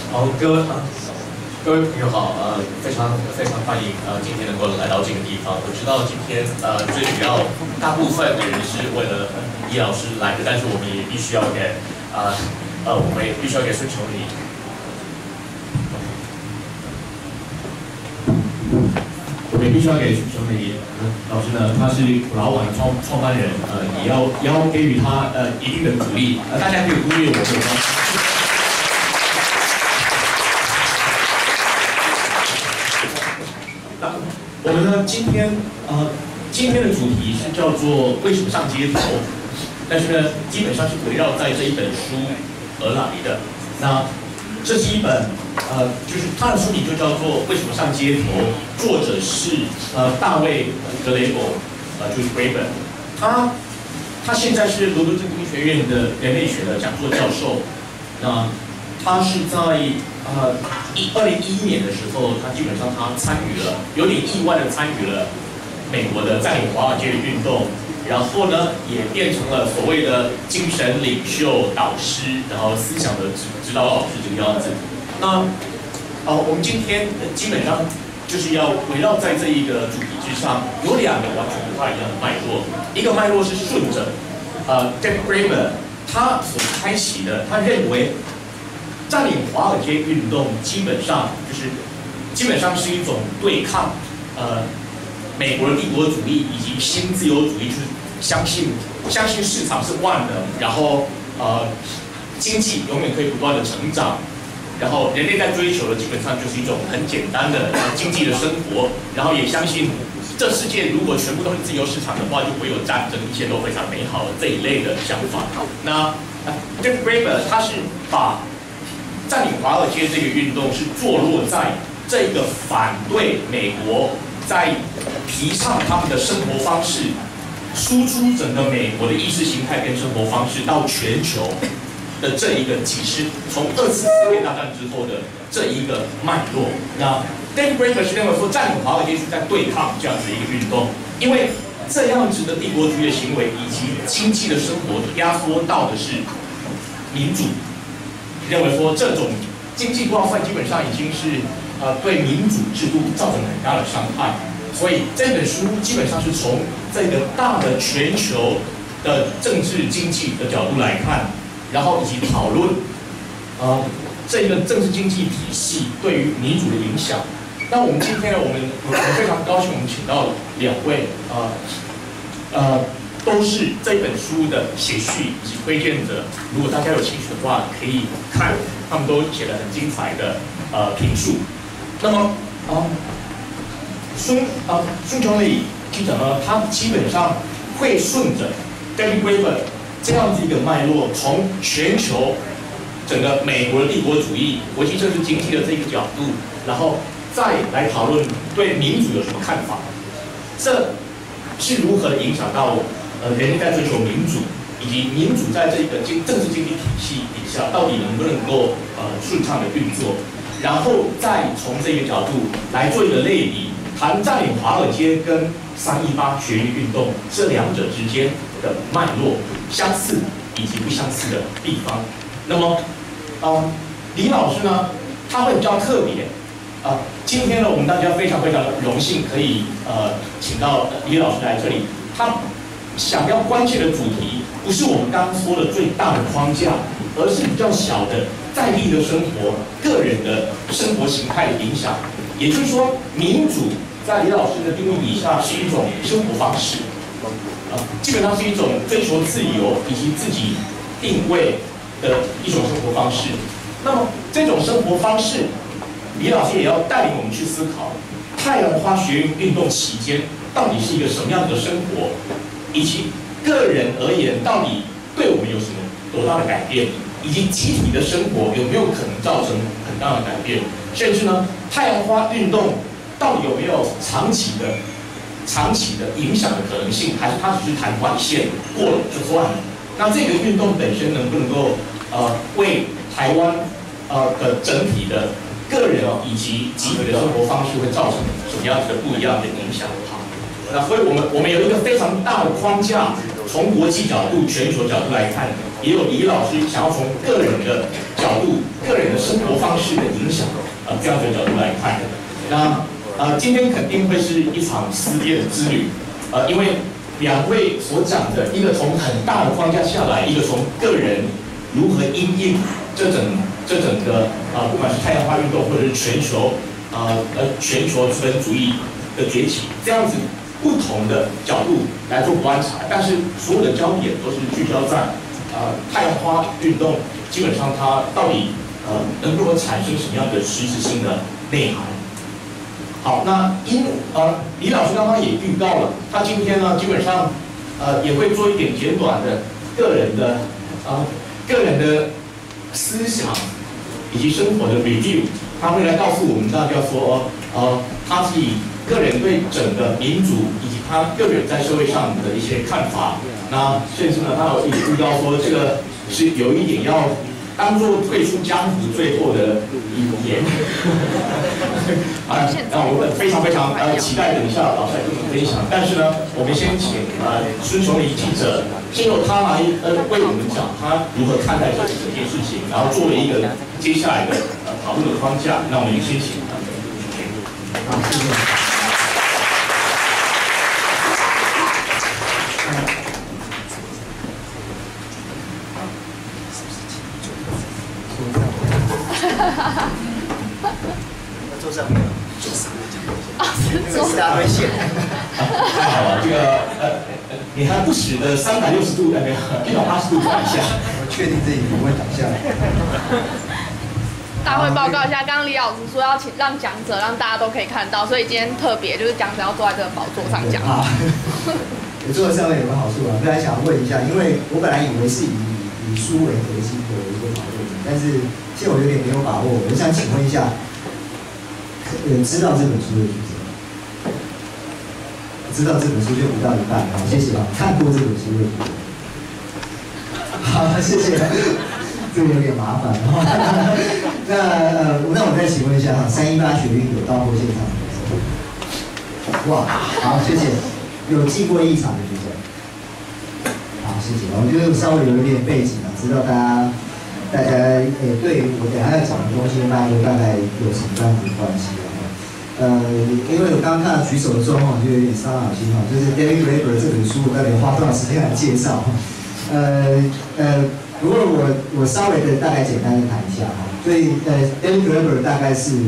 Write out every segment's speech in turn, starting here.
好，各位朋友好，非常欢迎今天能够来到这个地方。我知道今天最主要大部分的人是为了李老师来的，但是我们也必须要给我们也必须要给孙琼礼。我们也必须要给孙琼礼老师呢，他是普劳网的创办人，也要给予他一定的鼓励。大家可以忽略我这个。我们呢，今天的主题是叫做为什么上街头，但是呢，基本上是围绕在这一本书而来的。那这是一本就是他的书名就叫做为什么上街头，作者是大卫格雷伯就是 Graeber， 他现在是罗伯特工学院的人类学的讲座教授。那他是在2011年的时候，他基本上他参与了，有点意外的参与了美国的占领华尔街的运动，然后呢也变成了所谓的精神领袖、导师，然后思想的指导老师这个样子。那我们今天基本上就是要围绕在这一个主题之上，有两个完全不太一样的脉络，一个脉络是顺着David Graeber 他所开启的，他认为占领华尔街运动基本上是一种对抗美国的帝国主义以及新自由主义，就是相信市场是万能，然后经济永远可以不断的成长，然后人类在追求的基本上就是一种很简单的经济的生活，然后也相信这世界如果全部都是自由市场的话，就不会有战争，一切都非常美好的这一类的想法。那David Graeber 他是把占领华尔街这个运动是坐落在这个反对美国在提倡他们的生活方式，输出整个美国的意识形态跟生活方式到全球的这一个从2次世界大战之后的这一个脉络。那 David Graeber 是认为说占领华尔街是在对抗这样子一个运动，因为这样子的帝国主义的行为以及经济的生活压缩到的是民主。认为说这种经济惯犯基本上已经是对民主制度造成很大的伤害，所以这本书基本上是从这个大的全球的政治经济的角度来看，然后以及讨论这个政治经济体系对于民主的影响。那我们今天呢，我们非常高兴，我们请到两位都是这本书的写序以及推荐者。如果大家有兴趣的话，可以看，他们都写了很精彩的评述。那么孙琼礼记者呢，他基本上会顺着 David Graeber 这样子一个脉络，从全球整个美国的帝国主义、国际政治经济的这个角度，然后再来讨论对民主有什么看法，这是如何影响到人类在追求民主，以及民主在这个政治经济体系底下到底能不能够顺畅的运作，然后再从这个角度来做一个类比，谈占领华尔街跟318学运运动这两者之间的脉络、相似以及不相似的地方。那么，李老师呢，他会比较特别。今天呢，我们大家非常荣幸可以请到李老师来这里，他想要关切的主题不是我们刚刚说的最大的框架，而是比较小的在地的生活、个人的生活形态的影响。也就是说，民主在李老师的定义底下是一种生活方式，基本上是一种追求自由以及自己定位的一种生活方式。那么这种生活方式，李老师也要带领我们去思考，太阳花学运运动期间到底是一个什么样的生活，以及个人而言到底对我们有什么多大的改变，以及集体的生活有没有可能造成很大的改变，甚至呢，太阳花运动到底有没有长期的影响的可能性，还是它只是昙花一现，过了就算了？那这个运动本身能不能够为台湾的整体的个人以及集体的生活方式会造成什么样子的不一样的影响？好， 那所以我们有一个非常大的框架，从国际角度、全球角度来看，也有李老师想要从个人的角度、个人的生活方式的影响这样的角度来看。那今天肯定会是一场撕裂的之旅，因为两位所讲的，一个从很大的框架下来，一个从个人如何因应这整个不管是太阳花运动或者是全球全球资本主义的崛起，这样子不同的角度来做观察，但是所有的焦点都是聚焦在太阳花运动，基本上它到底能够产生什么样的实质性的内涵。好，那李老师刚刚也预告了，他今天呢基本上也会做一点简短的个人的思想以及生活的 review， 他会来告诉我们大家说他自己个人对整个民主以及他个人在社会上的一些看法。那甚至呢，他有预告说这个是有一点要当做退出江湖最后的语言。那我们非常期待等一下老师来跟我们分享。但是呢，我们先请孙琼黎记者，先由他来为我们讲他如何看待这整件事情，然后作为一个接下来的讨论的框架。那我们先请好，谢谢。坐上面，坐上面讲一下，大家会线。 太好了，这个你还不时的360度180度转一下。 我确定自己不会倒下来。 大会报告一下，刚刚李老师说要让讲者让大家都可以看到，所以今天特别就是讲者要坐在这个宝座上讲。 我坐在上面有个好处啊，本来想问一下，因为我本来以为是以书为核心的一个讨论，但是现在我有点没有把握，我想请问一下，知道这本书的举手？知道这本书就不到一半，好，谢谢啊。看过这本书的举手？好，谢谢。这个有点麻烦哦。那我再请问一下哈，318学运有到过现场吗？哇，好，谢谢。有进过一场的举手。好，谢谢。我觉得稍微有一点背景啊，知道大家对我等下要讲的东西脉络大概有什么样的关系啊？因为我刚刚看到举手的状况，就有点伤脑筋哈。就是 David Graeber 这本书，我大概花多少时间来介绍？不过我稍微的大概简单的谈一下哈。所以David Graeber 大概是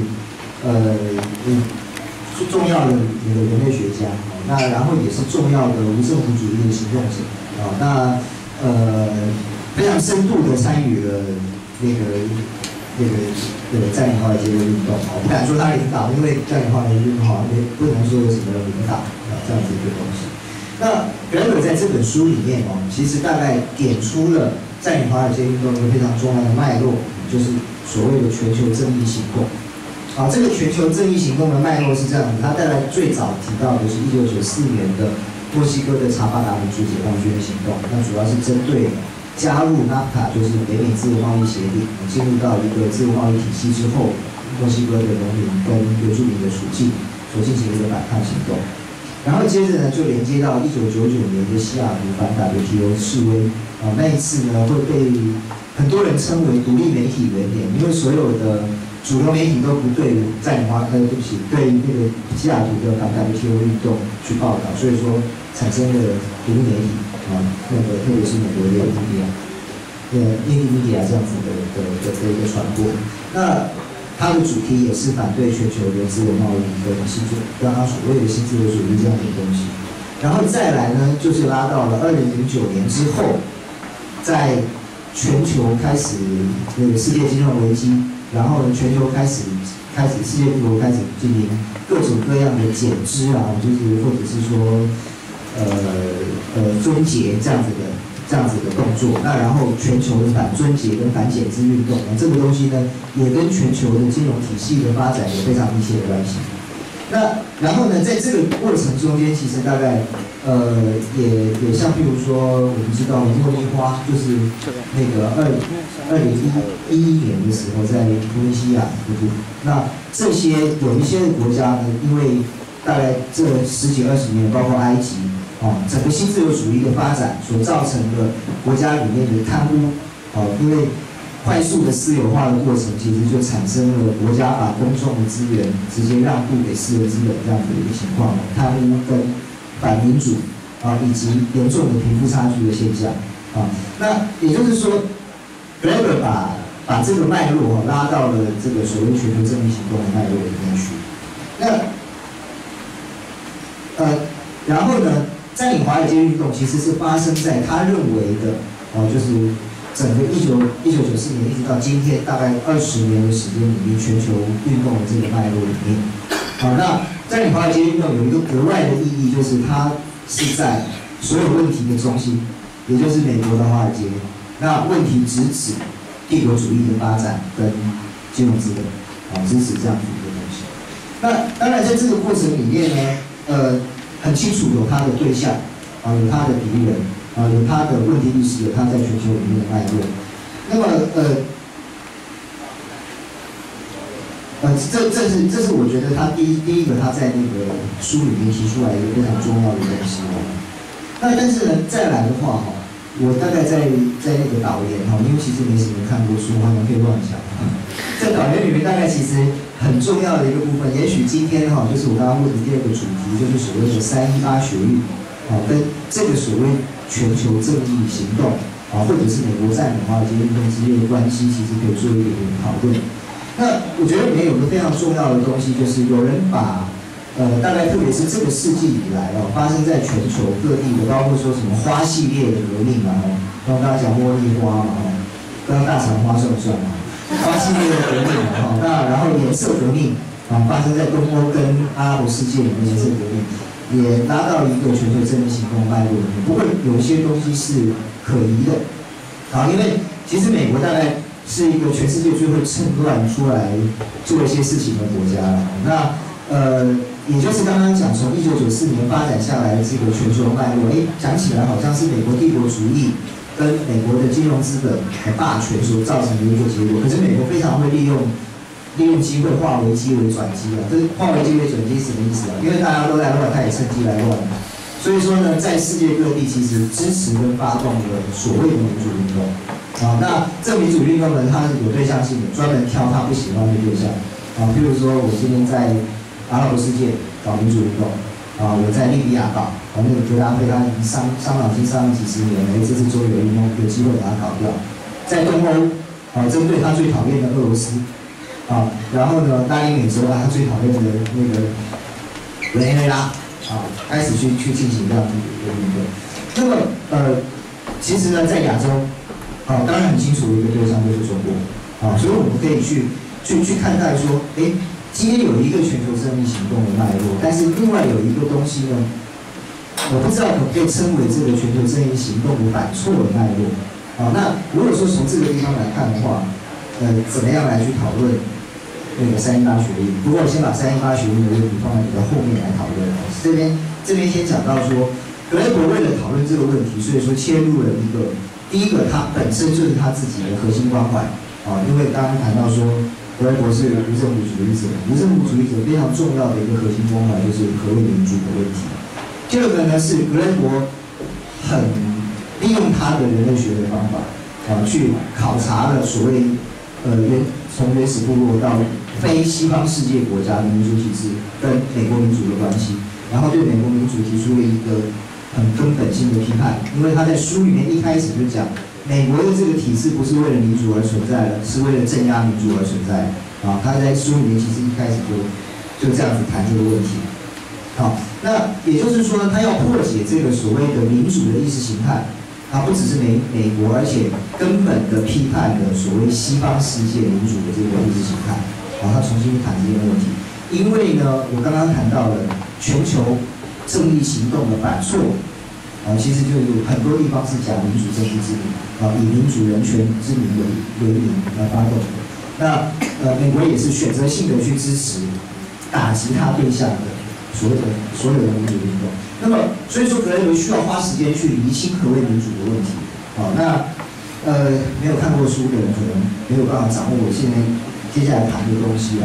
重要的一个人类学家，那然后也是重要的无政府主义的行动者啊。那非常深度的参与了那个占领华尔街的运动啊，我不敢说他领导，因为占领华尔街运动好像也不能说有什么领导啊这样子一个东西。那Graeber在这本书里面哦，其实大概点出了占领华尔街运动一个非常重要的脉络，就是所谓的全球正义行动。啊，这个全球正义行动的脉络是这样子，它大概最早提到的是1994年的墨西哥的查巴达民主解放军的行动，那主要是针对加入 NAFTA 就是北美自由贸易协定，进入到一个自由贸易体系之后，墨西哥的农民跟原住民的处境所进行一个反抗行动。然后接着呢，就连接到1999年的西雅图反WTO 示威啊，那一次呢会被很多人称为独立媒体元年，因为所有的主流媒体都不对对不起，对那个西雅图的反WTO 运动去报道，所以说产生了独立媒体啊，特别是美国的印第media这样子的一个传播。那它的主题也是反对全球的自由贸易跟刚刚所谓的新自由主义这样的东西。然后再来呢，就是拉到了2009年之后，在全球开始那个世界金融危机，然后呢，全球开始世界各国开始进行各种各样的减资啊，就是或者是说终结这样子的动作。那然后全球的反终结跟反减资运动，这个东西呢，也跟全球的金融体系的发展有非常密切的关系。那然后呢，在这个过程中间，其实大概也像譬如说，我们知道茉莉花就是那个2011年的时候，在突尼西亚，那这些有一些国家呢，因为大概这10几20年，包括埃及，整个新自由主义的发展所造成的国家里面的贪污，因为快速的私有化的过程，其实就产生了国家把公众的资源直接让渡给私人资本这样子的一个情况，贪污跟反民主以及严重的贫富差距的现象那也就是说 ，Graeber 把这个脉络拉到了这个所谓全球正义行动的脉络里面去。然后呢，占领华尔街运动其实是发生在他认为的就是整个1994年一直到今天大概20年的时间里面，全球运动的这个脉络里面。那占领华尔街运动有一个格外的意义，就是它是在所有问题的中心，也就是美国的华尔街。那问题直指帝国主义的发展跟金融资本，支持这样子一个东西。那当然在这个过程里面呢，很清楚有他的对象，有他的敌人，有他的问题意识，有他在全球里面的脉络。那么这是我觉得他第一个他在那个书里面提出来一个非常重要的东西。那但是呢，再来的话我大概在那个导言因为其实没什么看过书，可能可以乱讲。在导言里面大概其实很重要的一个部分，也许今天就是我刚刚问的第二个主题，就是所谓的318学运跟这个所谓全球正义行动或者是美国占领华尔街运动之间的关系，其实可以做一点讨论。那我觉得里面有个非常重要的东西，就是有人把大概特别是这个世纪以来发生在全球各地的，包括说什么花系列的革命刚刚讲茉莉花刚刚大肠花算不算花系列的革命那然后颜色革命发生在东欧跟阿拉伯世界里面，颜色革命也拉到一个全球正义行动脉络里面。不过有一些东西是可疑的因为其实美国大概是一个全世界最会趁乱出来做一些事情的国家了。那也就是刚刚讲从1994年发展下来的这个全球脉络，讲起来好像是美国帝国主义跟美国的金融资本霸权所造成的一个结果。可是美国非常会利用机会，化危机为转机这化危机为转机是什么意思因为大家都在乱，他也趁机来乱。所以说呢，在世界各地其实支持跟发动了所谓的民主运动那这民主运动呢，它是有对象性的，专门挑他不喜欢的对象譬如说我今天在阿拉伯世界搞民主运动我在利比亚搞那个格达费他已经伤脑筋伤了几十年了，这次终于有机会把它搞掉。在东欧针对他最讨厌的俄罗斯然后呢，拉丁美洲他最讨厌的那个委内瑞拉开始去进行这样的一个运动。那么其实呢，在亚洲当然很清楚的一个对象就是中国所以我们可以去看待说，今天有一个全球正义行动的脉络，但是另外有一个东西呢，我不知道可不可以称为这个全球正义行动的反错的脉络那如果说从这个地方来看的话，怎么样来去讨论那个318学运？不过我先把318学运的问题放在比较后面来讨论这边先讲到说，格雷伯为了讨论这个问题，所以说切入了第一个他本身就是他自己的核心关怀因为刚刚谈到说格雷伯是无政府主义者，无政府主义者非常重要的一个核心关怀就是何谓民主的问题。第二个呢是格雷伯很利用他的人类学的方法去考察了所谓从原始部落到非西方世界国家的民主体制跟美国民主的关系，然后对美国民主提出了一个很根本性的批判。因为他在书里面一开始就讲，美国的这个体制不是为了民主而存在的，是为了镇压民主而存在他在书里面其实一开始就这样子谈这个问题。那也就是说他要破解这个所谓的民主的意识形态，它不只是美国，而且根本的批判的所谓西方世界民主的这个意识形态他重新谈这个问题。因为呢，我刚刚谈到了全球正义行动的反错其实就有很多地方是讲民主正义之名以民主人权之名为名来发动的。那美国也是选择性的去支持打击他对象的所有的民主运动。那么所以说格雷伯需要花时间去厘清何谓民主的问题那没有看过书的人可能没有办法掌握我现在接下来谈的东西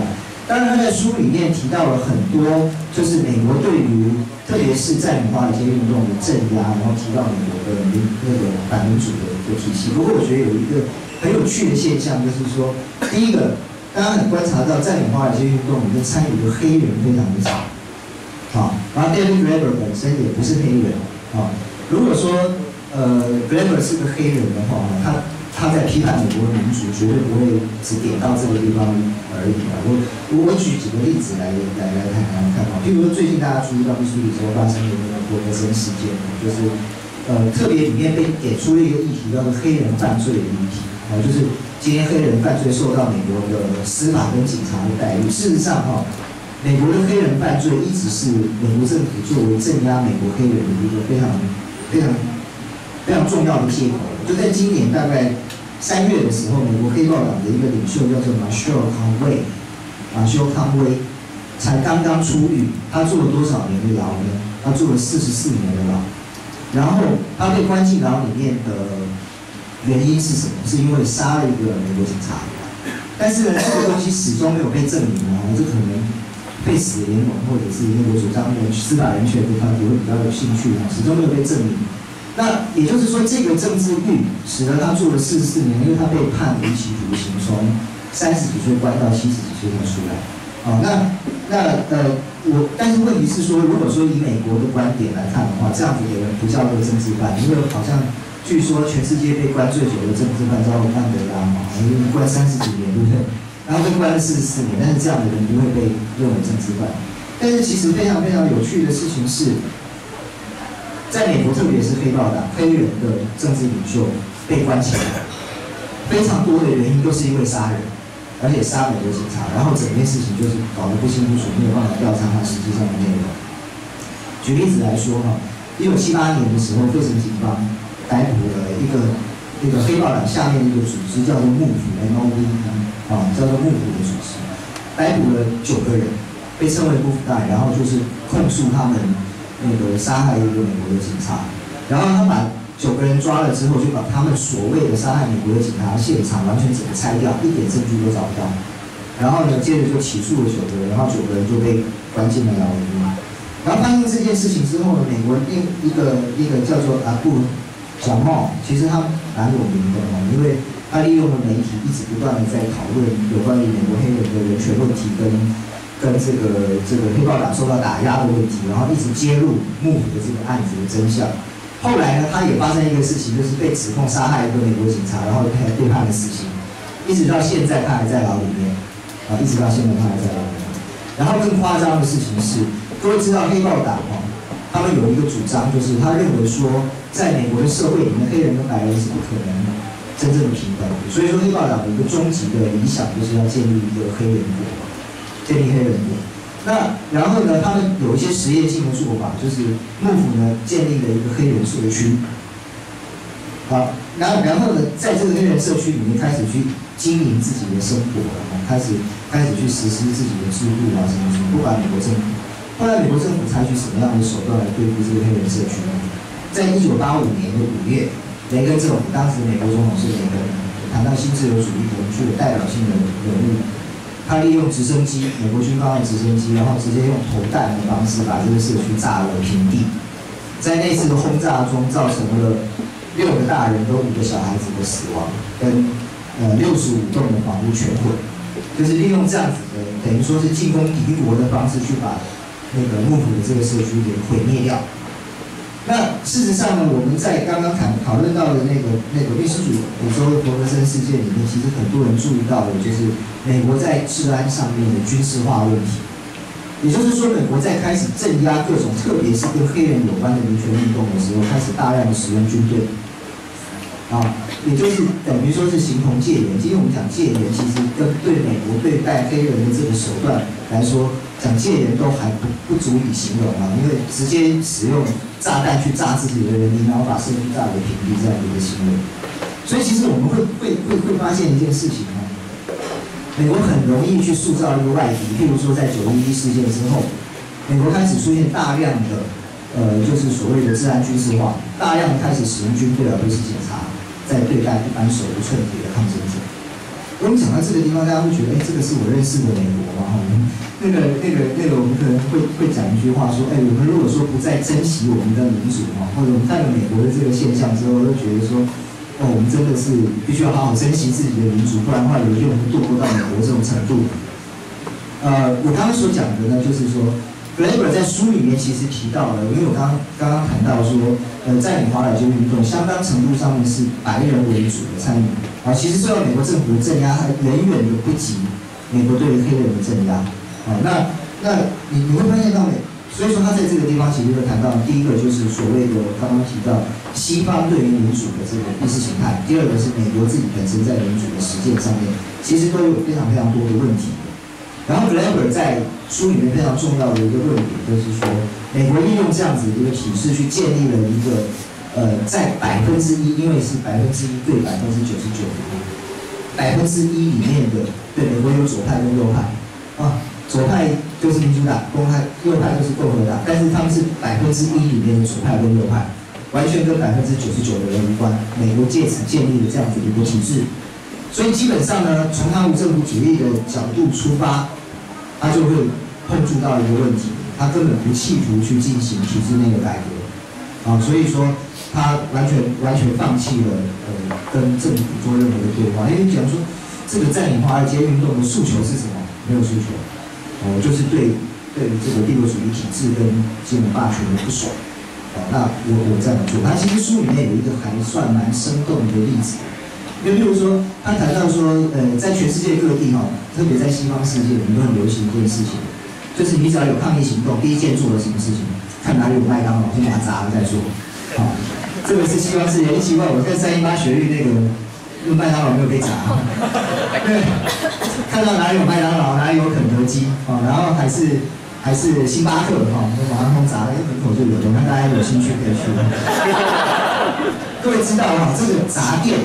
当然，他在书里面提到了很多，就是美国对于特别是在美化一些运动的镇压，然后提到美国的那个反民主的体系。不过，我觉得有一个很有趣的现象，就是说，第一个，大家很观察到，在美化一些运动里面参与的黑人非常的少，然后 David Graeber 本身也不是黑人，如果说Graeber 是个黑人的话，他在批判美国的民主，绝对不会只点到这个地方而已啊。我举几个例子来看啊，譬如说最近大家注意到密苏里州发生的那个博格森事件，就是特别里面被点出了一个议题，叫做黑人犯罪的议题啊，就是今天黑人犯罪受到美国的司法跟警察的待遇。事实上美国的黑人犯罪一直是美国政府作为镇压美国黑人的一个非常重要的借口。就在今年大概3月的时候，美国黑豹党的一个领袖叫做马修康威，才刚刚出狱。他坐了多少年的牢呢？他坐了44年的牢。然后他被关进牢里面的原因是什么？是因为杀了一个美国警察。但是呢，这个东西始终没有被证明啊。这可能废死联盟或者是那个主张司法人权的团体会比较有兴趣啊，始终没有被证明。那也就是说，这个政治狱使得他坐了44年，因为他被判无期徒刑，从30几岁关到70几岁才出来。但是问题是说，如果说以美国的观点来看的话，这样子的人不叫做政治犯，因为好像据说全世界被关最久的政治犯叫做曼德拉嘛，关30几年，对不对？然后被关了44年，但是这样的人不会被认为政治犯。但是其实非常非常有趣的事情是。在美国，特别是黑豹党黑人的政治领袖被关起来，非常多的原因都是因为杀人，而且杀美国警察，然后整件事情就是搞得不清不楚，没有办法调查它实际上的内容。举例子来说，1978年的时候，费城警方逮捕了一个黑豹党下面的一个组织，叫做幕府 MOB， 叫做幕府的组织，逮捕了9个人，被称为幕府党，然后就是控诉他们。杀害一个美国的警察，然后他把9个人抓了之后，就把他们所谓的杀害美国的警察现场完全整个拆掉，一点证据都找不到。然后呢，接着就起诉了9个人，然后9个人就被关进了牢里面。然后发生这件事情之后呢，美国另一个叫做阿布贾茂，其实他蛮有名的因为他利用了媒体一直不断的在讨论有关于美国黑人的人权问题跟这个黑豹党受到打压的问题，然后一直揭露幕府的这个案子的真相。后来呢，他也发生一个事情，就是被指控杀害一个美国警察，然后被判了死刑，一直到现在他还在牢里面，一直到现在他还在牢里面。然后更夸张的事情是，各位知道黑豹党他们有一个主张，就是他认为说，在美国的社会里面，黑人跟白人是不可能真正的平等的。所以说，黑豹党有一个终极的理想，就是要建立一个黑人国。建立黑人国，那然后呢，他们有一些实验性的做法，就是幕府呢建立了一个黑人社区，然后呢，在这个黑人社区里面开始去经营自己的生活了，开始去实施自己的制度什么，不管美国政府。后来美国政府采取什么样的手段来对付这个黑人社区呢？在1985年的5月，雷根政府，当时美国总统是雷根，谈到新自由主义的具有代表性的人物。他利用直升机，美国军方的直升机，然后直接用投弹的方式把这个社区炸了平地。在那次的轰炸中，造成了6个大人跟5个小孩子的死亡，跟65栋的房屋全毁。就是利用这样子的，等于说是进攻敌国的方式去把那个幕府的这个社区给毁灭掉。那事实上呢，我们在刚刚讨论到的那个密苏里州的博格森事件里面，其实很多人注意到的就是美国在治安上面的军事化问题。也就是说，美国在开始镇压各种，特别是跟黑人有关的民权运动的时候，开始大量的使用军队。也就是等于说是形同戒严。今天我们讲戒严，其实跟对美国对待黑人的这个手段来说，讲戒严都还不足以形容因为直接使用炸弹去炸自己的人民，然后把社区炸为平地这样的一个行为。所以其实我们会发现一件事情美国很容易去塑造一个外敌，譬如说在911事件之后，美国开始出现大量的就是所谓的治安军事化，大量的开始使用军队而不是警察，在对待一般手无寸铁的抗争者。 我们讲到这个地方，大家会觉得，哎，这个是我认识的美国嘛？哈，那个，我们可能会讲一句话说，哎，我们如果说不再珍惜我们的民主哈，或者我们看了美国的这个现象之后，都觉得说，哦，我们真的是必须要好好珍惜自己的民主，不然的话，有一天我们堕落到美国这种程度。我刚刚所讲的呢，就是说。Glaber 在书里面其实提到了，因为我刚刚谈到说，占领华尔街运动相当程度上面是白人为主的参与，其实受到美国政府的镇压，还远远的不及美国对于黑人的镇压，那你会发现到所以说他在这个地方其实会谈到，第一个就是所谓的刚刚提到西方对于民主的这个意识形态，第二个是美国自己本身在民主的实践上面，其实都有非常非常多的问题。然后 Glaber 在书里面非常重要的一个论点，就是说，美国利用这样子的一个体制去建立了一个，在1%，因为是1%对99%，1%里面的，对，美国有左派跟右派，左派就是民主党，公派，右派就是共和党，但是他们是1%里面的左派跟右派，完全跟99%的人无关。美国借此建立了这样子的一个体制。所以基本上呢，从他无政府主义的角度出发，他就会碰触到一个问题，他根本不企图去进行体制内的改革，所以说他完全放弃了跟政府做任何的对话。因为讲说这个占领华尔街运动的诉求是什么？没有诉求，就是对这个帝国主义体制跟金融霸权的不爽。那我这样做，他其实书里面有一个还算蛮生动的例子。就例如说，他谈到说，在全世界各地特别在西方世界，我们都很流行一件事情，就是你只要有抗议行动，第一件做了什么事情，看哪里有麦当劳，先把它砸了再说。这个是西方世界。很奇怪，我在318学运那个麦当劳没有被砸，对，看到哪里有麦当劳，哪里有肯德基，然后还是星巴克，马上通砸了，门口就有，那大家有兴趣可以去。各位知道这个砸店，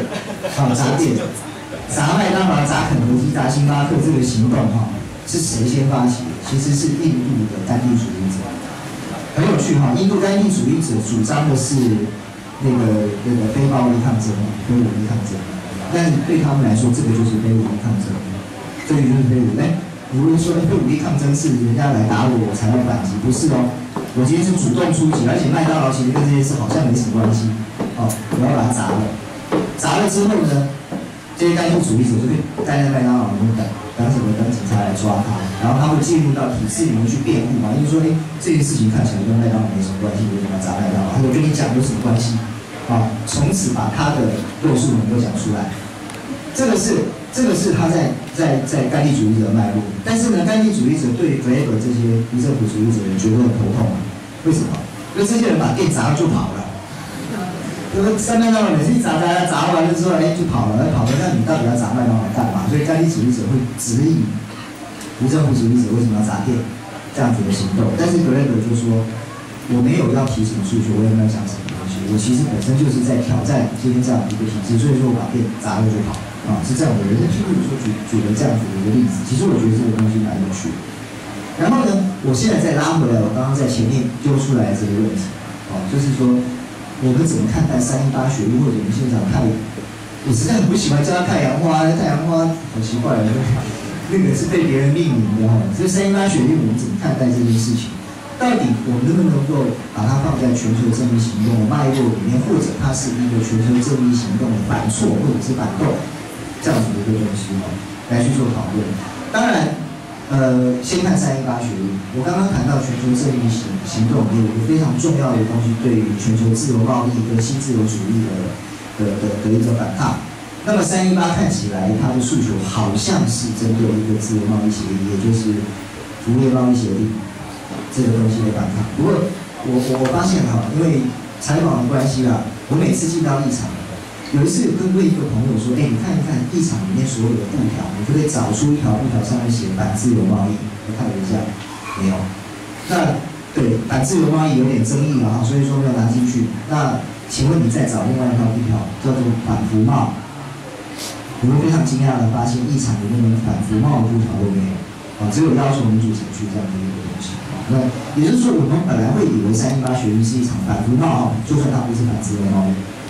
砸麦当劳、砸肯德基、砸星巴克这个行动是谁先发起的？其实是印度的甘地主义者，很有趣印度甘地主义者主张的是那个非暴力抗争，非武力抗争，但是对他们来说，这个就是非武力抗争，这个就是非武力。你如果说非武力抗争是人家来打我，我才要反击，不是哦，我今天是主动出击，而且麦当劳其实跟这件事好像没什么关系。我要把它砸了，砸了之后呢，这些甘地主义者就会待在麦当劳里面等警察来抓他，然后他会进入到体制里面去辩护嘛，因为说，这件事情看起来跟麦当劳没什么关系，为什么要砸麦当劳？我跟你讲有什么关系？从此把他的论述能够讲出来。这个是他在甘地主义者的脉络，但是呢，甘地主义者对 Glaber 这些无政府主义者也觉得很头痛为什么？因为这些人把店砸了就跑了。在麦当劳每次一砸完了之后，就跑了，那你到底要砸麦当劳干嘛？所以甘地主义者会质疑无政府主义者为什么要砸店这样子的行动。但是 Glaber 就说，我没有要提什么诉求，我也没有讲什么东西，我其实本身就是在挑战今天这样的一个体制，所以说我把店砸了就跑是这样的人。那譬如说举了这样子的一个例子，其实我觉得这个东西蛮有趣的。然后呢，我现在再拉回来，我刚刚在前面丢出来这个问题，就是说。我们怎么看待318学运，或者我们现场看？我实在很不喜欢叫它太阳花，太阳花好奇怪那个是被别人命名的所以318学运我们怎么看待这件事情？到底我们能不能够把它放在全球正义行动的脉络里面，或者它是一个全球正义行动的反错或者是反动这样子的一个东西来去做讨论？当然。先看318学运。我刚刚谈到全球正义行动里面有一个非常重要的东西，对于全球自由贸易跟新自由主义的一个反抗。那么318看起来它的诉求好像是针对一个自由贸易协议，也就是服务业贸易协定这个东西的反抗。不过我发现因为采访的关系我每次进到议场。有一次有跟一个朋友说，你看一看议场里面所有的布条，你可不可以找出一条布条上面写反自由贸易？我看了一下，没有。那对反自由贸易有点争议所以说没有拿进去。那请问你再找另外一条布条，叫做反服贸？我们非常惊讶的发现，议场里面连反服贸的布条都没有只有要求民主程序这样的一个东西那也就是说，我们本来会以为318学运是一场反服贸就算它不是反自由贸易。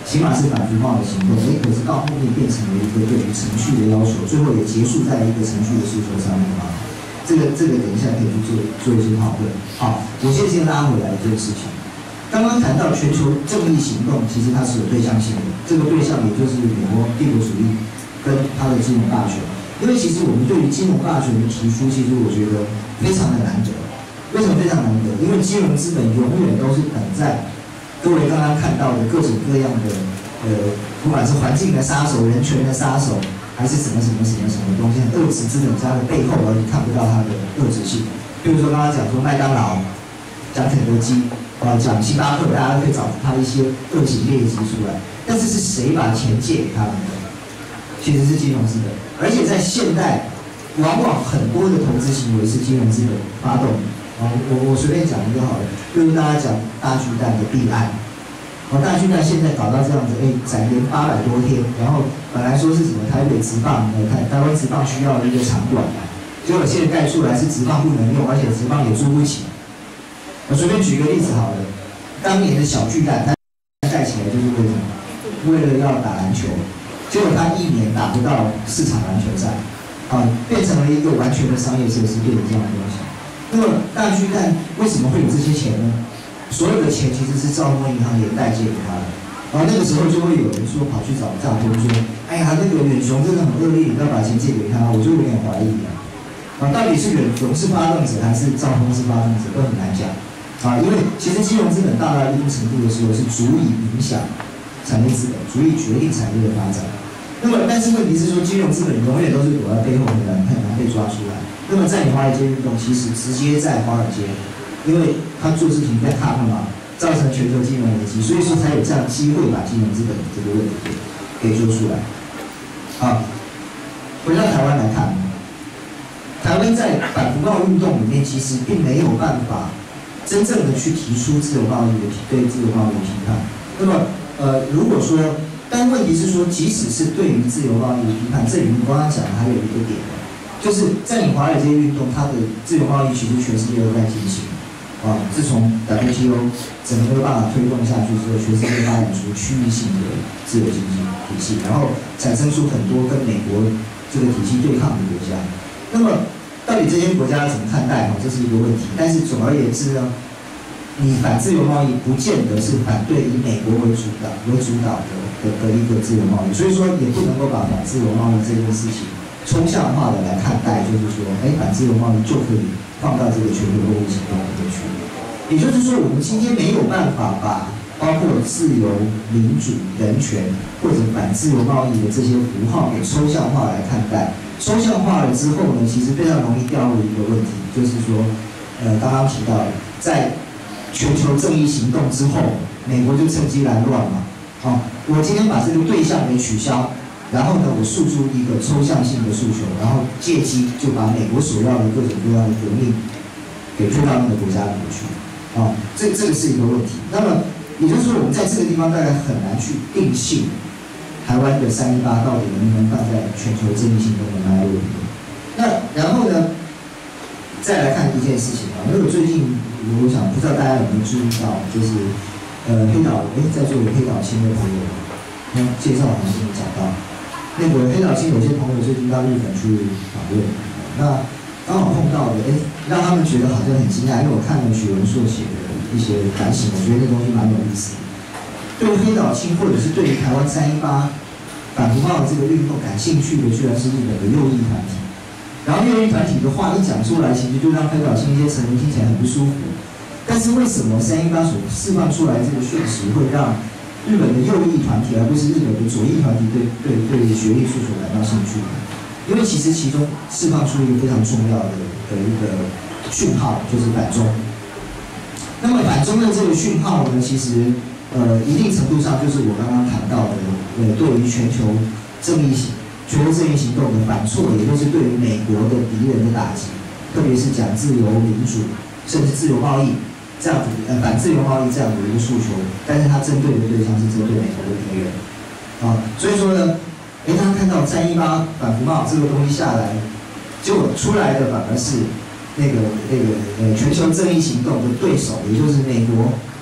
起码是反服贸的行动，可是到后面变成了一个对于程序的要求，最后也结束在一个程序的诉求上面啊。这个等一下可以去做一些讨论。好，我现在先拉回来这个事情。刚刚谈到全球正义行动，其实它是有对象性的，这个对象也就是美国帝国主义跟它的金融霸权。因为其实我们对于金融霸权的提出，其实我觉得非常的难得。为什么非常难得？因为金融资本永远都是等在各位刚刚看到的各种各样的不管是环境的杀手、人权的杀手，还是什么东西，恶质资本家的背后，而你看不到它的恶质性。比如说刚刚讲说麦当劳，讲肯德基，讲星巴克，大家都可以找出它一些恶行劣迹出来。但是是谁把钱借给他们的？其实是金融资本，而且在现代，往往很多的投资行为是金融资本发动的。我随便讲一个好了，就是大家讲大巨蛋的弊案。大巨蛋现在搞到这样子，展延800多天，然后本来说是什么台北职棒，台湾职棒需要的一个场馆，结果现在盖出来是职棒不能用，而且职棒也租不起。我随便举个例子好了，当年的小巨蛋，它盖起来就是为什么？为了要打篮球，结果它1年打不到4场篮球赛，变成了一个完全的商业设施，变成这样的东西。那么大巨蛋为什么会有这些钱呢？所有的钱其实是兆丰银行连带借给他的。那个时候就会有人说跑去找兆丰说：“哎呀，那个远雄真的很恶劣，你要把钱借给他。”我就有点怀疑到底是远雄是发动者还是兆丰是发动者，都很难讲因为其实金融资本到达一定程度的时候，是足以影响产业资本，足以决定产业的发展。那么，但是问题是说，金融资本永远都是躲在背后很难被抓出来。那么在华尔街运动，其实直接在华尔街，因为他做事情在他们嘛，造成全球金融危机，所以说才有这样机会把金融资本的这个问题给做出来。好，回到台湾来看，台湾在反服贸运动里面，其实并没有办法真正的去提出自由贸易对自由贸易的批判。那么如果说，但问题是说，即使是对于自由贸易的批判，这里面刚刚讲的还有一个点，就是在你华尔街运动，它的自由贸易其实全世界都在进行。自从 WTO 整个没有办法推动下去之后，全世界发展出区域性的自由经济体系，然后产生出很多跟美国这个体系对抗的国家。那么，到底这些国家怎么看待？这是一个问题。但是总而言之呢，你反自由贸易不见得是反对以美国为主导的一个自由贸易，所以说也不能够把反自由贸易这件事情抽象化的来看待，就是说，反自由贸易就可以放到这个全球货币行动里面去。也就是说，我们今天没有办法把包括自由、民主、人权或者反自由贸易的这些符号给抽象化来看待。抽象化了之后呢，其实非常容易掉入一个问题，就是说，刚刚提到的，在全球正义行动之后，美国就趁机来乱嘛。我今天把这个对象给取消，然后呢，我诉诸一个抽象性的诉求，然后借机就把美国所要的各种各样的革命给推到那个国家里面去。这个是一个问题。那么也就是说，我们在这个地方大概很难去定性台湾的318到底能不能放在全球正义行动的脉络里面。那然后呢，再来看一件事情因为我最近我想不知道大家有没有注意到，就是黑岛在座有黑岛青的朋友，介绍好像没讲到，那个黑岛青有些朋友最近到日本去访问，那刚好碰到的，让他们觉得好像很惊讶，因为我看了许文硕写的一些反省，我觉得那东西蛮有意思的。对于黑岛青或者是对于台湾318反服贸的这个运动感兴趣的，居然是日本的右翼团体。然后右翼团体的话一讲出来，其实就让黑岛青一些成员听起来很不舒服。但是为什么318所释放出来这个讯息会让日本的右翼团体，而不是日本的左翼团体对学历诉求感到兴趣呢？因为其实其中释放出一个非常重要的一个讯号，就是反中。那么反中的这个讯号呢，其实一定程度上就是我刚刚谈到的，对于全球正义行动的反挫，也就是对于美国的敌人的打击，特别是讲自由民主，甚至自由贸易这样子反自由贸易这样的一个诉求，但是它针对的对象是针对美国的敌人所以说呢，大家看到318反服贸这个东西下来，结果出来的反而是那个全球正义行动的对手，也就是美国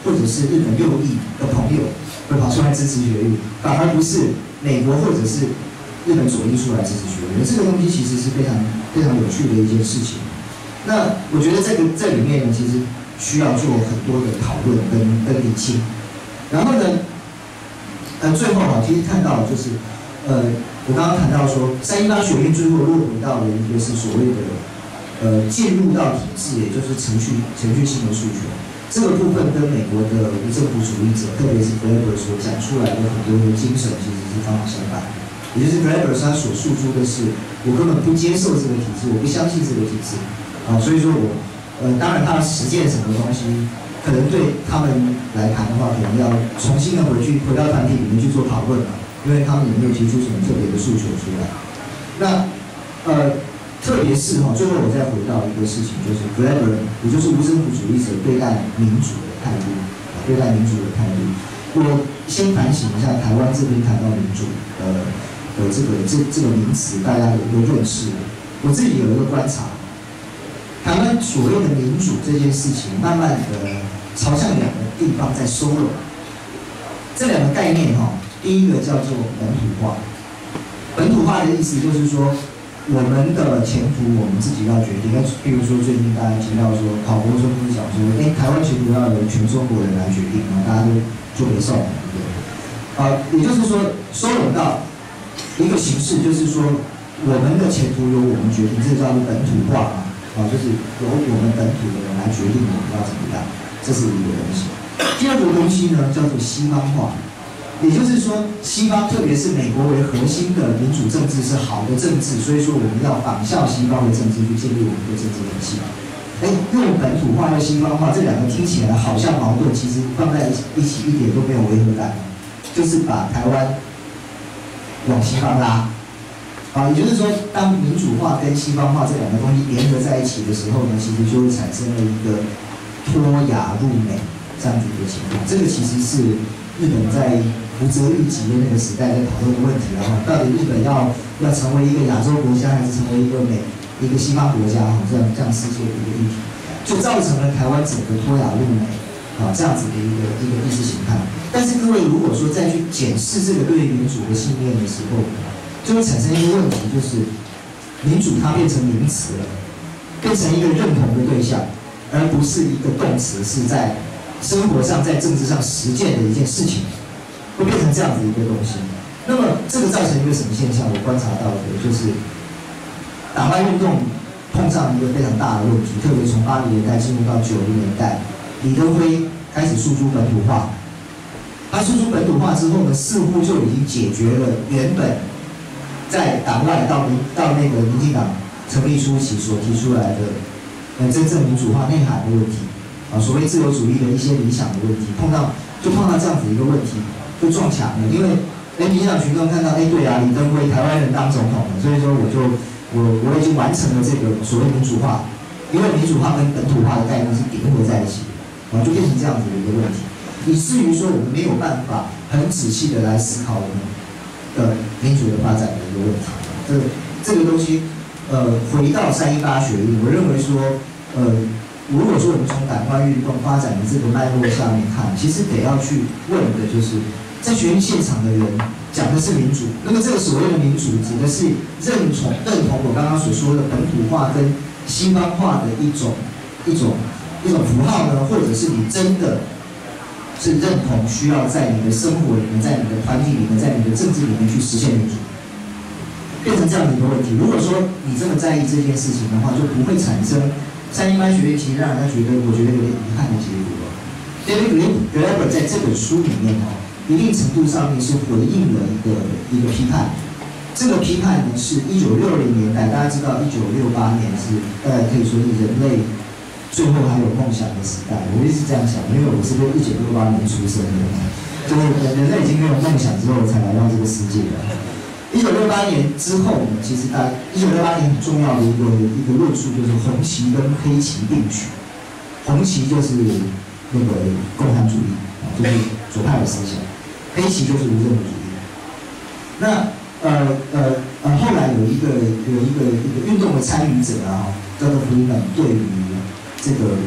或者是日本右翼的朋友会跑出来支持学运，反而不是美国或者是日本左翼出来支持学运。这个东西其实是非常非常有趣的一件事情。那我觉得这里面呢，其实需要做很多的讨论跟理清。然后呢，最后啊，其实看到就是我刚刚谈到说，318学运最后落回到了一个是所谓的进入到体制，也就是程序性的诉求。这个部分跟美国的无政府主义者，特别是 Graeber 所讲出来的很多的精神，其实是刚好相反。也就是 Graeber 他所诉诸的是，我根本不接受这个体制，我不相信这个体制啊，所以说我当然他实践什么东西，可能对他们来谈的话，可能要重新的回到团体里面去做讨论了，因为他们也没有提出什么特别的诉求出来。那特别是最后我再回到一个事情，就是 Graeber， 也就是无政府主义者对待民主的态度，对待民主的态度。我先反省一下台湾这边谈到民主这个名词，大家有一个认识。我自己有一个观察，台湾所谓的民主这件事情，慢慢的朝向两个地方在收拢。这两个概念第一个叫做本土化。本土化的意思就是说，我们的前途我们自己要决定。比如说最近大家听到说，郝柏村不是讲说，台湾前途要由全中国人来决定，大家都做没送，对不对？也就是说，收拢到一个形式，就是说，我们的前途由我们决定，这叫做本土化就是由我们本土的人来决定我们要怎么样，这是一个东西。第二个东西呢，叫做西方化。也就是说，西方特别是美国为核心的民主政治是好的政治，所以说我们要仿效西方的政治去建立我们的政治体系。用本土化又西方化，这两个听起来好像矛盾，其实放在一起一点都没有违和感，就是把台湾往西方拉。也就是说，当民主化跟西方化这两个东西联合在一起的时候呢，其实就会产生了一个脱亚入美这样子的情况。这个其实是日本在福泽谕吉的那个时代在讨论的问题到底日本要成为一个亚洲国家，还是成为一个西方国家这样世界的一个议题，就造成了台湾整个脱亚入美这样子的一个意识形态。但是各位如果说再去检视这个对民主的信念的时候，就会产生一个问题，就是民主它变成名词了，变成一个认同的对象，而不是一个动词，是在生活上在政治上实践的一件事情。会变成这样子一个东西，那么这个造成一个什么现象？我观察到的就是党外运动碰上一个非常大的问题，特别从80年代进入到90年代，李登辉开始诉诸本土化。他诉诸本土化之后呢，似乎就已经解决了原本在党外到那个民进党成立初期所提出来的真正民主化内涵的问题所谓自由主义的一些理想的问题，碰到这样子一个问题。就撞墙了，因为民进党群众看到，对啊，李登辉台湾人当总统了，所以说我已经完成了这个所谓民主化，因为民主化跟本土化的概念是叠合在一起的，就变成这样子的一个问题，以至于说我们没有办法很仔细的来思考我们的民主的发展的一个问题。这个东西，回到318学运，我认为说，如果说我们从党外运动发展的这个脉络下面看，其实得要去问的就是。在学运现场的人讲的是民主，那么这个所谓的民主指的是认同我刚刚所说的本土化跟西方化的一种符号呢，或者是你真的是认同需要在你的生活里面、在你的团体里面、在你的政治里面去实现民主，变成这样的一个问题。如果说你这么在意这件事情的话，就不会产生318学运其实让人家我觉得有点遗憾的结果。David Graeber 在这本书里面一定程度上面是回应了一个批判，这个批判呢是1960年代，大家知道1968年是可以说是人类最后还有梦想的时代。我一直这样想，因为我是1968年出生的，就是人类已经没有梦想之后才来到这个世界了。1968年之后呢，其实1968年很重要的一个论述就是红旗跟黑旗并举，红旗就是那个共产主义就是左派的思想。黑旗就是无政府主义。那后来有一个运动的参与者叫做Freeman，对于这个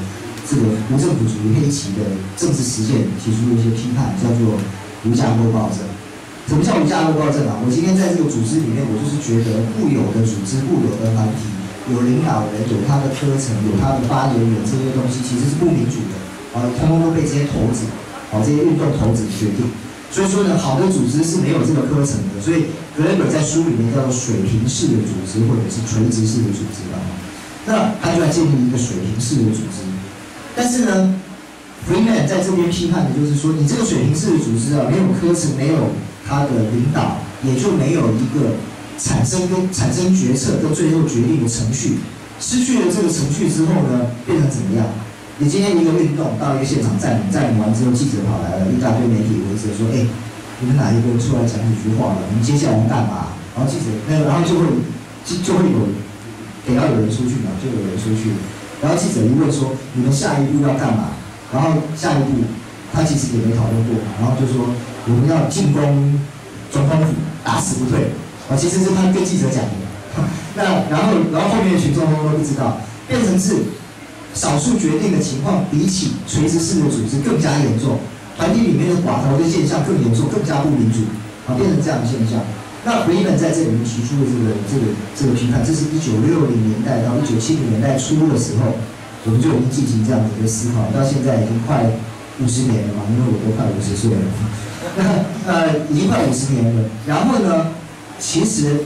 这个无政府主义黑旗的政治实践提出了一些批判，叫做无架构暴政。什么叫无架构暴政啊？我今天在这个组织里面，我就是觉得固有的组织、固有的团体，有领导人，有他的科层，有他的发言人，这些东西其实是不民主的，通通都被这些头子，这些运动头子决定。所以说呢，好的组织是没有这个科层的，所以格雷伯在书里面叫做水平式的组织，或者是垂直式的组织啊。那他就要建立一个水平式的组织，但是呢 ，Freeman 在这边批判的就是说，你这个水平式的组织啊，没有科层，没有他的领导，也就没有一个产生决策跟最后决定的程序。失去了这个程序之后呢，变成怎么样？你今天一个运动到一个现场占领完之后，记者跑来了，一大堆媒体围着说：“哎，你们哪一个出来讲几句话了？你们接下来要干嘛？”然后记者然后就会有得要有人出去嘛，就有人出去。然后记者一问说：“你们下一步要干嘛？”然后下一步他其实也没讨论过，然后就说：“我们要进攻总统府，打死不退。”其实是他跟记者讲的。那然后后面的群众都不知道，变成是少数决定的情况，比起垂直式的组织更加严重，团体里面的寡头的现象更严重，更加不民主，变成这样的现象。那弗里曼在这里面提出的这个批判，这是1960年代到1970年代初的时候，我们就已经进行这样的一个思考，到现在已经快50年了嘛，因为我都快50岁了，已经快50年了。然后呢，其实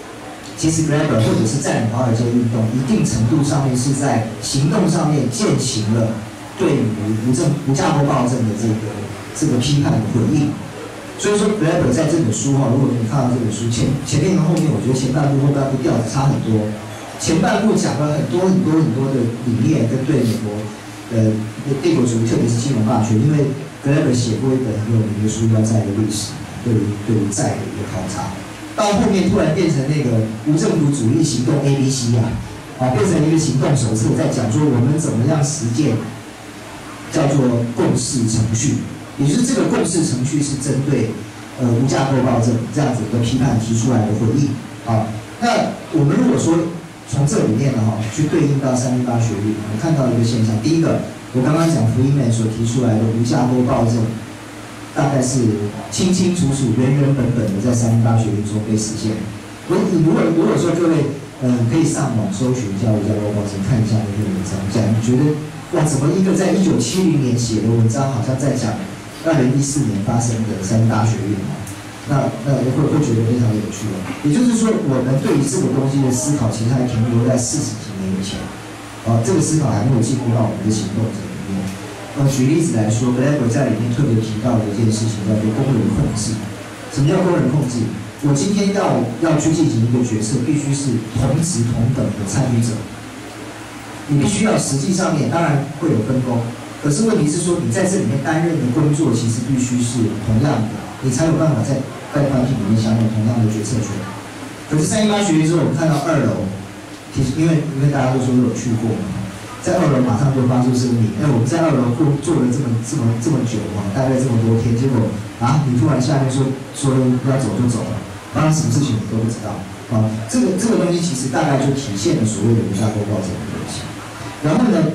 Graeber 或者是占领华尔街运动，一定程度上面是在行动上面践行了对于无架构暴政的这个批判的回应。所以说 Graeber 在这本书如果你看到这本书前面跟后面，我觉得前半部后半部调子差很多。前半部讲了很多的理念跟对美国帝国主义，特别是金融霸权，因为 Graeber 写过一本很有名的书叫《债的历史》，对于债的一个考察。 到后面突然变成那个无政府主义行动 ABC 变成一个行动手册，在讲说我们怎么样实践叫做共识程序，也就是这个共识程序是针对无架构暴政这样子一个批判提出来的回应那我们如果说从这里面呢去对应到318学运，我们看到一个现象，第一个，我刚刚讲Freeman所提出来的无架构暴政。 大概是清清楚楚、原原本本的在318学运中被实现。如果说各位可以上网搜寻一下无架构暴政，看一下那篇文章，你觉得哇，怎么一个在1970年写的文章，好像在讲2014年发生的318学运那会觉得非常有趣也就是说，我们对于这个东西的思考，其实还停留在40几年以前这个思考还没有进入到我们的行动者里面。 举例子来说 ，Graeber 在里面特别提到的一件事情叫做工人控制。什么叫工人控制？我今天要去进行一个决策，必须是同质同等的参与者。你必须要实际上面当然会有分工，可是问题是说你在这里面担任的工作其实必须是同样的，你才有办法在团体里面享有同样的决策权。可是318学运之后，我们看到2楼，其实因为大家都说有去过嘛。 在2楼马上就发出声明，我们在2楼坐了这么久大概这么多天，结果你突然下面说要走就走了，发生什么事情你都不知道这个东西其实大概就体现了所谓的无架构暴政的东西。然后呢，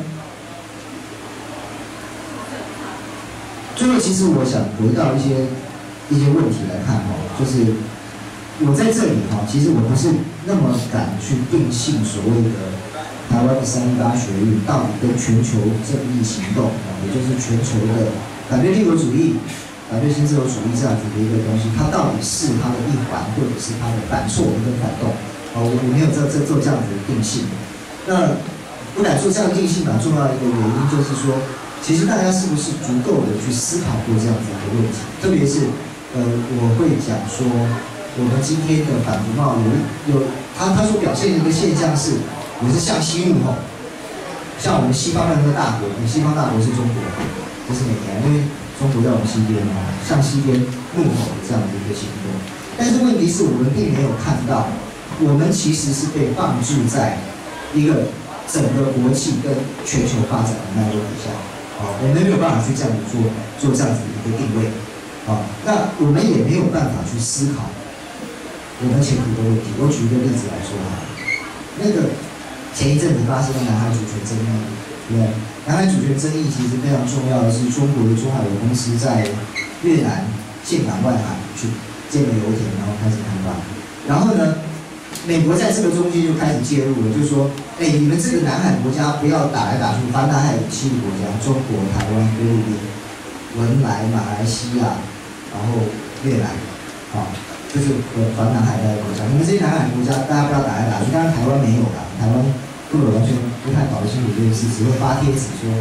最后其实我想回到一些问题来看就是我在这里其实我不是那么敢去定性所谓的。 台湾的318学运到底跟全球正义行动也就是全球的反对帝国主义、反对新自由主义这样子的一个东西，它到底是它的一环，或者是它的反错跟反动我没有做这样子的定性。那不敢做这样定性重要的一个原因就是说，其实大家是不是足够的去思考过这样子的问题？特别是我会讲说，我们今天的反服贸有它所表现的一个现象是。 也是向西怒像我们西方的那个大国，西方大国是中国，这是哪年？因为中国在我们西边向西边怒吼的这样的一个行动。但是问题是我们并没有看到，我们其实是被放置在一个整个国际跟全球发展的脉络底下我们没有办法去这样子做这样子的一个定位那我们也没有办法去思考我们前途的问题。我举一个例子来说那个。 前一阵子发生的南海主权争议， 对不对？南海主权争议其实非常重要的是，中国的中海油公司在越南岘港外海去建了油田，然后开始开发。然后呢，美国在这个中间就开始介入了，就是说，哎，你们这个南海国家不要打来打去，环南海有7个国家：中国、台湾、菲律宾、文莱、马来西亚，然后越南，啊，就是环南海的国家。你们这些南海国家，大家不要打来打去。当然台湾没有啦，台湾根本完全不太搞得清楚这件事，只会发帖子说。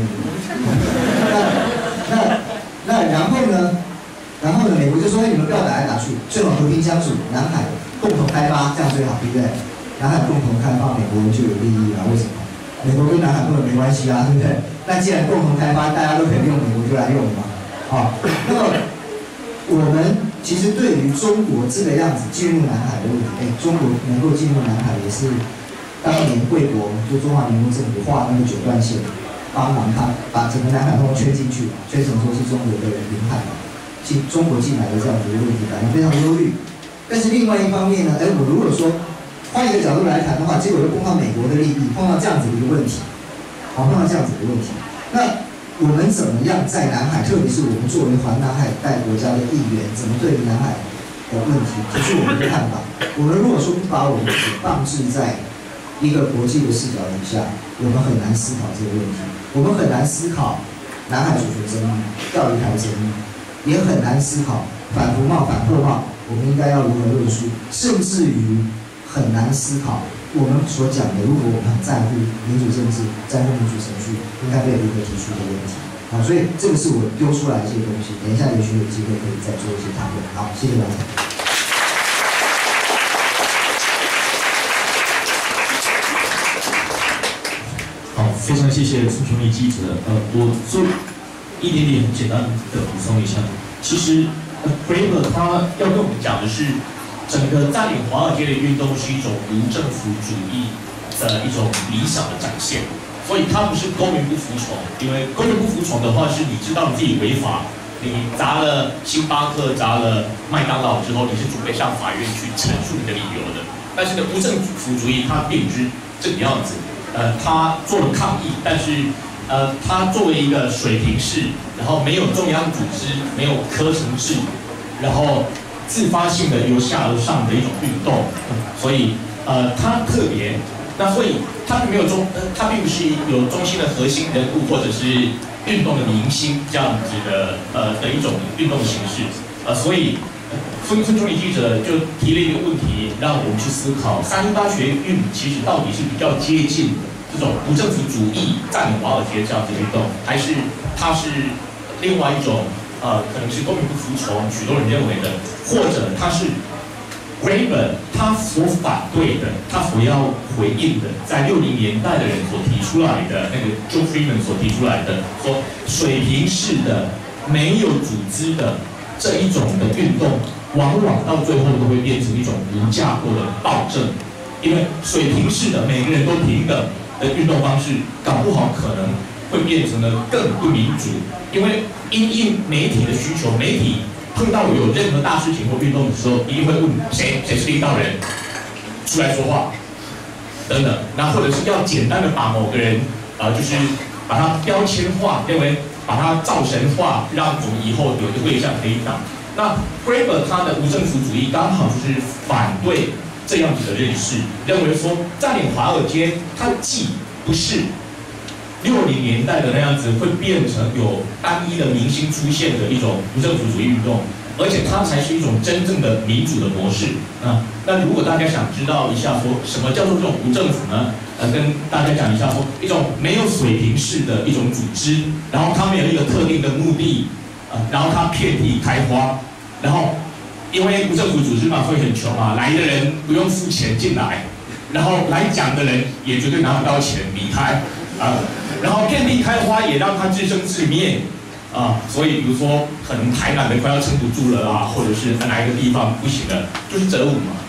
然后呢，美国就说你们不要打来打去，最好和平相处，南海共同开发，这样最好，对不对？南海共同开发，美国人就有利益了。为什么？美国跟南海根本没关系啊，对不对？那既然共同开发，大家都可以用，美国就来用嘛。好，那么我们其实对于中国这个样子进入南海的问题，中国能够进入南海也是当年贵国就中华民国政府画那个9段线，帮忙他把整个南海都圈进去，圈成说是中国的领海嘛。中国进来的这样子的问题，感到非常忧虑。但是另外一方面呢，我如果说换一个角度来谈的话，结果又碰到美国的利益，碰到这样子的一个问题，碰到这样子的问题，那我们怎么样在南海，特别是我们作为环南海带国家的一员，怎么对于南海的问题提出我们的看法？我们如果说不把我们自己放置在一个国际的视角底下，我们很难思考这个问题，我们很难思考南海主权争议、钓鱼台争议。也很难思考反服贸、反货贸，我们应该要如何论述，甚至于很难思考我们所讲的，如果我们很在乎民主政治、在乎民主程序，应该被如何提出的问题。好，所以这个是我丢出来的一些东西，等一下也许有机会可以再做一些讨论。好，谢谢大家。 好，非常谢谢苏琼义记者。我做一点点很简单的补充一下，其实 Graeber 他要跟我们讲的是，整个占领华尔街的运动是一种无政府主义的一种理想的展现，所以他不是公民不服从，因为公民不服从的话，是你知道你自己违法，你砸了星巴克、砸了麦当劳之后，你是准备向法院去陈述你的理由的。但是呢，无政府主义它并不是这个样子，他做了抗议，但是它作为一个水平式，然后没有中央组织，没有科层制，然后自发性的由下而上的一种运动，所以它特别，那所以它并没有它并不是有中心的核心人物或者是运动的明星这样子的一种运动形式，所以孙中义记者就提了一个问题，让我们去思考318学运其实到底是比较接近这种无政府主义占领华尔街这样子的运动，还是它是另外一种可能是公民不服从，许多人认为的，或者它是 Graeber 他所反对的，他所要回应的，在60年代的人所提出来的那个 Joe Freeman 所提出来的，说水平式的没有组织的这一种的运动，往往到最后都会变成一种无架构的暴政，因为水平式的每个人都平等的运动方式，搞不好可能会变成了更不民主，因为因媒体的需求，媒体碰到有任何大事情或运动的时候，一定会问谁是领导人出来说话，等等，那或者是要简单的把某个人就是把他标签化，认为把他造神化，让我们以后有一个对象可以打。那 Graeber 他的无政府主义刚好就是反对这样子的认识，认为说占领华尔街，它既不是60年代的那样子会变成有单一的明星出现的一种无政府主义运动，而且它才是一种真正的民主的模式啊。那如果大家想知道一下说什么叫做这种无政府呢？跟大家讲一下说一种没有水平式的一种组织，然后它没有一个特定的目的，然后它遍地开花，然后因为无政府组织嘛，所以很穷嘛，来的人不用付钱进来，然后来讲的人也绝对拿不到钱离开然后遍地开花也让它自生自灭所以比如说可能台南的快要撑不住了或者是哪一个地方不行了，就是折武嘛。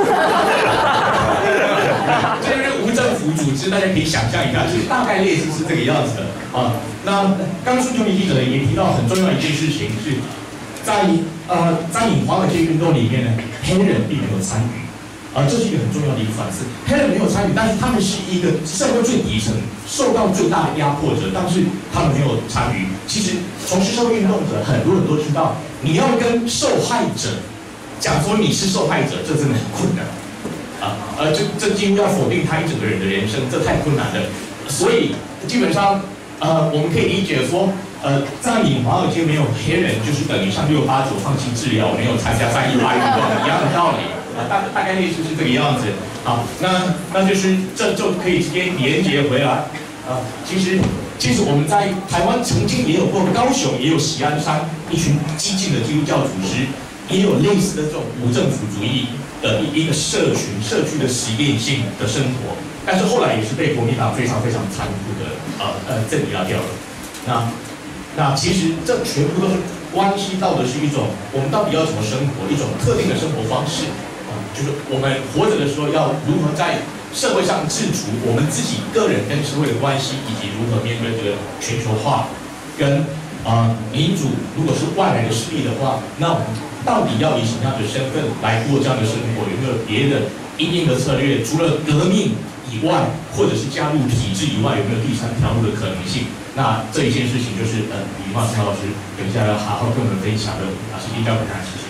这就是无政府组织，大家可以想象一下，就是大概类似是这个样子的那刚刚孙琼义记者也提到很重要一件事情是，在占领华尔街运动里面呢，黑人并没有参与， 这是一个很重要的一个反思。黑人没有参与，但是他们是一个社会最底层、受到最大的压迫者，但是他们没有参与。其实从事社会运动者，很多人都知道，你要跟受害者讲说你是受害者，这真的很困难这几乎要否定他一整个人的人生，这太困难了。所以基本上，我们可以理解说，在你华尔街没有黑人，就是等于像689放弃治疗，没有参加318运动一样的道理。大概类似是这个样子。好，那就是这就可以直接连接回来。其实我们在台湾曾经也有过，高雄也有喜安山一群激进的基督教组织，也有类似的这种无政府主义的一个社区的实验性的生活，但是后来也是被国民党非常非常残酷的镇压掉了。那其实这全部都是关系到的是一种我们到底要怎么生活，一种特定的生活方式。就是我们活着的时候要如何在社会上制除我们自己个人跟社会的关系，以及如何面对这个全球化跟民主。如果是外来的势力的话，那我们到底要以什么样的身份来过这样的生活？有没有别的因应的策略？除了革命以外，或者是加入体制以外，有没有第3条路的可能性？那这一件事情就是李茂成老师等一下要好好跟我们分享的。时间交给他，谢谢。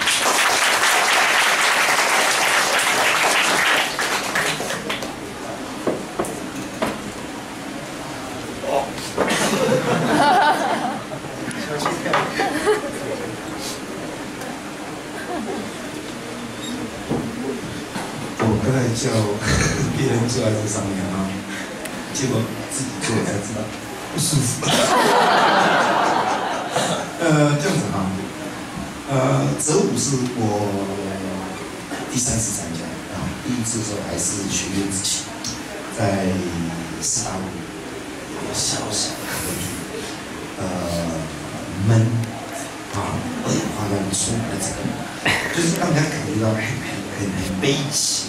叫别人坐在这上面结果自己做才知道不舒服。这样子折舞是我第3次参加第1次的时候还是学院之前，在4大路有小小的歌剧，闷二氧化碳充满了整个，就是让人家感觉到很悲情，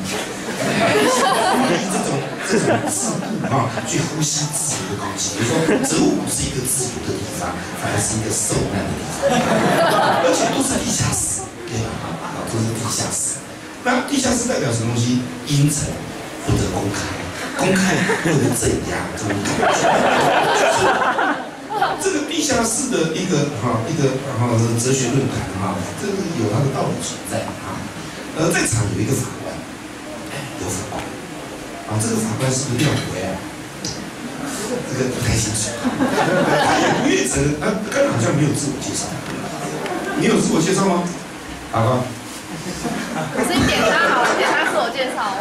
以这种自顾去呼吸自由的空气。比如说，折舞不是一个自由的地方，反而是一个受难的地方，而且都是地下室，对吧？都是地下室。那地下室代表什么东西？阴沉或者公开，公开或者镇压这种感觉。这个地下室的一个哲学论坛这个有它的道理存在在场有一个法官，有法官这个法官是不是廖国呀？这个不太清楚。他也不愿承认，刚好像没有自我介绍。你有自我介绍吗？法官？ 可是你点他好了，点他自我介绍。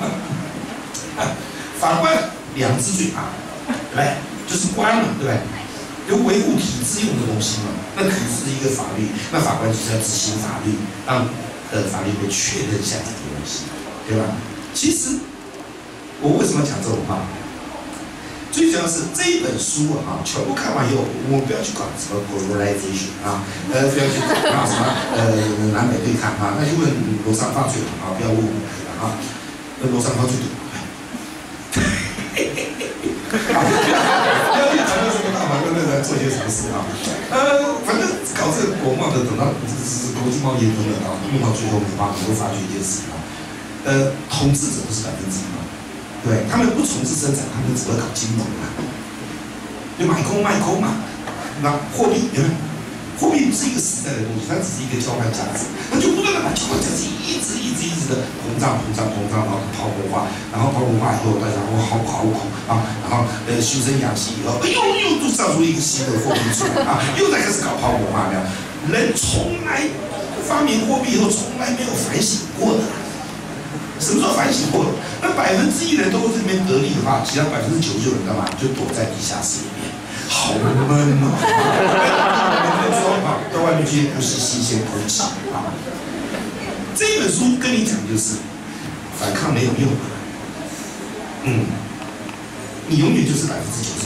法官2字罪对不对？就是官嘛，对不对？有维护体制用的东西嘛，那体制是一个法律，那法官就是要执行法律，让法律会确认下这个东西，对吧？其实我为什么讲这种话？最主要是这一本书全部看完以后，我们不要去搞什么 globalization 不要去搞什么南北对抗那就问罗桑发最好不要问我那罗桑发最好。不要去谈到什么大法官在做些什么事反正搞这个国贸的，等到这是国际贸易等等弄到最后你会发觉一件事统治者不是1%嘛，对，他们不从事生产，他们只会搞金融就买空卖空嘛。那货币货币不是一个实在的东西，它只是一个交换价值，那就不断的把交换价值一直的膨胀，然后泡沫化，然后泡沫化以后大家好苦然后修身养性以后，又都造出一个新的货币出来又在开始搞泡沫化了。人从来发明货币以后，从来没有反省过的。什么时候反省过？那1%人都在这边得利的话，其他99%人干嘛？就躲在地下室里面，好闷到外面去呼吸新鲜空气这本书跟你讲就是反抗没有用你永远就是99%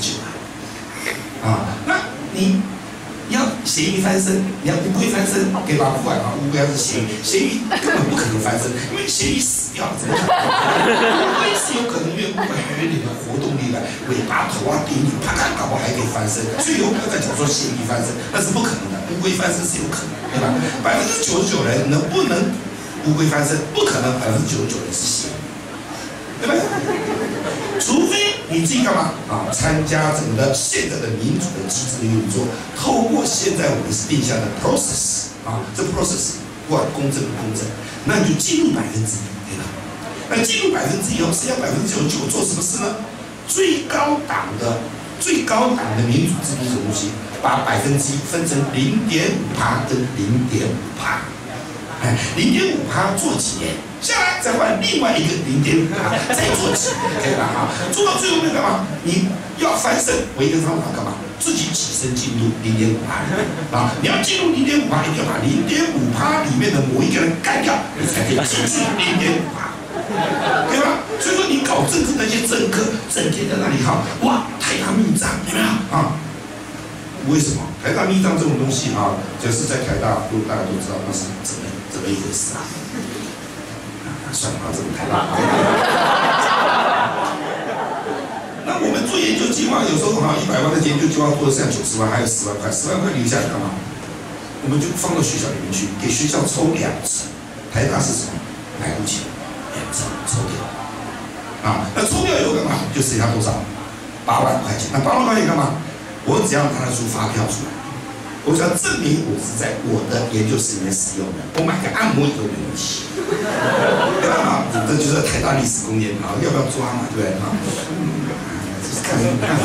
那你要咸鱼翻身，你要乌龟翻身，给把不管乌龟还是咸鱼，咸鱼根本不可能翻身，因为咸鱼死掉了，怎么可能？乌龟是有可能，因为乌龟还有点活动力来，尾巴头点你，啪咔，搞不好还可以翻身。所以有朋友在讲说咸鱼翻身，那是不可能的，乌龟翻身是有可能，对吧？99%人能不能乌龟翻身，不可能99%人是邪，对不对？除非你自己干嘛啊？参加整个现在的民主的机制的运作，透过现在我们是定下的 process 啊，这 process 不管公正不公正，那你就进入1%，对吧？那进入1%以后，剩下99%做什么事呢？最高档的民主制度这东西，把1%分成0.5%跟0.5%。0.5%做几年，下来再换另外一个0.5%，再做几年，可以吧？哈，做到最后面干嘛？你要翻身，唯一的方法干嘛？自己起身进入0.5%啊！你要进入0.5%，一定要把0.5%里面的某一个人干掉，你才可以进去0.5%，对吧？所以说你搞政治那些政客，整天在那里哈，哇，台大密章，有没有啊？为什么台大密章这种东西啊，就是在台大，大家都知道那是怎么一回事啊？算了，这个台大。那我们做研究计划，有时候哈，100万的研究计划做的剩90万，还有10万块，10万块留下来干嘛？我们就放到学校里面去，给学校抽2次。台大是什么？买不起，2次抽掉。啊，那抽掉以后干嘛？就剩下多少？8万块钱。那8万块钱干嘛？我只要拿得出发票出来，我只要证明我是在我的研究室里面使用的，我买个按摩椅都没问题，对吧？这就是台大历史公园啊，要不要抓嘛？对不对啊？就是看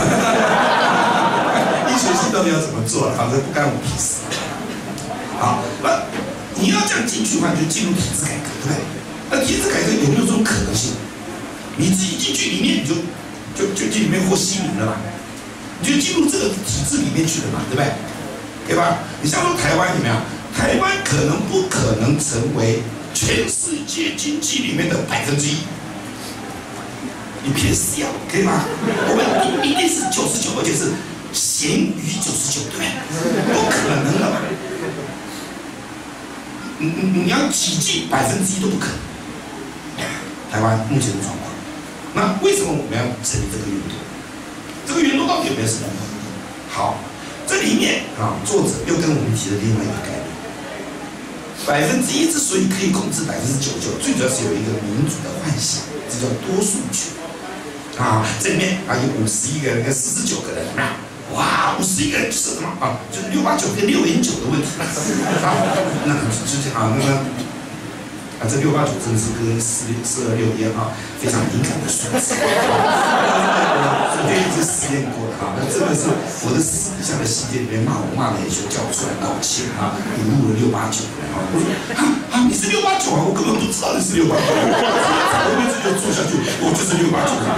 医学系到底要怎么做了，反正不干我屁事。好，那你要这样进去的话，就进入体制改革，对不对？那体制改革有没有这种可能性？你自己进去里面，你就进里面和稀泥了嘛？你就进入这个体制里面去了嘛，对不对？对吧？你像说台湾有没有？台湾不可能成为全世界经济里面的1%，你骗死呀，可以吗？我们一定是99%，而且是咸鱼99%，对不对？不可能的嘛！你要挤进1%都不可能。台湾目前的状况，那为什么我们要成立这个运动？这个运动到底有没有什么？好，这里面啊，作者又跟我们提了另外一个概念：1%之所以可以控制99%，最主要是有一个民主的幻想，这叫多数决。啊，这里面啊有51个人跟49个人，哇，51个人就是什么啊？就是689跟609的问题啊。那就是啊，那个。这689真的是跟426一样啊，非常敏感的数字。我昨天一直实验过的哈，那真的是我的私底下的细节里面骂了也就叫我出来道歉哈，你录了689啊，我说你是689啊，我根本不知道你是689，我每次就做下去，我就是689。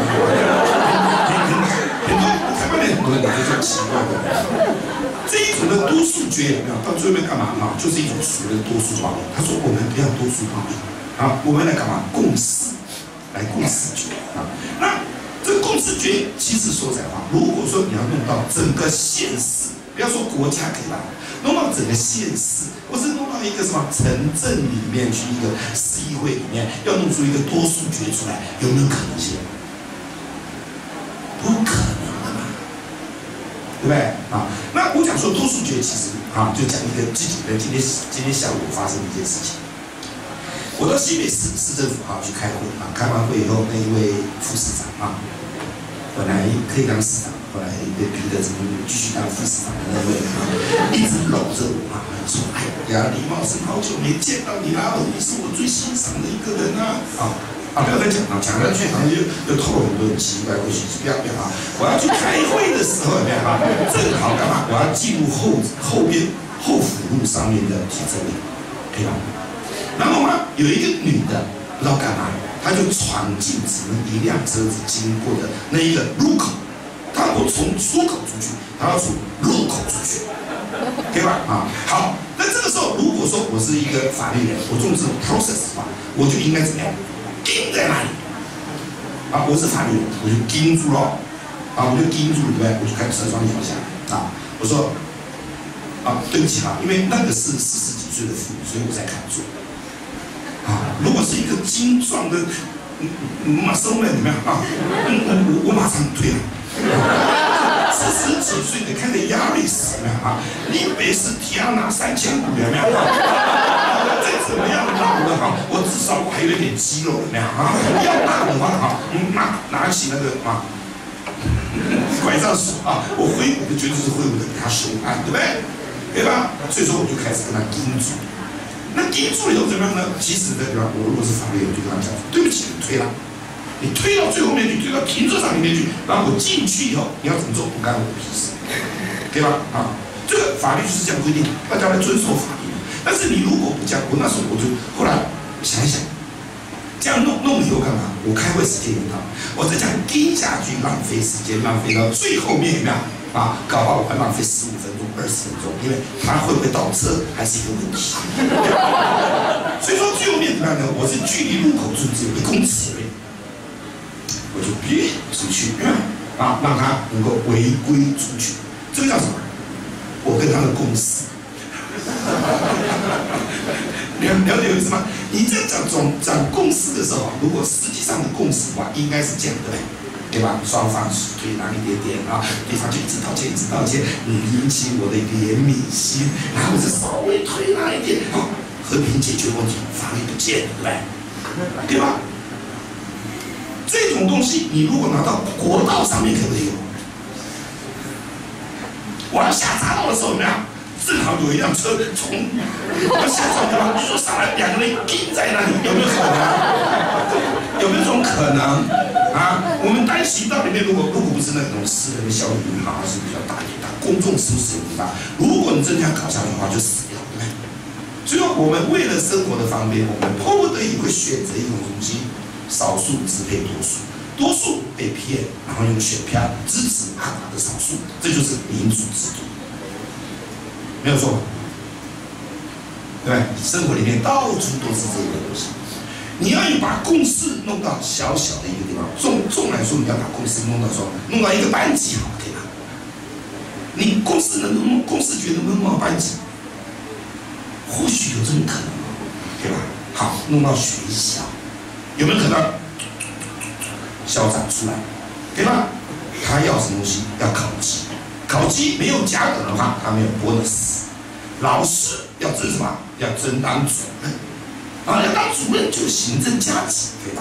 台湾人很多人就说奇怪的，这一种的多数决到最后面干嘛啊？就是一种所谓的多数报应。他说我们不要多数报应啊，我们来干嘛？共识，来共识决啊。那这个共识决，其实说实在话，如果说你要弄到整个县市，不要说国家可以吧，弄到整个县市，或是弄到一个什么城镇里面去，一个市议会里面，要弄出一个多数决出来，有没有可能性？不可能的嘛，对不对啊？那我讲说多数决，其实啊，就讲一个今天下午发生的一件事情。我到新北市政府去开会啊，开完会以后，那一位副市长啊，本来可以当市长，后来被逼得怎么继续当副市长的那位一直搂着我啊，说：“哎呀，李茂生，好久没见到你了，你是我最欣赏的一个人啊！”不要再讲了，讲下去好像又透露很多很奇怪的东西。不要啊！我要去开会的时候，有没有啊？正好干嘛？我要进入后府路上面的停车位，可以吧？然后呢，有一个女的不知道干嘛，她就闯进只能一辆车子经过的那一个路口，她不从出口出去，她要从入口出去，可以吧？啊，好。那这个时候，如果说我是一个法律人，我重视 process 的话，我就应该怎么样？盯在那里啊！我是法律人，我就盯住了啊！我就盯住了，对不对？我就开车窗摇下来啊！我说对不起因为那个是40几岁的妇女，所以我才敢做啊！如果是一个精壮的马生人怎么样啊？我马上退了。40几岁的开的亚力士啊，林北是提亚拿3500有没有？这怎么样大的哈？我至少我还有一点肌肉怎么样啊？要大的话哈，拿起那个拐杖手啊，我挥舞的绝对是挥舞的比他凶悍，对不对？对吧？所以说我就开始跟他盯住。那盯住以后怎么样呢？其实对吧？我如果是法律，我就跟他讲，对不起，你推了。你推到最后面去，推到停车场里面去，然后我进去以后，你要怎么做不干我的屁事，对吧？啊，这个法律就是这样规定，大家来遵守法律。但是你如果不这样，我那时候我就后来想一想，这样弄以后干嘛？我开会时间一到，我再这样盯下去，浪费时间，浪费到最后面有没有？啊，搞不好我还浪费15分钟、20分钟，因为他会不会倒车还是一个问题。所以说最后面怎么样呢？我是距离路口处只有1公尺而已。我就别出去啊，让他能够违规出去，这个叫什么？我跟他的共识，了解我意思吗？你在讲共识的时候，如果实际上的共识的话，应该是这样的，对吧？双方推让一点点啊，对方就一直道歉，一直道歉，引起我的怜悯心，然后是稍微推让一点，啊，和平解决问题，法律不见，对不对？对吧？这种东西，你如果拿到国道上面可不可以有？我要下匝道的时候，怎么样？正好有一辆车从我下车对吧？就上来2个人盯在那里，有没有可能？有没有这种可能？啊，我们单行道里面，如果不是那种私人的小银行，是比较大一点的，公众使用不大。如果你真这样搞下去的话，就死掉，对不对？所以说，我们为了生活的方便，我们迫不得已会选择一种东西。少数支配多数，多数被骗，然后用选票支持阿达的少数，这就是民主制度，没有错吧？对不对？生活里面到处都是这个东西。你要把共识弄到小小的一个地方，纵来说，你要把共识弄到一个班级好，对吧？你共识决能不能弄到班级？或许有这种可能，对吧？好，弄到学校。有没有可能校长出来，对吧？他要什么东西？要考绩，考绩没有甲等的话，他没有 bonus。老师要争什么？要争当主任，啊，要当主任就行政加级，对吧？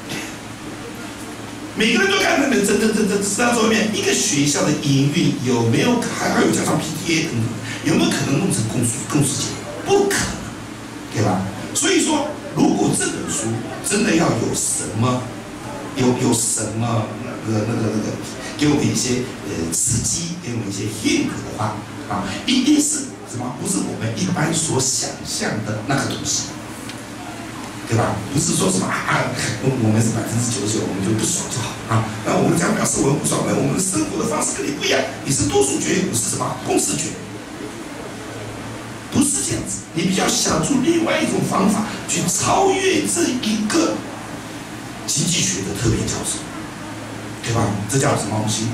每个人都看那边争到最后面，一个学校的营运有没有还有加上 PTA 等等，有没有可能弄成共识结果？不可能，对吧？所以说。如果这本书真的要有什么，有什么给我们一些刺激，给我们一些 hint 的话，啊，一定是什么？不是我们一般所想象的那个东西，对吧？不是说什么我们是99%，我们就不爽就好啊。那我们这样表示我们不爽，那我们的生活的方式跟你不一样，你是多数决，我是什么共识决。不是这样子，你必须要想出另外一种方法去超越这一个经济学的特别教授，对吧？这叫什么东西？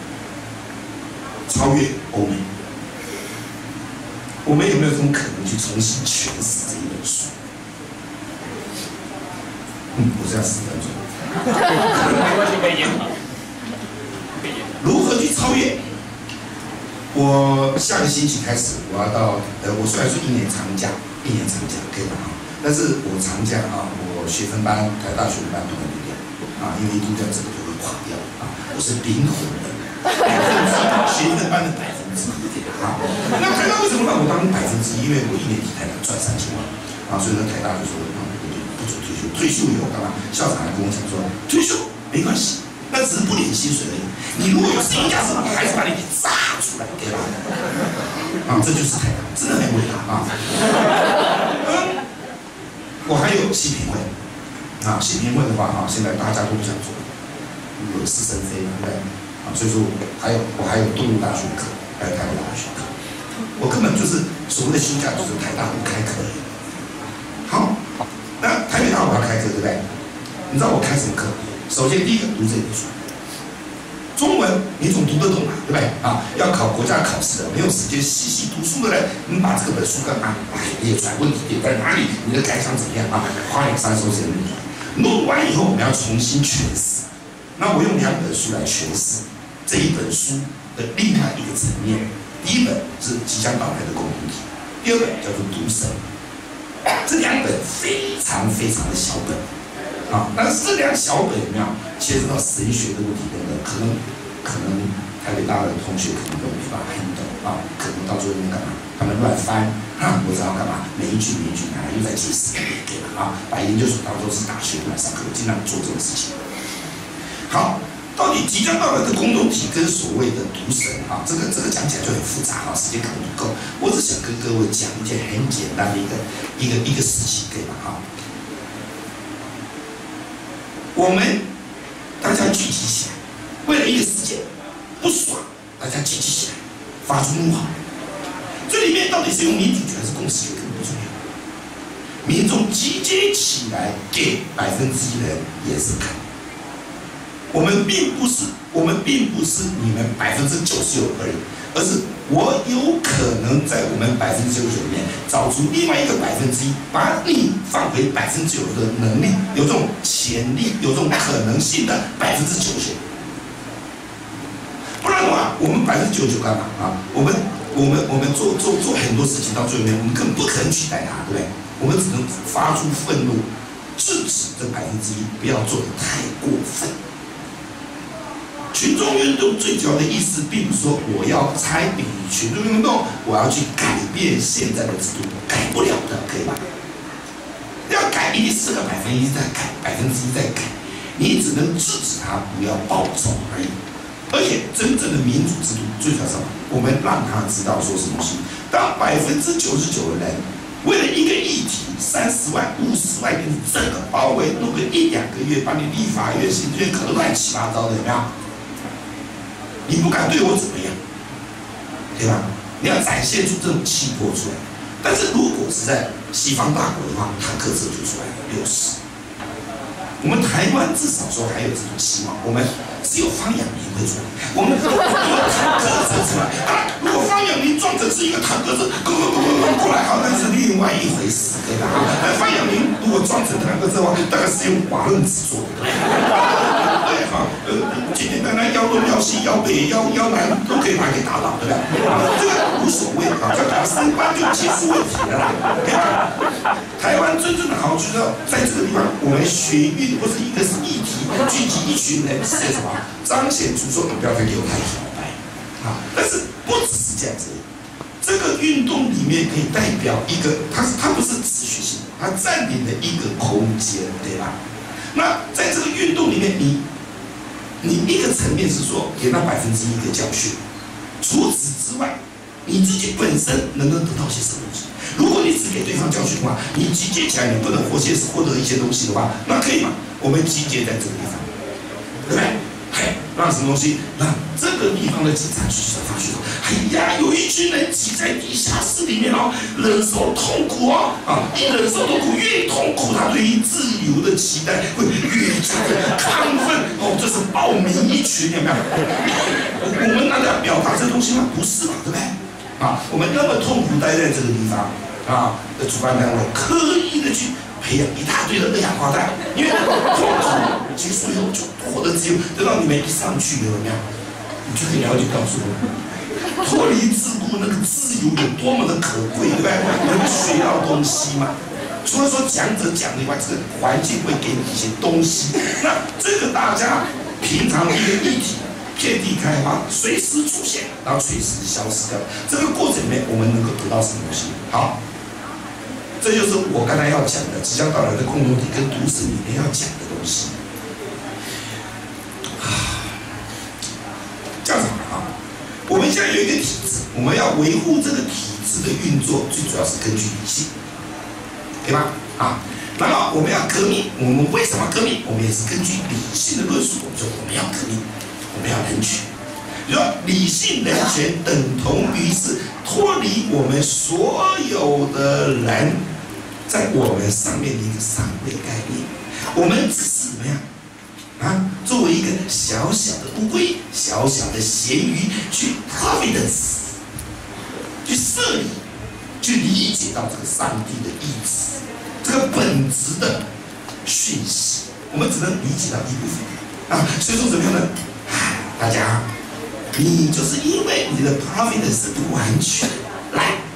超越欧美。我们有没有这种可能去重新诠释这一本书？我这样10分钟。 没关系，可以延长。 如何去超越？我下个星期开始，我要到我虽然说1年长假，可以吧？但是我长假啊，我学分班，台大学分班不能掉啊，因为一丢掉这个就会垮掉啊。我是灵魂的学分班的1%啊。那台大为什么让我当1%？因为我1年级台大赚3000万啊，所以呢台大就说不准退休，退休以后干嘛？校长还跟我讲说，退休没关系。那只是不领薪水而已。你如果有事情假设，还是把你给炸出来，对吧？啊，这就是台大，真的很伟大啊！我还有系评会，啊，系评会的话啊，现在大家都不想做，有是生非，对不对？啊，所以说我还有动物大学课，还有台北大学课，我根本就是所谓的休假，就是台大不开课而已。好，那台北大我要开课，对不对？你知道我开什么课？首先，第一个读这本书，中文你总读得懂嘛，对不对？啊，要考国家考试的，没有时间细细读书的人，你把这本书干嘛？列出来问题点在哪里？你的感想怎么样啊？花2、3周时间弄完以后，我们要重新诠释。那我用2本书来诠释这一本书的另外一个层面。第一本是即将到来的共同体，第二本叫做读神。 这2本非常非常的小本，但是这2小本有没有牵涉到神学的问题等等，可能台北大的同学可能都没办法handle可能到最后面干嘛？他们乱翻我知道干嘛？每一句拿来又在解释给了把研究所当作是大学来上课，我经常做这种事情。好。到底即将到来的共同体跟所谓的独神这个讲起来就很复杂时间可能不够，我只想跟各位讲一件很简单的一个事情，可以吧？我们大家聚集起来，为了一个事件不爽，大家聚集起来，发出怒吼。这里面到底是用民主权还是共识权根本不重要，民众集结起来给1%的人颜色看。我们并不是你们99%而已，而是我有可能在我们99%里面找出另外一个1%，把你放回99%的能力，有这种潜力，有这种可能性的90%。不然的话，我们99%干嘛我们做很多事情到最后面，我们根本不可能取代它，对不对？我们只能发出愤怒，制止这1%不要做得太过分。群众运动最主要的意思，并不是说我要参与群众运动，我要去改变现在的制度，改不了的，可以吧？要改一定是个1%在改，1%在改，你只能制止它不要暴走而已。而且真正的民主制度最主要是什么？我们让他知道说什么东西。当99%的人为了一个议题，30万、50万给你整个包围，弄个1、2个月，把你立法院、行政院搞得乱七八糟的，有没有？你不敢对我怎么样，对吧？你要展现出这种气魄出来。但是如果是在西方大国的话，坦克车就出来了60。我们台湾至少说还有这种希望，我们只有方养民会出来，我们有坦克车出来。如果方养民撞的是一个坦克车，过来，好，那是另外一回事，对吧？方养民如果撞成坦克车的话，大概是用瓦楞纸做的。对哈，简简单单要东要西要北要南都可以把它给打倒，对吧？这个无所谓只要打3关就结束问题了啦，对吧？台湾真正的好处就是在这个地方，我们学运或者一个是议题，聚集一群人是什么？彰显出说你不要再给我太挑白但是不只是这样子，这个运动里面可以代表一个，它不是持续性，它占领了一个空间，对吧？那在这个运动里面，你一个层面是说给那1%一个教训，除此之外，你自己本身能得到些什么东西？如果你只给对方教训的话，你集结起来你不能获得一些东西的话，那可以吗？我们集结在这个地方，对不对？让什么东西？让这个地方的警察局发觉，哎呀，有一群人挤在地下室里面忍受痛苦一忍受痛苦越痛苦，他对于自由的期待会越加的亢奋这是暴民一群，有没有？我们难道表达这东西吗？不是嘛，对不对？我们那么痛苦待在这个地方的主办单位刻意的去培养一大堆的二氧化碳，因为痛苦结束以后就获得自由，等到你们一上去有没有？你就可以了解到说，脱离桎梏那个自由有多么的可贵，对不对？能学到东西嘛。除了说讲者讲以外，这个环境会给你一些东西。那这个大家平常的一个议题。遍地开花，随时出现，然后随时消失掉。这个过程里面，我们能够得到什么东西？好，这就是我刚才要讲的即将到来的共同体跟都市里面要讲的东西。这样子我们现在有一个体制，我们要维护这个体制的运作，最主要是根据理性，对吧？然后我们要革命，我们为什么革命？我们也是根据理性的论述，我们说我们要革命。我们要人权，你说理性人权等同于是脱离我们所有的人在我们上面的一个上位概念，我们只是怎么样作为一个小小的乌龟、小小的咸鱼去 providence 去设立、去理解到这个上帝的意志，这个本质的讯息，我们只能理解到一部分所以说怎么样呢？大家，你就是因为你的 providence 不完全，来，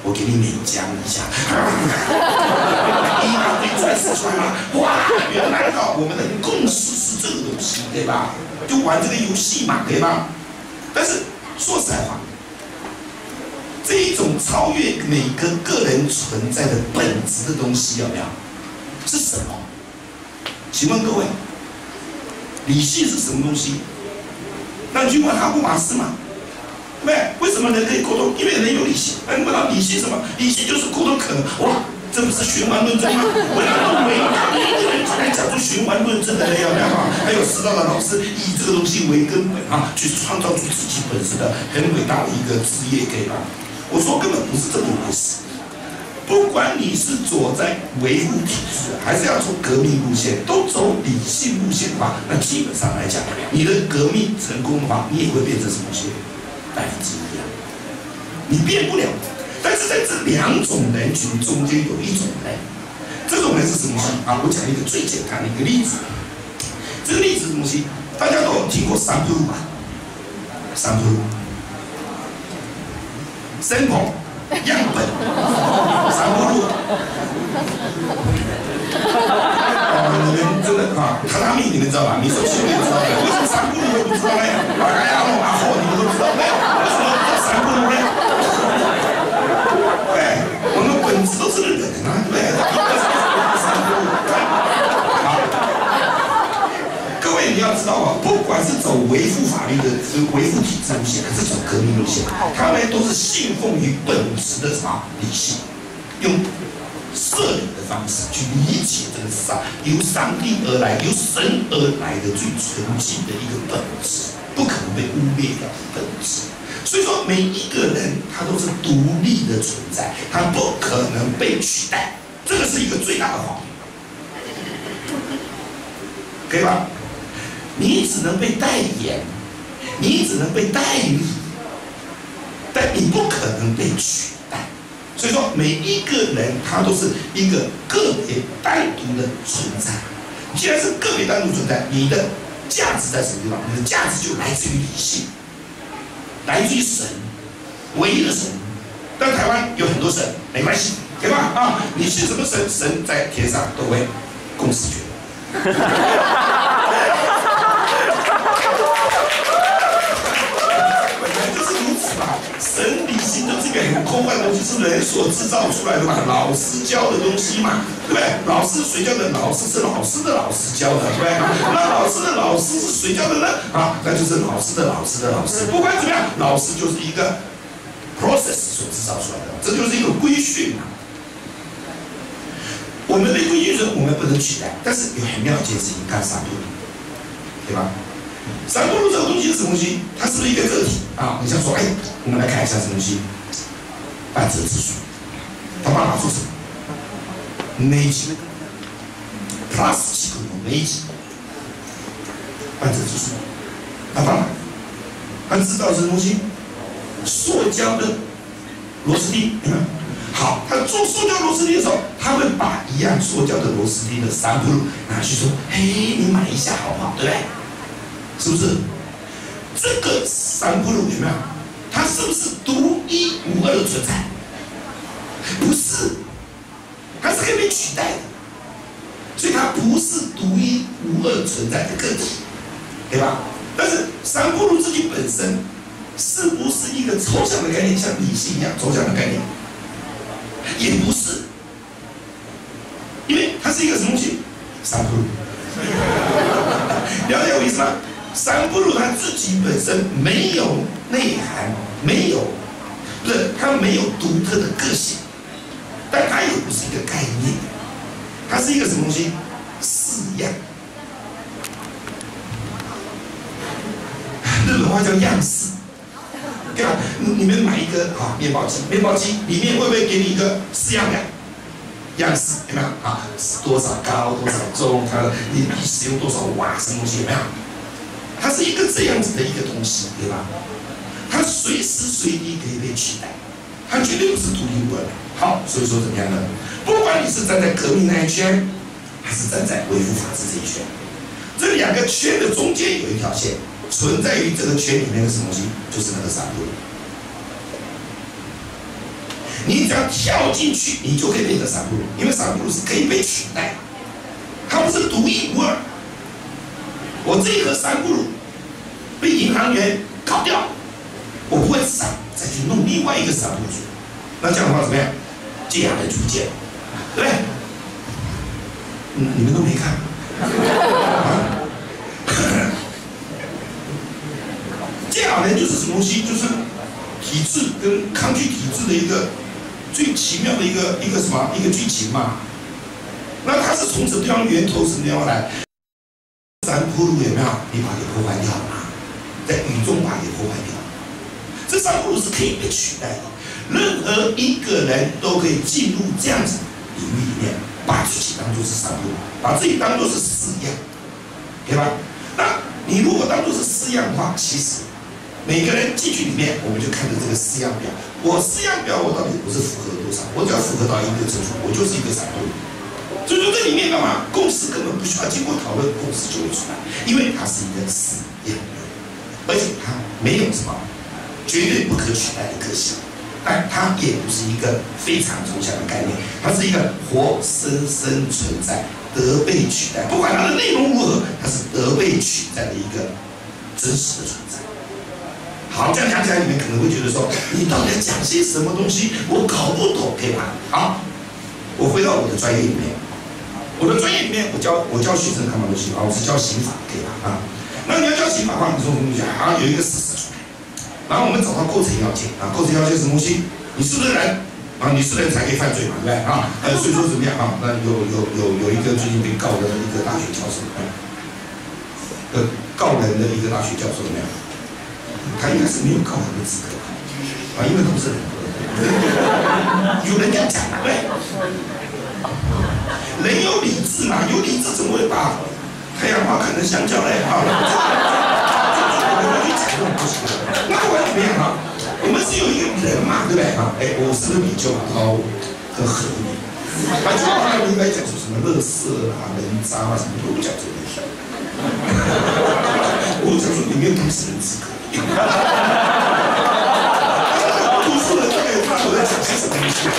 我给你美江一下，一大堆钻石出来了，哇，原来我们的共识是这个东西，对吧？就玩这个游戏嘛，对吧？但是说实在话，这一种超越每个个人存在的本质的东西有没有？是什么？请问各位，理性是什么东西？那你去问哈布马斯嘛？对不对？为什么人可以沟通？因为人有理性。那你问到理性什么？理性就是沟通可能。哇，这不是循环论证吗？我认为一个人才能讲出循环论证的人有没有？还有师大的老师以这个东西为根本啊，去创造出自己本身的很伟大的一个职业给吧。我说根本不是这么一回事。不管你是走在维护体制，还是要走革命路线，都走理性路线的话，那基本上来讲，你的革命成功的话，你也会变成什么些1%啊，你变不了。但是在这两种人群中间有一种人，这种人是什么东西啊？我讲一个最简单的一个例子，这个例子是什么东西？大家都有听过三步路吧？三步路 ，sample 样本，三步路。你们真的啊，榻榻米你们知道吧？你说球你知道的，为什么三步路会不知道呢？哎呀，阿后你们都知道没有？为什么叫三步路呢？对，我们本质都是人啊，对不对？三步路。好，各位你要知道啊，不管是走维护法律的、维护体制路线，还是走革命路线，他们都是信奉于本质的什么理性，用摄理的方式去理解这个上由上帝而来、由神而来的最纯净的一个本质，不可能被污蔑掉的本质。所以说，每一个人他都是独立的存在，他不可能被取代，这个是一个最大的谎言，可以吧？你只能被代言，你只能被代理，但你不可能被取代。所以说，每一个人他都是一个个别单独的存在。既然是个别单独存在，你的价值在什么地方？你的价值就来自于理性，来自于神，唯一的神。但台湾有很多神，没关系，对吧？啊，你信什么神，神在天上都会共视觉。神理性就是一个很空幻的东西，是人所制造出来的嘛，老师教的东西嘛，对不对？老师谁教的？老师是老师的老师教的，对不对？那老师的老师是谁教的呢？啊，那就是老师的老师的老师。不管怎么样，老师就是一个 process 所制造出来的，这就是一个规训嘛。我们被规训着，我们不能取代，但是有很妙的一件事情，看三步，对吧？三步路这个东西是什么东西？它是不是一个个体啊？你像说，哎，我们来看一下什么东西？半泽直树，他爸爸做什么？内基 plus 几个内基，半泽直树，他爸爸，他制造什么东西？塑胶的螺丝钉，有没有？好，他做塑胶螺丝钉的时候，他会把一样塑胶的螺丝钉的三步路拿去说，嘿，你买一下好不好？对不对？是不是？这个三步路有没有？它是不是独一无二的存在？不是，它是可以被取代的，所以它不是独一无二存在的个体，对吧？但是三步路自己本身是不是一个抽象的概念，像理性一样抽象的概念？也不是，因为它是一个什么东西？三步路，了解我意思吗？三步路它自己本身没有内涵，没有，不是它没有独特的个性，但它也不是一个概念，它是一个什么东西？式样。日本话叫样式，对吧？你们买一个啊面包机，面包机里面会不会给你一个式样表？样式有没有啊？多少高，多少重，它你使用多少瓦，什么东西有没有？它是一个这样子的一个东西，对吧？它随时随地可以被取代，它绝对不是独一无二的。好，所以说怎么样呢？不管你是站在革命那一圈，还是站在维护法治这一圈，这两个圈的中间有一条线，存在于这个圈里面的什么东西？就是那个三步路。 你只要跳进去，你就可以变成散户，因为散户是可以被取代的，它不是独一无二。我这一盒散户被银行员搞掉，我不会再去弄另外一个散户组，那这样的话怎么样？借亚人就不见了，对不对？你们都没看啊？借亚人就是什么东西？就是体制跟抗拒体制的一个最奇妙的一个什么一个剧情嘛。那它是从什么地方源头什么地方来？三铺路有没有？你把它给破坏掉了，在雨中把它给破坏掉。这三铺路是可以被取代的，任何一个人都可以进入这样子领域里面，把自己当作是三铺路，把自己当作是四样，对吧？那你如果当作是四样的话，其实每个人进去里面，我们就看着这个四样表。我四样表我到底我是符合多少？我只要符合到一个程度，我就是一个散户。所以说这里面干嘛？共识根本不需要经过讨论，共识就会出来，因为它是一个四样表，而且它没有什么绝对不可取代的个性，但它也不是一个非常抽象的概念，它是一个活生生存在、得被取代。不管它的内容如何，它是得被取代的一个真实的存在。好，这样讲起来，你们可能会觉得说，你到底在讲些什么东西？我搞不懂，可以吧？好，我回到我的专业里面，我的专业里面，我教学生看到东西啊，我是教刑法，可以吧？啊，那你要教刑法的话，你说什么东西啊？有一个事实出来，然后我们找到构成要件啊，构成要件是什么东西？你是不是人啊？你是人才可以犯罪嘛，对不对啊？所以说怎么样啊？那有一个最近被告的一个大学教授，告人的一个大学教授怎么样？他应该是没有告人的资格啊，因为都是人，有人这样讲嘛，对。人有理智嘛，有理智怎么会把太阳花看成香蕉嘞？啊，那不管怎么样啊，我们是有一个人嘛，对不对啊？哎，我是不是比较高和合理？他就他应该讲出什么垃圾啊、人渣啊，什么都不讲这个东西。我讲说你没有读书人资格。读书人大概也不知道我在讲些什么东西。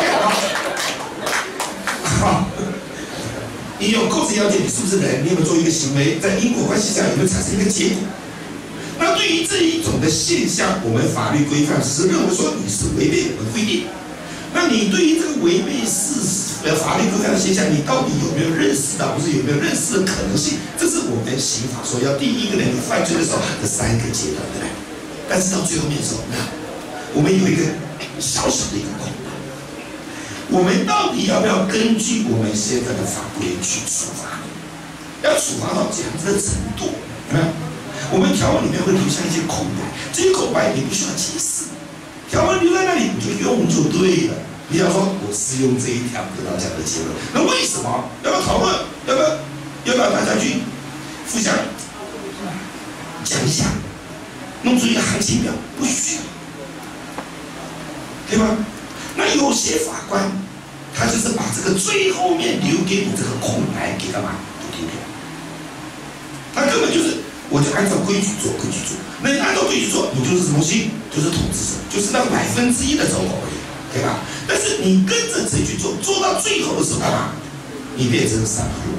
好。你有构成要件，你是不是人？你有没有做一个行为，在因果关系下有没有产生一个结果？那对于这一种的现象，我们法律规范只是认为说你是违背我们规定。那你对于这个违背法律规范的现象，你到底有没有认识到，或是有没有认识的可能性？这是我们刑法说要第一个人犯罪的时候的3个阶段，对不对？但是到最后面的时候，我们有一个小小的一个空白。我们到底要不要根据我们现在的法规去处罚？要处罚到这样子的程度，有没有？我们条文里面会留下一些空白，这些空白你不需要解释，条文留在那里你就用就对了。你要说我是用这一条得到这样的结论，那为什么？要不要讨论？要不要大家去互相讲一下，弄出一个行情表？不需要，对吧？那有些法官，他就是把这个最后面留给你这个空白给干嘛？不丢掉。他根本就是，我就按照规矩做，规矩做。那你按照规矩做，你就是什么东西？就是统治者，就是那个1%的走狗而已，对吧？但是你跟着谁去做，做到最后的时候干嘛？你变成三步路。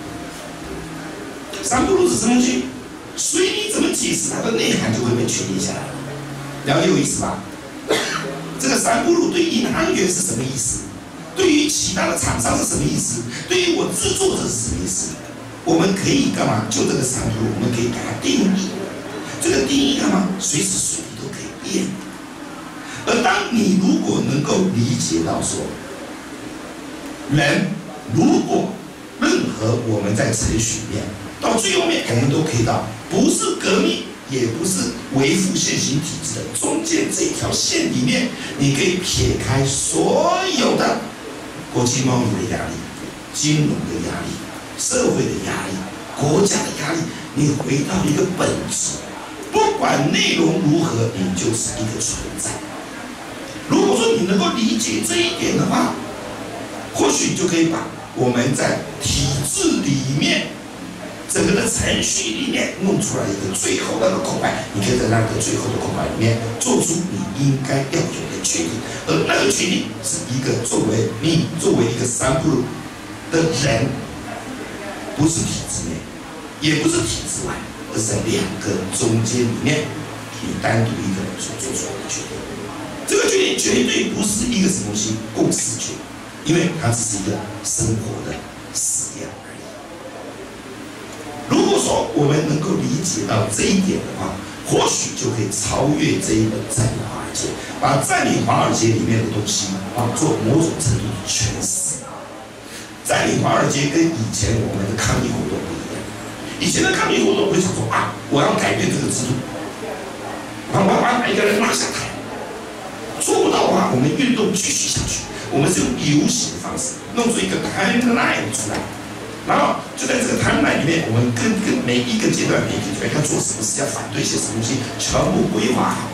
三步路是什么东西？随你怎么解释，它的内涵就会被确定下来。了解我意思吧？这个三步路对银行员是什么意思？对于其他的厂商是什么意思？对于我制作者是什么意思？我们可以干嘛？就这个三步路，我们可以把它定义。这个定义干嘛？随时随地都可以变。而当你如果能够理解到说，人如果任何我们在程序里面，到最后面我们都可以到，不是革命。也不是维护现行体制的中间这条线里面，你可以撇开所有的国际贸易的压力、金融的压力、社会的压力、国家的压力，你回到一个本质，不管内容如何，你就是一个存在。如果说你能够理解这一点的话，或许就可以把我们在体制里面整个的程序里面弄出来一个最后那个空白，你可以在那个最后的空白里面做出你应该要有的决定，而那个决定是一个作为一个3步的人，不是体制内，也不是体制外，而是在2个中间里面，你单独一个人所做出来的决定。这个决定绝对不是一个什么东西共识决，因为它只是一个生活的实验而已。如果说我们能够理解到这一点的话，或许就可以超越这一本《占领华尔街》，把占领华尔街里面的东西做某种程度的诠释。占领华尔街跟以前我们的抗议活动不一样，以前的抗议活动会想说我要改变这个制度，我要把哪一个人拉下台，做不到的话，我们运动继续下去，我们是用游行的方式弄出一个 timeline 出来。然后就在这个 timeline 里面，我们跟每一个阶段要做什么事，要反对些什么东西，全部规划好。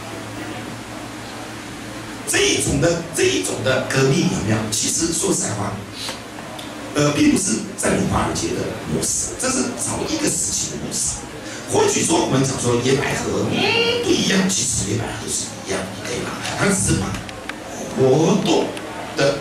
这一种的革命有没有？其实说实在话，并不是占领华尔街的模式，这是早一个时期的模式。或许说我们讲说野百合，不一样，其实野百合是一样，可以吧？它只是把活动的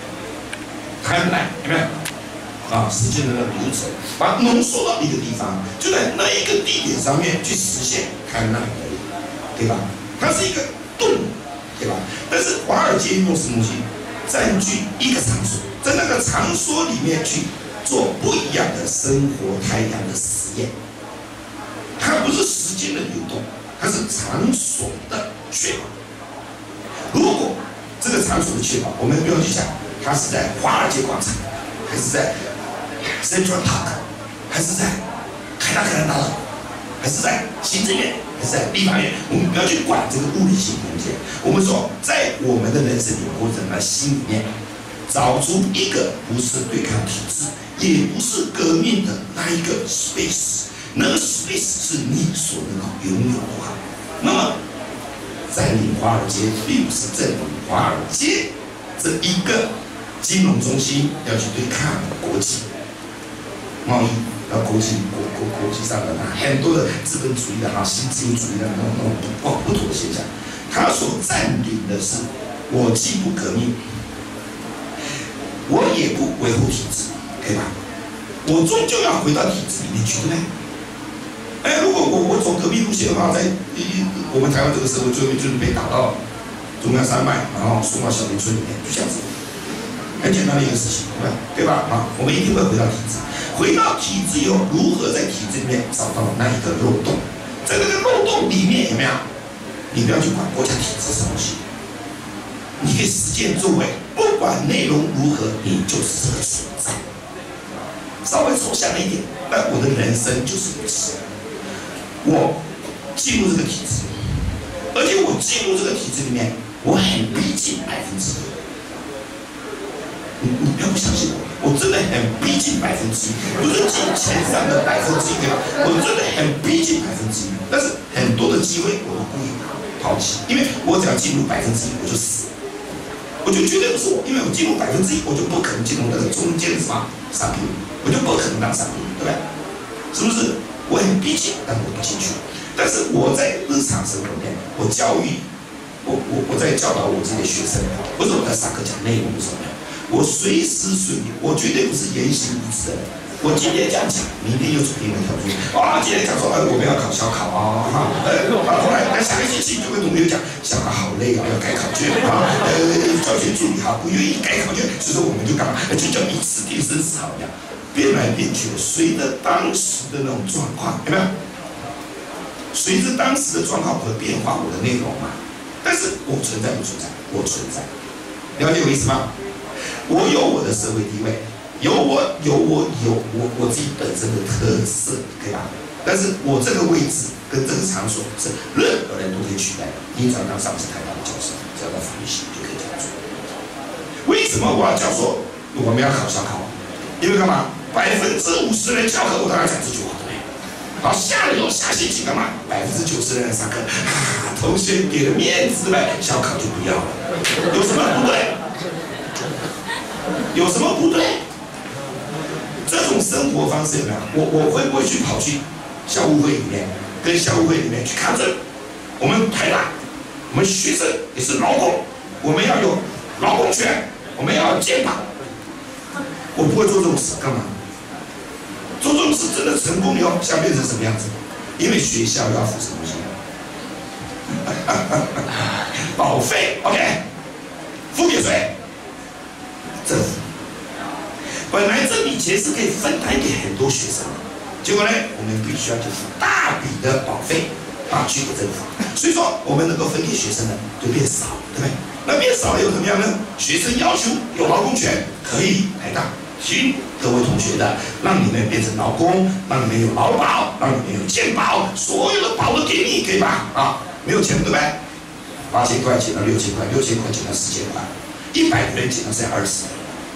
timeline 有没有？时间的那个流程，把它浓缩到一个地方，就在那一个地点上面去实现看那而已，对吧？它是一个动，对吧？但是华尔街用什么东西占据一个场所，在那个场所里面去做不一样的生活太阳的实验，它不是时间的流动，它是场所的确保。如果这个场所的确保，我们不要去讲它是在华尔街广场，还是在Central Park， 还是在凯达格兰大道，还是在行政院，还是在立法院，我们不要去管这个物理性空间。我们说，在我们的人生里或者在心里面，找出一个不是对抗体制，也不是革命的那一个 space， 那个 space 是你所能够拥有的话，那么占领华尔街并不是占领华尔街这一个金融中心要去对抗国际贸易，国际上的很多的资本主义的新自由主义的那种不妥的现象，它所占领的是我既不革命，我也不维护体制，可以吧？我终究要回到体制里面去，对不对？如果我走革命路线的话，在我们台湾这个社会最后就是被打到中央山脉，然后送到小林村里面，就这样子。很简单的一个事情，对吧？我们一定会回到体制。回到体制以后，如何在体制里面找到那一个漏洞？在这个漏洞里面有没有？你不要去管国家体制什么东西，你可以实践作为，不管内容如何，你就是这个存在。稍微抽象一点，但我的人生就是如此。我进入这个体制，而且我进入这个体制里面，我很逼近1%。你不要不相信我真的很逼近1%，不是金钱上的1%，对吧？我真的很逼近1%，但是很多的机会我都故意抛弃，因为我只要进入1%，我就死，我就绝对不是我，因为我进入1%，我就不可能进入那个中间的什么商品，我就不可能当商品，对不对？是不是？我很逼近，但我不进去。但是我在日常生活里面，我教育，我在教导我自己的学生，不是我在上课讲内容的时候。我随时随地，我绝对不是言行一致的人。我今天这样讲，明天又从另外跳出今天讲说我们要考小考后来下个星期就跟同学讲，小考好累要改考卷教学助理不愿意改考卷，所以说我们就干嘛？就叫以此定生死变来变去的，随着当时的那种状况，有没有？随着当时的状况会变化我的内容嘛？但是我存在不存在？我存在，了解我意思吗？我有我的社会地位，有我自己本身的特色，可以吧？但是我这个位置跟这个场所是任何人都可以取代的。你只要当上是台大的教授，只要到法律系就可以这样做。为什么我要教授？我们要考小考，因为干嘛？50%人教课，我当然讲这句话，对不对？好，下星期干嘛？90%人上课，同学给了面子呗，小考就不要了，有什么不对？有什么不对？这这种生活方式有没有？我会不会去跑去校务会里面，跟校务会里面去抗争？我们台大，我们学生也是劳工，我们要有劳工权，我们要有健保。我不会做这种事，干嘛？做这种事真的成功以后，想变成什么样子？因为学校要付什么东西？保费 ，OK， 付给谁？政府。本来这笔钱是可以分担给很多学生的，结果呢，我们必须要去付大笔的保费去给政府。所以说，我们能够分给学生的就变少，对不对？那变少了又怎么样呢？学生要求有劳工权，可以台大请各位同学的，让你们变成劳工，让你们有劳保，让你们有健保，所有的保都给你，可以吧？没有钱对不对？8000块减到6000块，6000块减到4000块，100个人减到剩下20。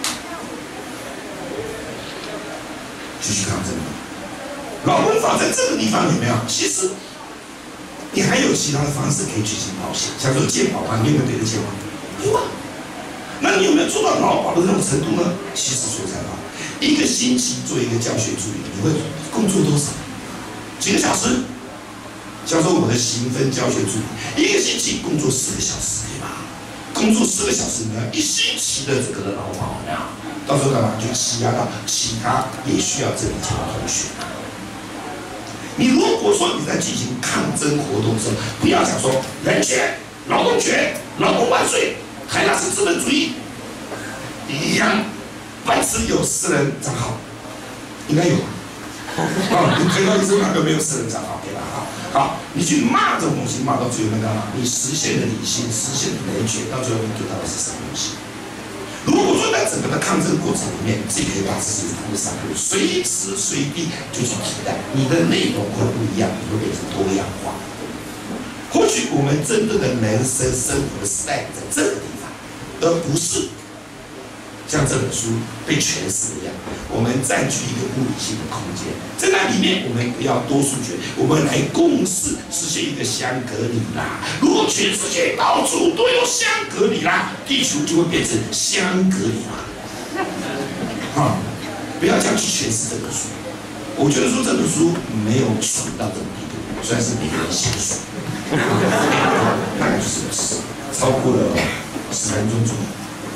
继续抗争。劳工法在这个地方有没有？其实你还有其他的方式可以进行保险，像说健保你有没有别的健保？有啊。那你有没有做到劳保的这种程度呢？其实说实在话，1个星期做一个教学助理，你会工作多少？几个小时？教授我的行分教学助理，1个星期工作4个小时，对吧？工作4个小时，你要1星期的这个的劳保，到时候干嘛？就欺压到其他也需要这笔钱的同学。你如果说你在进行抗争活动的时候，不要讲说人权、劳动权、劳工万岁，台大是资本主义，一样，白痴有私人账号，应该有。你看到你说哪个没有私人账号，对吧？好，你去骂这种东西，骂到最后能干嘛？你实现了理性，实现了人权，到最后你得到的是什么东西？如果说在整个的抗争过程里面，自己可以把自己的故事随时随地就去替代，你的内容会不一样，你会变成多样化。或许我们真正的人生生活的时代在这个地方，而不是像这本书被诠释一样，我们占据一个物理性的空间，在那里面我们不要多数决，我们来共识实现一个香格里拉。如果全世界到处都有香格里拉，地球就会变成香格里拉。不要这样去诠释这本书。我觉得说这本书没有蠢到这种地步，虽然是每个人写书，大概就是超过了10分钟左右。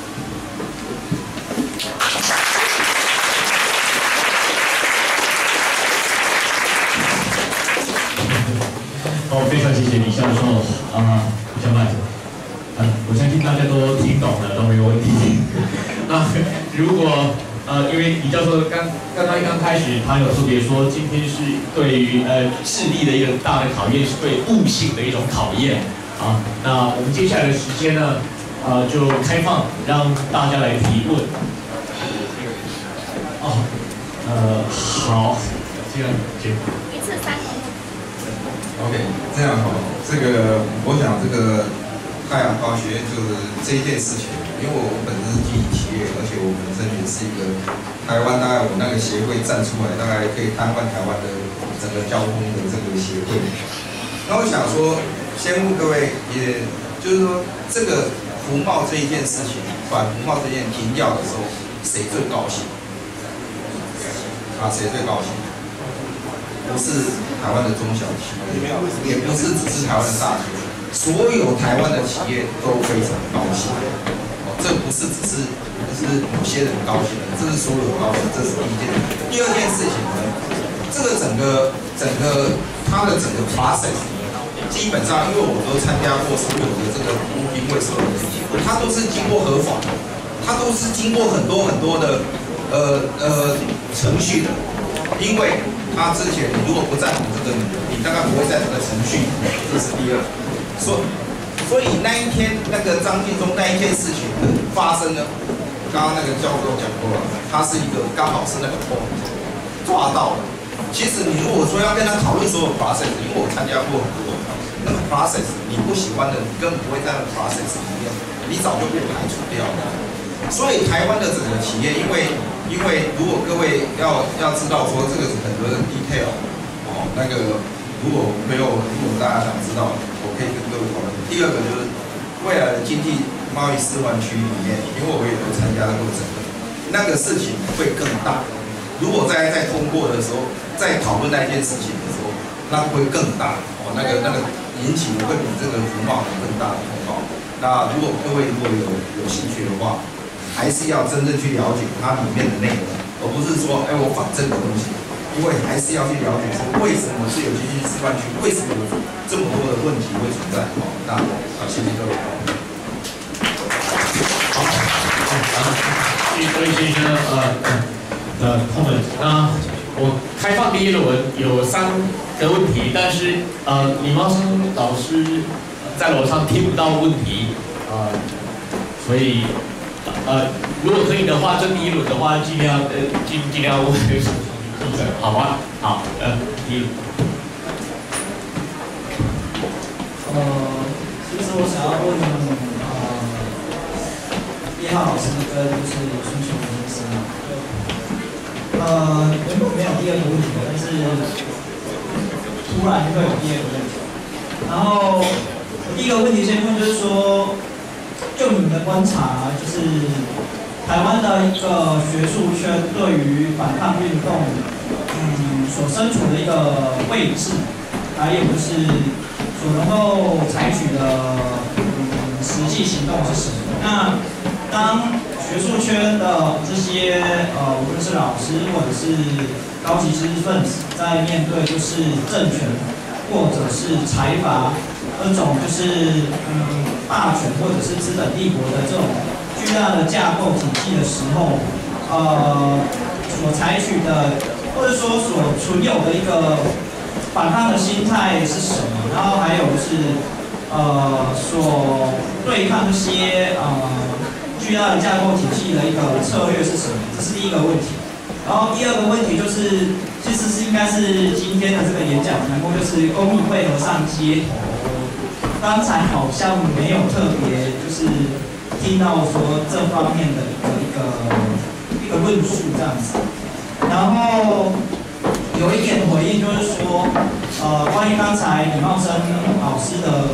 非常谢谢李教授李小曼，我相信大家都听懂了，都没有问题。那如果因为李教授刚开始，他有特别说，今天是对于智力的一个大的考验，是对悟性的一种考验啊。那我们接下来的时间呢，就开放让大家来提问。好，这样结果。 一次3题。 OK， 这样好，这个我想这个太阳花学院就是这一件事情，因为我本身是经营企业，而且我本身也是一个台湾大概我那个协会站出来，大概可以瘫痪台湾的整个交通的这个协会。那我想说，先问各位，也就是说这个服贸这一件事情，把服贸这件停掉的时候，谁最高兴？谁最高兴？不是台湾的中小企业，也不是只是台湾的大企业，所有台湾的企业都非常高兴。这不是只是某些人高兴的，这是所有高兴，这是第一件。第二件事情呢，这个整个它的整个 process， 基本上因为我都参加过所有的这个污评会所有的，它都是经过合法，它都是经过很多的程序的，因为他之前你如果不赞同这个，你大概不会在这个程序，这是第二。所以那一天那个张晋忠那一件事情发生呢，刚刚那个教授讲过了，他是一个刚好是那个 point 抓到了。其实你如果说要跟他讨论所有 process， 因为我参加过很多那个 process， 你不喜欢的，你根本不会在那个 process 里面，你早就被排除掉了。所以台湾的整个企业，因为如果各位要知道说这个很多的 detail， 那个如果大家想知道，我可以跟各位讨论。第二个就是未来的经济贸易4环区里面，因为我也有参加过整个那个事情会更大， 如果在通过的时候，在讨论那件事情的时候，那会更大哦，那个引起的会比这个福茂更大的风暴。那如果各位如果有兴趣的话，还是要真正去了解它里面的内容，而不是说我仿这个东西，因为还是要去了解说为什么是有经济示范区，为什么有这么多的问题会存在。好，那谢谢各位。 各位先生comment。那我开放第一轮有3个问题，但是李茂生老师在楼上听不到问题，所以如果可以的话，这第一轮的话尽量问记者，好吗？好，第一轮。 其实我想要问1号老师跟就是孙秋明医生原本没有第二个问题的，但是突然会有第二个问题。然后我第一个问题先问，就是说，就你们的观察，就是台湾的一个学术圈对于反抗运动，所身处的一个位置，还有就是所能够采取的实际行动是什么？那当学术圈的这些无论是老师或者是高级知识分子，在面对就是政权或者是财阀那种就是霸权或者是资本帝国的这种巨大的架构体系的时候，所采取的或者说所存有的一个反抗的心态是什么？然后还有就是所对抗这些巨大的架构体系的一个策略是什么？这是第一个问题。然后第二个问题就是，其实是应该是今天的这个演讲题目，就是公益会和上街头。刚才好像没有特别就是听到说这方面的一个论述这样子。然后有一点回应就是说，关于刚才李茂生老师的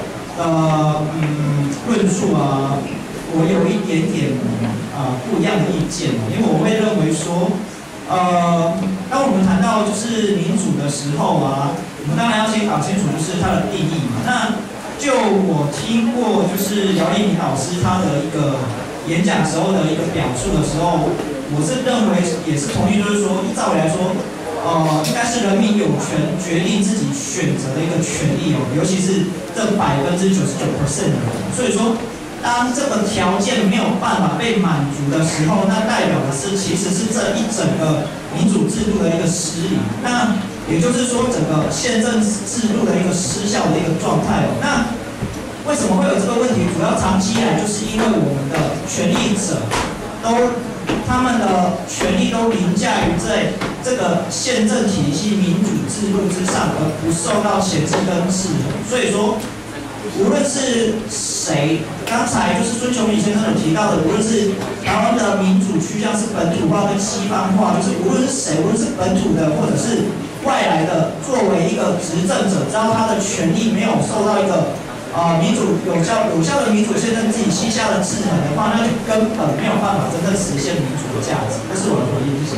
论述啊。我有一点点不一样的意见，因为我会认为说，当我们谈到就是民主的时候啊，我们当然要先搞清楚就是它的定义嘛。那就我听过就是姚立明老师他的一个演讲时候的一个表述的时候，我是认为也是同意，就是说依照理来说，应该是人民有权决定自己选择的一个权利哦，尤其是这99%的人，所以说。当这个条件没有办法被满足的时候，那代表的是其实是这一整个民主制度的一个失灵。那也就是说，整个宪政制度的一个失效的一个状态哦。那为什么会有这个问题？主要长期以来就是因为我们的权力者他们的权力都凌驾于在这个宪政体系、民主制度之上，而不受到限制跟制衡。所以说。无论是谁，刚才就是孙琼明先生有提到的，无论是台湾的民主趋向是本土化跟西方化，就是无论是谁，无论是本土的或者是外来的，作为一个执政者，只要他的权利没有受到一个民主有效的民主宪政体系下的制衡的话，那就根本没有办法真正实现民主的价值。这是我的回应，谢谢。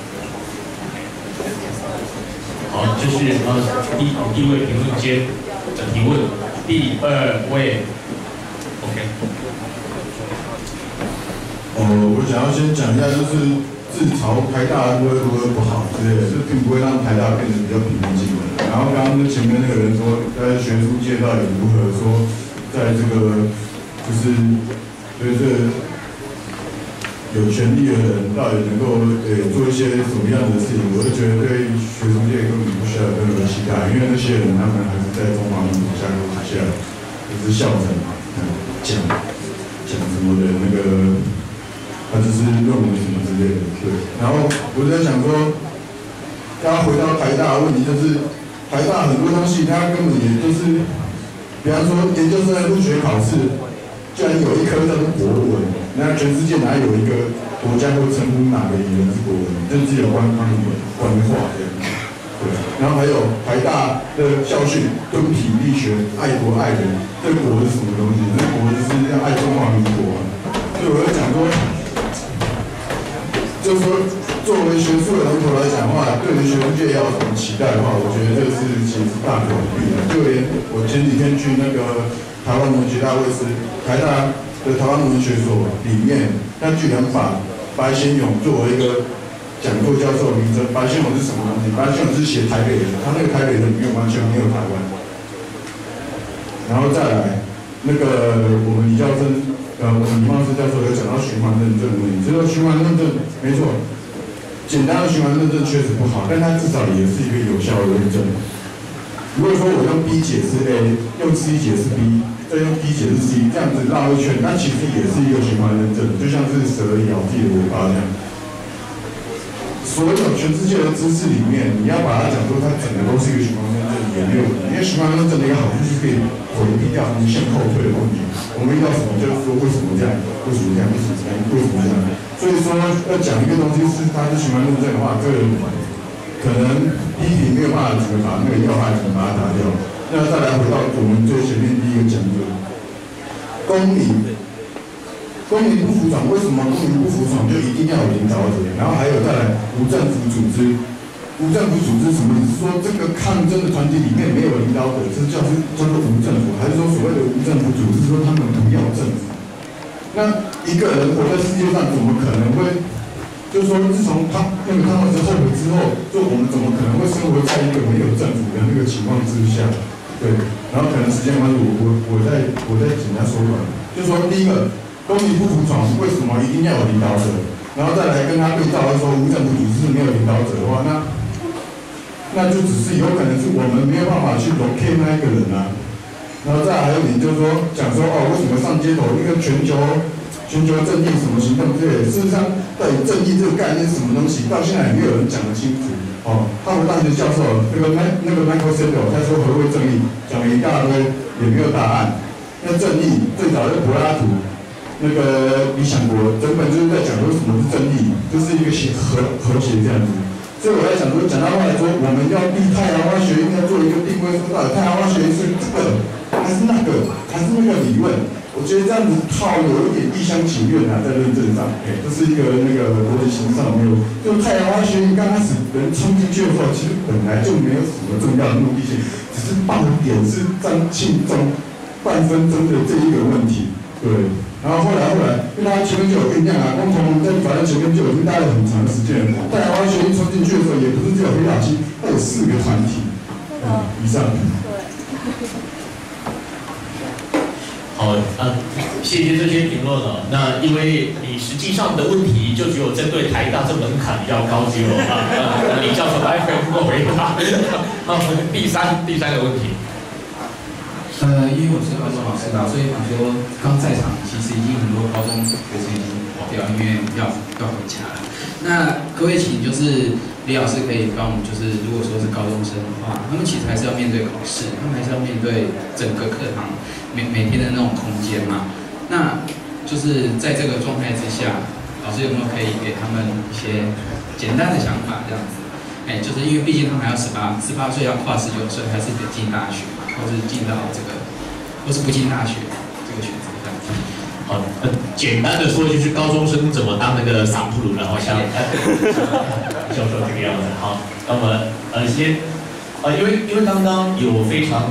好，这是第一位评论间的提问。第2位 ，OK。 我想要先讲一下，就是自嘲台大如何不好之类的，这并不会让台大变得比较平静的。然后刚刚前面那个人说，在学术界到底如何说，在这个就是对这有权利的人到底能够做一些什么样的事情，我就觉得对学术界根本不需要有任何期待，因为那些人他们还是在中华民国架构之下，就是笑着讲什么的那个，他就是论文什么之类的，对。然后我在想说，大家回到台大的问题，就是台大很多东西它根本也就是，比方说研究生的入学考试，居然有一科叫做国文。那全世界哪有一个国家会称呼哪个语言是国文？就只有官方语言、官话这样。对。然后还有台大的校训：敦品力学，爱国爱人。这国是什么东西？这国就是要爱中华民国。所以我就讲说，就是说作为学术的龙头来讲的话，对于学术界要有什么期待的话，我觉得这是其实大可不必的。就连我前几天去那个台湾文学大会是台大的台湾文学所里面，他居然把白先勇作为一个讲座教授名称。白先勇是什么东西？白先勇是写台北人，他那个台北人里面完全没有台湾。然后再来那个我们李教授。我们李茂师教授有讲到循环认证的问题，这个循环认证没错，简单的循环认证确实不好，但它至少也是一个有效的认证。如果说我用 B 解释 A， 用 C 解释 B， 再用 D 解释 C， 这样子绕一圈，那其实也是一个循环认证，就像是蛇咬自己的尾巴这样。所有全世界的知识里面，你要把它讲说它整个都是一个循环认证也没有问题，因为循环认证的一个好处就是可以回避掉无限后退的问题。我们遇到什么就是说为什么这样，为什么这样，为什么这样，为什么这样。所以说要讲一个东西是它是循环认证的话，这个可能第一题没有办法整个把那个要害整个把它打掉。那再来回到我们最前面第一个讲的公民不服从，为什么公民不服从就一定要有领导者？然后还有再来无政府组织。无政府组织什么意思？说这个抗争的团体里面没有领导者，这叫做无政府，还是说所谓的无政府组织，说他们不要政府？那一个人活在世界上，怎么可能会？就是说，自从他们是后悔之后，就我们怎么可能会生活在一个没有政府的那个情况之下？对，然后可能时间关系，我再简单说短，就是说第一个，公民不服从，为什么一定要有领导者？然后再来跟他对照的说，无政府组织没有领导者的话，那就只是有可能是我们没有办法去 locate 那一个人啊。然后再来还有一点就是说，讲说为什么上街头一个全球正义什么行动之类的，事实上到底正义这个概念是什么东西，到现在也没有人讲得清楚。哈佛大学教授那个 Michael Sandel 他说何谓正义，讲了一大堆也没有答案。那正义最早的柏拉图那个理想国整本就是在讲说什么是正义，就是一个和谐这样子。所以我在想说，讲到后来说，我们要立太阳花学运要做一个定位，说到底太阳花学运是这个还是那个，还是那个理论？我觉得这样子套有一点一厢情愿啊，在认证上，这是一个那个逻辑形式上没有。就太阳花学运刚开始人冲进去的时候，其实本来就没有什么重要的目的性，只是爆点是张庆忠半分钟的这一个问题，对。然后后来，因为他前面就有酝酿啊，光同在法院前面就已经待了很长的时间了。太阳花学运冲进去的时候，也不是只有黑塔基，它有4个团体，以上。 好，谢谢这些评论了。那因为你实际上的问题就只有针对台大这门槛比较高级了李教授来回复回答。好，第三个问题。 因为我是高中老师啦，所以很多刚在场，其实已经很多高中学生已经跑掉，因为要回家了。那可不可以请就是李老师可以帮我们，就是如果说是高中生的话，他们其实还是要面对考试，他们还是要面对整个课堂每天的那种空间嘛。那就是在这个状态之下，老师有没有可以给他们一些简单的想法这样子？就是因为毕竟他们还要18岁要跨19岁，还是得进大学嘛，或是进到这个，或是不进大学这个选择这样子。 好，简单的说就是高中生怎么当那个萨普鲁，然后像教授这个样子。好，那么先因为刚刚有非常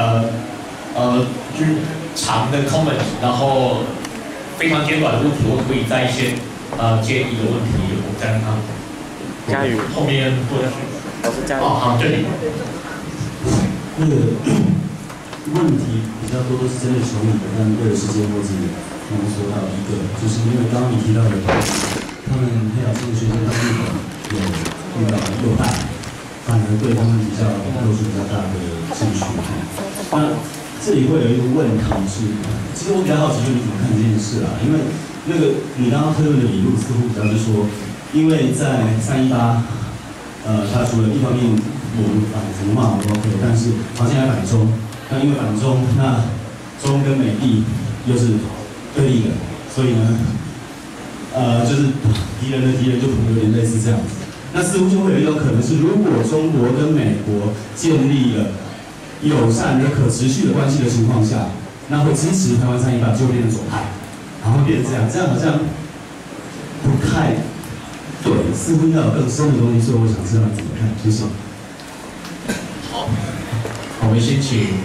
就是长的 comment， 然后非常简短的问题，我可以再先接一个问题，我再让他。 嘉宇， 后面或者是老师嘉宇。 好，这里。 那个问题比较多都是针对球迷的，但为了时间，我只能说到一个，就是因为刚刚你提到的，他们黑老师的学生到日本有遇到右派，反而对他们比较露出比较大的兴趣。那这里会有一个问题是，其实我比较好奇，就是你怎么看这件事啊？因为那个你刚刚推论的理路似乎比较是说。因为在318，他除了一方面我们反什么骂我都 OK， 但是好像还反中，那因为反中，那中跟美帝又是对立的，所以呢，就是敌人的敌人就可能有点类似这样子。那似乎就会有一种可能是，如果中国跟美国建立了友善的可持续的关系的情况下，那会支持台湾318就变成左派，然后变成这样好像不太。对， 似乎要有更深的东西，所以我想知道你怎么看，谢谢。 好，我们先请。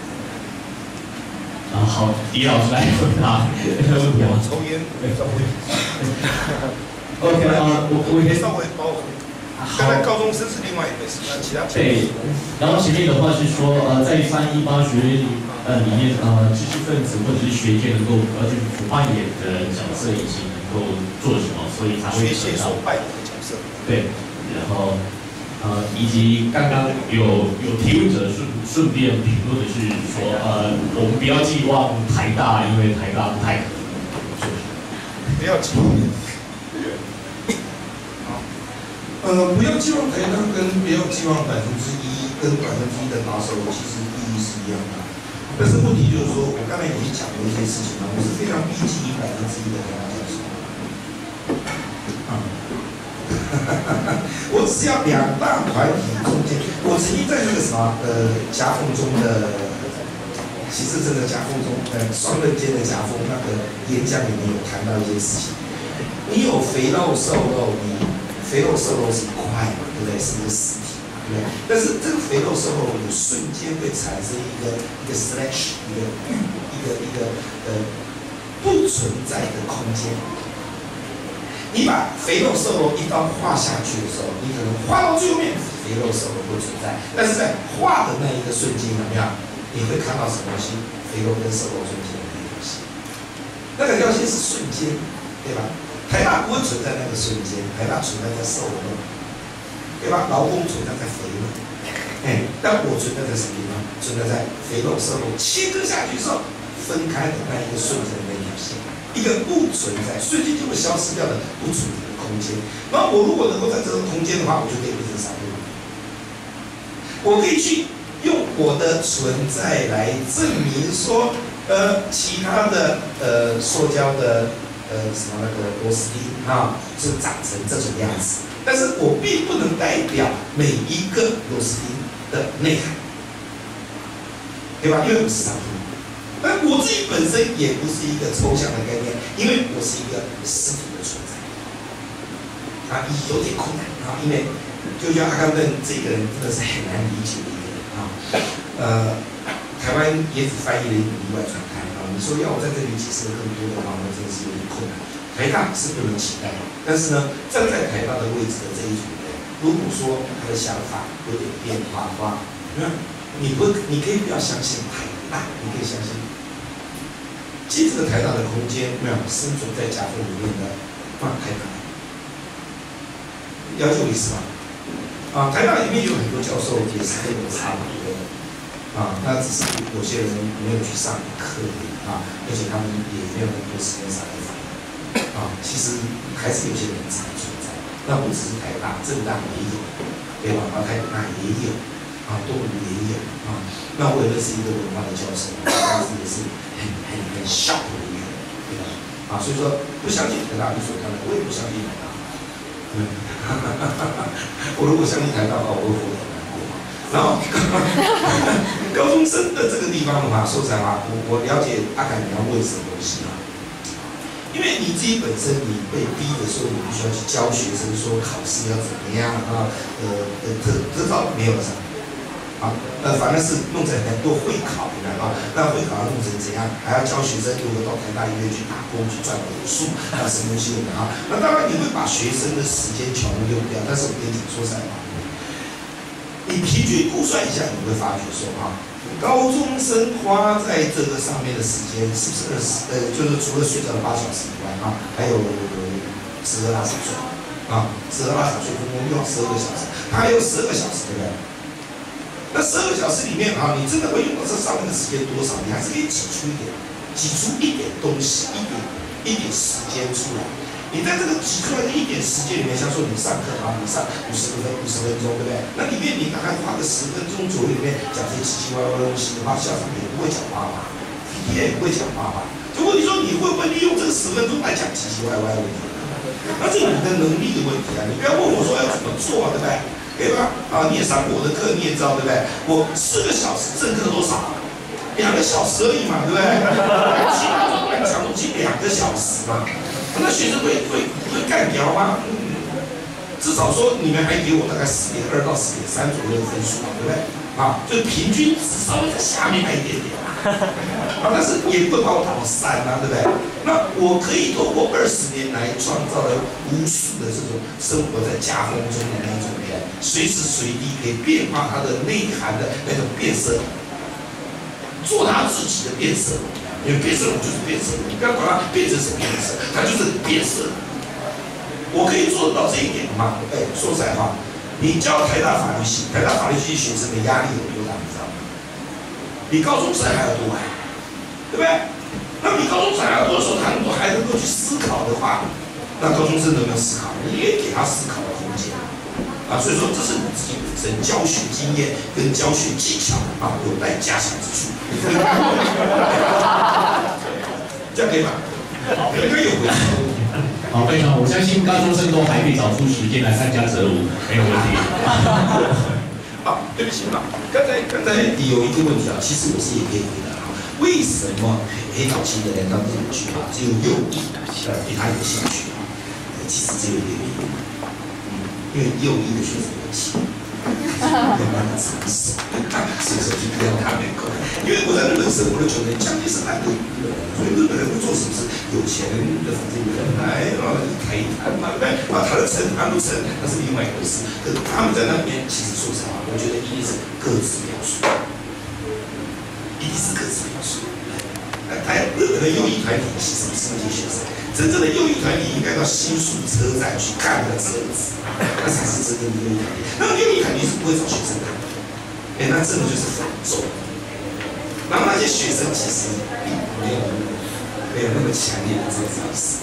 好，李老师来回答问题。 我抽烟， OK 我可以稍微包括。刚才高中生是另外一回事，那其他对，然后前面的话是说在318学院里面知识分子或者是学界能够就是主扮演的角色以及能够做什么，所以才会扯到扮演的角色。 对，然后以及刚刚有提问者顺便评论的是说我们不要寄望台大，因为台大不太可能。 不要寄望。不要寄望台大跟不要寄望1%跟1%的拿手，其实意义是一样的。但是问题就是说，我刚才已经讲过一些事情了，我是非常逼近于1%的台大教授。我只要2大团体中间，我曾经在那个什么夹缝中的，其实真的夹缝中双刃剑的夹缝那个演讲里面有谈到一些事情。你有肥肉瘦肉，你肥肉瘦肉是一块嘛，对不对？是一个实体嘛，对不对？但是这个肥肉瘦肉有瞬间会产生一个 slash， 一个不存在的空间。你把肥肉瘦肉一刀画下去的时候，你可能画到最后面，肥肉瘦肉不存在，但是在画的那一个瞬间，怎么样？你会看到什么东西？肥肉跟瘦肉中间的那个东西，那个东西是瞬间，对吧？台大不会存在那个瞬间，台大存在在瘦肉，对吧？劳工存在在肥肉，但我存在在什么地方？存在在肥肉瘦肉切割下去之后分开的那一个瞬间的那条线。一个不存在，瞬间就会消失掉的不存在的空间。然后我如果能够在这个空间的话，我就可以变成3度。我可以去用我的存在来证明说，其他的塑胶的什么那个螺丝钉是长成这种样子，但是我并不能代表每一个螺丝钉的内涵，对吧？因为我是3度。但我自己本身也不是一个抽象的概念，因为我是一个实体的存在，有点困难因为就像阿甘顿这个人真的是很难理解的一个人台湾也只翻译了一本例外传刊你说要我在这里解释更多的话，那真的是有点困难。台大是不能取代，但是呢，站在台大的位置的这一组人，如果说他的想法有点变化的话，你可以不要相信台大，你可以相信。其实这个台大的空间生存在夹缝里面的台大，了解我意思吗？台大里面有很多教授也是跟我差不多的那只是有些人没有去上课而且他们也没有很多时间上来访其实还是有些人才存在。那不只是台大，政大也有，对吧？台北大也有东吴也有那我也认识一个文化的教授，但是也是很笑的一个人，对吧？所以说不相信台大理所当然，我也不相信台大。我如果相信台大的话，我会活得很难过。然后高中生的这个地方的话，说实在话，我了解阿凯你要问什么东西因为你自己本身你被逼的时候，你必须要去教学生说考试要怎么样这倒没有了啥。反而是弄成很多会考的那会考要弄成怎样？还要教学生如何到台大医院去打工去赚点数什么东西的那当然你会把学生的时间全部用掉，但是我跟你说实在话，你疲倦估算一下，你会发觉说高中生花在这个上面的时间是不是就是除了睡觉的8小时以外还有12大小睡12大小睡分共用12个小时，他还有12个小时，对不对？那12个小时里面你真的会用到这上面的时间多少？你还是可以挤出一点东西，一点时间出来。你在这个挤出来的一点时间里面，像说你上课你上50分钟，对不对？那里面你大概花个10分钟左右里面讲这些奇奇怪怪的东西的话，校长也不会讲话吧 ，PTA 也不会讲话吧。就问题说你会不会利用这个10分钟来讲奇奇怪怪的问题？那这是你的能力的问题你不要问我说要怎么做对不对？对吧？你也上过我的课，你也知道，对不对？我4个小时正课多少？2个小时而已嘛，对不对？其他说来讲东西2个小时嘛，那学生会干掉吗？ 至少说你们还给我大概4.2到4.3左右的分数嘛，对不对？啊，就平均值稍微在下面那一点点啊，但是也不会把我打到3啊，对不对？那我可以透过20年来创造了无数的这种生活在夹缝中的那种随时随地可以变化它的内涵的那种变色，做他自己的变色，因为变色龙就是变色龙，你不要管它变成什么颜色，它就是变色。我可以做得到这一点吗？说实在话。你教台大法律系，台大法律系学生的压力有多大？你知道吗？比高中生还要多对不对？那比高中生还要多的时候，他如果还能够去思考的话，那高中生能不能思考？你也给他思考的空间啊。所以说，这是你自己本身教学经验跟教学技巧啊有待加强之处。这样可以吗？好，应该有回答。 好，非常好，我相信高中生都还可以找出时间来参加择舞，没有问题。 啊，对不起啊，刚才有一个问题啊，其实我是也可以回答啊，为什么很早期的人当这种剧啊，只有右翼对他有兴趣啊？其实只有一个原因，因为右翼的学生很奇。没办法承受，所以说就不要他们搞。因为我在日本生活了9年，将近是蛮多日本人，所以日本人会做什么事？有钱的反正有人来，然后谈一谈嘛，对不对？谈得成，谈不成，那是另外一回事。可是他们在那边，其实说实话，我觉得一定是各自描述，一定是各自描述。日本的右翼团体其实不是那些学生，真正的右翼团体应该到新宿车站去看那个车子，那才是真正的右翼团体。那个右翼团体是不会找学生的，那真的就是反众。然后那些学生其实并没有那么强烈的这个意思。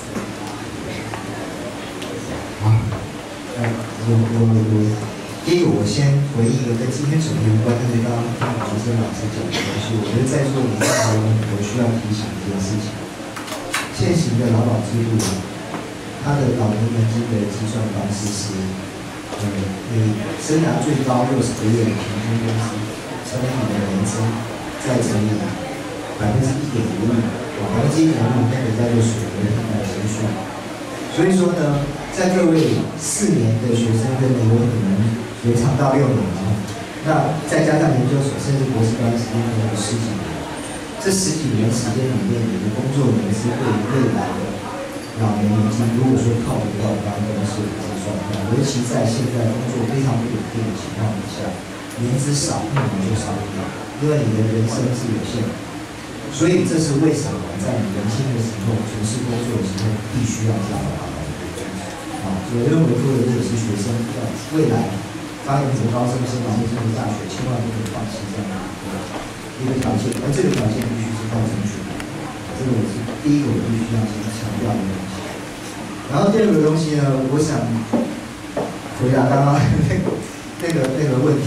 第一个，我先回应一个跟今天主题无关，但是刚刚听主持人老师讲的东西，我觉得在座的每个人我需要提醒一件事情：现行的劳保制度，它的老年年金的计算方式是，你生涯最高60个月的平均工资乘以你的年资，再乘以1.5%，1.5%，黄金年率那个叫做属于平数。所以说呢，在各位4年的学生跟你有可能学长到6年了，那再加上研究所甚至博士班时间可能有10几年，这10几年时间里面，你的工作年资对于未来的老年年金，如果说靠得到刚刚公司的计算，尤其在现在工作非常不稳定的情况底下，年资少，那你就少一点，因为你的人生是有限的。所以这是为什么在你年轻的时候从事工作的时候必须要加好的我认为各位如果是学生，未来发展成高升升完升入大学，千万不可以放弃这样的一个条件，而这个条件必须是靠争取的。这个我是第一个我必须要先强调的东西。然后第二个东西呢，我想回答刚刚那个问题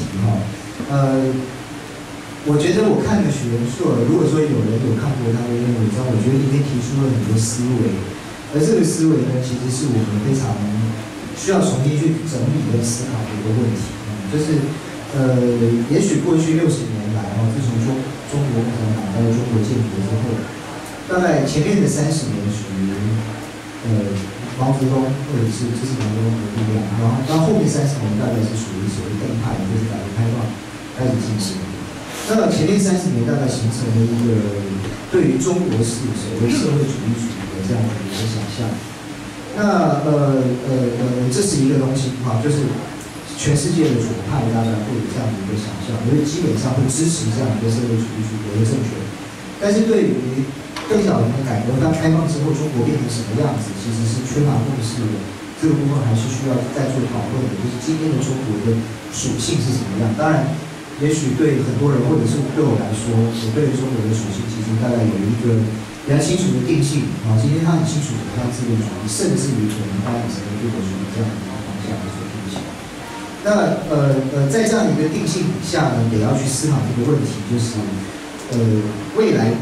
我觉得我看了许文硕，如果说有人有看过他的文章，我觉得里面提出了很多思维，而这个思维呢，其实是我们非常需要重新去整理跟思考的一个问题。就是也许过去60年来自从中国共产党到中国建国之后，大概前面的30年属于毛泽东或者是这是毛泽东的力量，然后到后面30年大概是属于所谓邓派，就是改革开放开始进行。那前面30年大概形成了一个对于中国式所谓社会主义主义的这样的一个想象。那这是一个东西就是全世界的左派大概会有这样的一个想象，因为基本上会支持这样一个社会主义主义的政权。但是对于邓小平的改革开放之后，中国变成什么样子，其实是缺乏共识的。这个部分还是需要再做讨论的，就是今天的中国的属性是什么样。当然。也许对很多人，或者是对我来说，我对中国的属性其实大概有一个比较清楚的定性今天他很清楚的像资本主义，甚至于可能他以前的帝国主义这样的一个方向来做定性。那在这样的一个定性底下呢，也要去思考这个问题，就是未来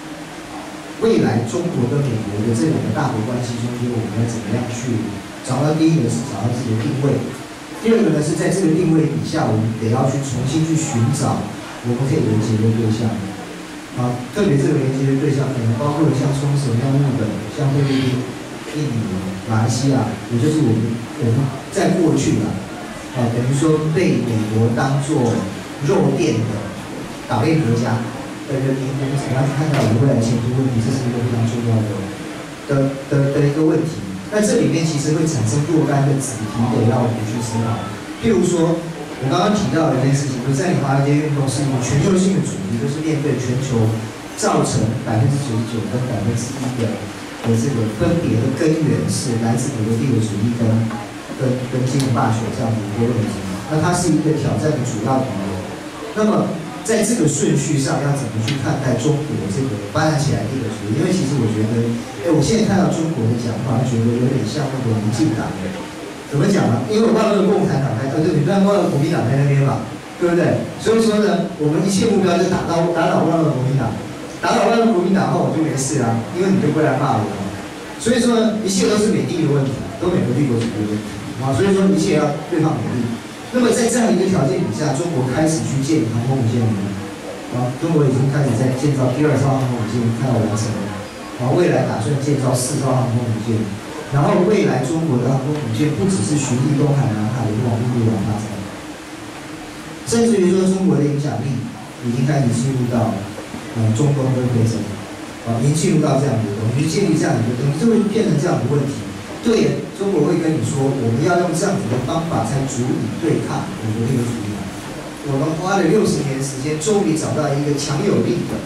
中国跟美国的这2个大国关系中间，我们要怎么样去找到？第一个是找到自己的定位。第二个呢，是在这个定位底下，我们得要去重新去寻找我们可以连接的对象特别这个连接的对象可能包括像冲绳、像日本、像菲律宾， 印尼、马来西亚，也就是我们在过去等于说被美国当作肉店的岛类国家的人民，我们怎么样去看待我们未来前途问题，这是一个非常重要的一个问题。那这里面其实会产生若干的子题得要我们去思考。譬如说，我刚刚提到的一件事情，不在你华尔街运动是一个全球性的主题，就是面对全球造成99%跟1%的这个分别的根源是来自美国帝国主义跟金融霸权这样的一个问题。那它是一个挑战的主要敌人。那么在这个顺序上，要怎么去看待中国这个发展起来帝国主义？因为其实我觉得，我现在看到中国的讲法，觉得有点像那个民进党的。怎么讲呢？因为我忘了共产党在，对，你不要忘了国民党在那边嘛，对不对？所以说呢，我们一切目标就打倒忘了国民党，打倒忘了国民党后我就没事啊，因为你就不会来骂我。所以说呢，一切都是美帝的问题，都美国帝国主义的问题啊。所以说一切要对抗美帝。那么在这样一个条件底下，中国开始去建航空母舰了啊，中国已经开始在建造第2艘航空母舰，快要完成了啊，未来打算建造4艘航空母舰。然后未来中国的航空母舰不只是巡弋东海、南海，也往陆路发展，甚至于说中国的影响力已经开始进入到中东跟非洲，已经进入到这样的一个，去建立这样的一个东西，就会变成这样的问题。对，中国会跟你说，我们要用这样子的方法才足以对抗美国帝国主义。我们花了60年时间，终于找到一个强有力的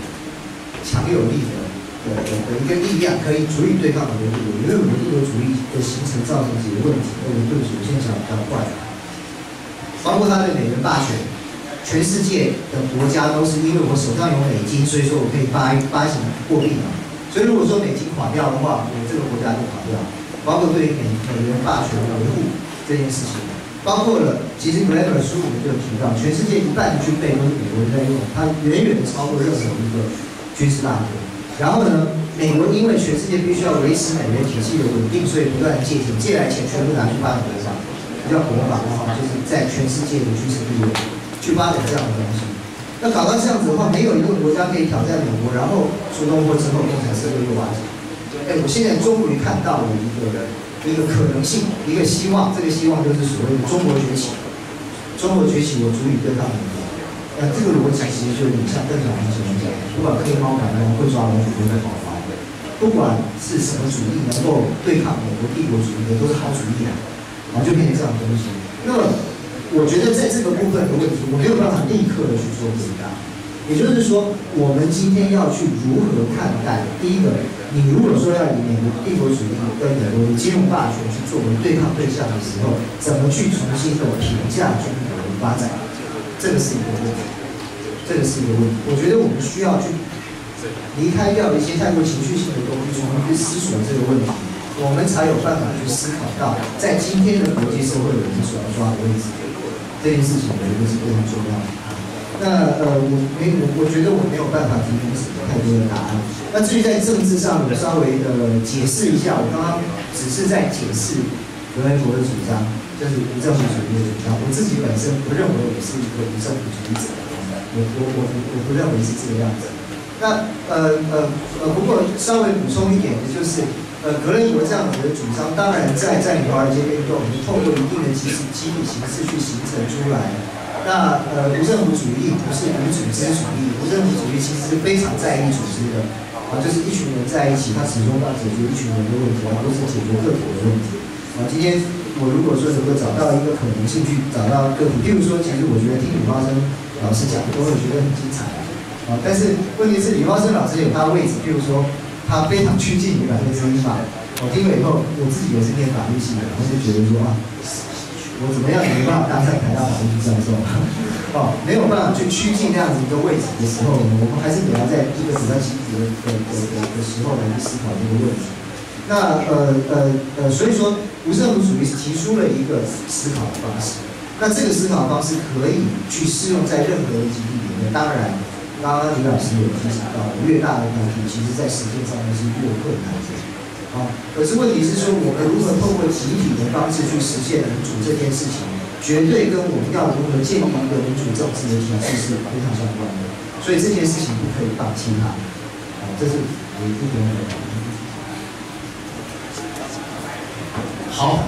一个力量，可以足以对抗美国帝国，因为美国帝国主义的形成造成几个问题，对不起，我现在讲比较快，包括它的美元霸权，全世界的国家都是因为我手上有美金，所以说我可以发行货币嘛，所以如果说美金垮掉的话，我这个国家就垮掉，包括对于美元霸权维护这件事情，包括了其实 Graeber 书里面就有提到，全世界1半的军备都是美国人在用，它远远的超过任何一个军事大国。然后呢，美国因为全世界必须要维持美元体系的稳定，所以不断的借钱，借来钱全部拿去发展国防，叫国防就是在全世界的军事地位去发展这样的东西。那搞到这样子的话，没有一个国家可以挑战美国，然后苏东坡之后共产社会又瓦解。我现在终于看到了一个可能性，一个希望，这个希望就是所谓的中国崛起。中国崛起，我足以对抗美国。这个逻辑其实就有点像邓小平所讲的，不管黑猫白猫会抓老鼠都会跑猫，不管是什么主义能够对抗美国帝国主义的都是好主义啊，就变成这样的东西。那么我觉得在这个部分的问题，我没有办法立刻的去做回答。也就是说，我们今天要去如何看待？第一个，你如果说要以美国帝国主义跟美国的金融霸权去作为对抗对象的时候，怎么去重新的评价中国的发展？这个是一个问题，我觉得我们需要去离开掉一些太过情绪性的东西，重新去思索这个问题，我们才有办法去思考到在今天的国际社会我们所要抓的位置。这件事情我觉得是非常重要的。那我觉得我没有办法提供什么太多的答案。那至于在政治上，我稍微的解释一下，我刚刚只是在解释格雷伯的主张。就是无政府主义的主张，我自己本身不认为我是一个无政府主义者，我不认为是这个样子。那不过稍微补充一点的就是，格雷伯这样子的主张，当然在华尔街运动，你透过一定的集体形式去形成出来。那无政府主义不是无组织主义，无政府主义其实是非常在意组织的，就是一群人在一起，他始终要解决一群人的问题，而不是解决个体的问题。今天我如果说能够找到一个可能性去找到个体，譬如说，其实我觉得听李茂生老师讲，我也觉得很精彩但是问题是李茂生老师有他的位置，譬如说他非常趋近于1%嘛。我听了以后，我自己也是念法律系的，我就觉得说我怎么样也没办法当上台大法律系教授没有办法去趋近那样子一个位置的时候，我们还是得要在一个比较积极的时候来去思考这个问题。那所以说无政府主义提出了一个思考的方式，那这个思考方式可以去适用在任何的集体里面。当然，刚刚李老师有提醒到，越大的团体，其实在实践上面是越困难的。可是问题是说，我们如何透过集体的方式去实现民主这件事情，绝对跟我们要如何建立一个民主政治的体制是非常相关的。所以这件事情不可以放弃它。这是我一点的。 好，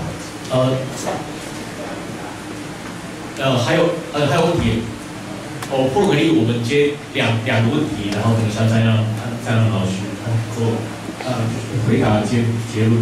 还有问题？不如我们接两个问题，然后等一下再让老师做回答结论。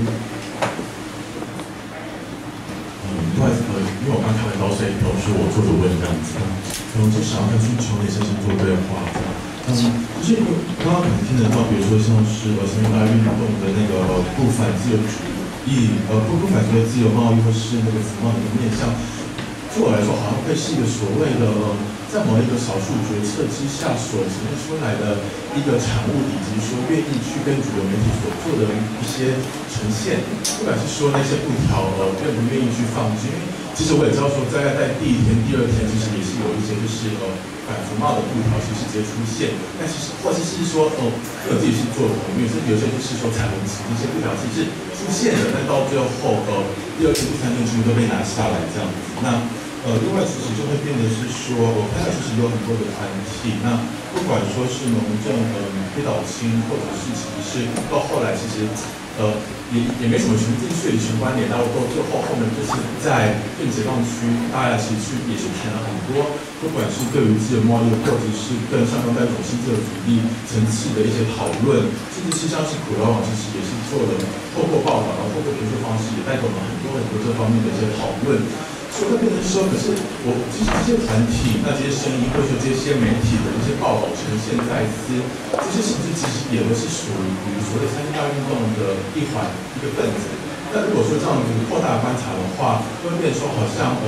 不好意思，因为我刚看完到，所以都是我做的问这样子。就想要跟球内先生做对话。就是刚刚可能听得到，比如说像是新大运动的那个不反自由主义，不反对自由贸易或是那个自贸的面向，对我来说好像会是一个所谓的在某一个少数决策之下所呈现出来的一个产物，以及说愿意去跟主流媒体所做的一些呈现，不管是说那些布条愿不愿意去放置，因为其实我也知道说在第一天、第二天其实也是有一些就是反服贸的布条其实直接出现，但其实或者是说自己是做同运，甚至有些就是说彩虹旗这些布条其实出现了，但到最后第二天、第三天全部都被拿下来这样子。那另外其实就会变得是说，我看到其实有很多的团体，那不管说是农政、黑岛青，或者是其实是到后来其实也没什么全民税的全关联，然后到最后面就是在更解放区，大家其实也是谈了很多，不管是对于自由贸易，或者是更上当代种新自由主义层次的一些讨论，甚至是像是苦劳网其实也是做了透过报道，然后透过研究方式也带给我们很多这方面的一些讨论。所以会变成说，可是其实这些团体，那这些声音，或者说这些媒体的一些报道呈现在斯，这些形式其实也都是属于比如说3·1大运动的一个分子。那如果说这样子扩大观察的话，会变成说好像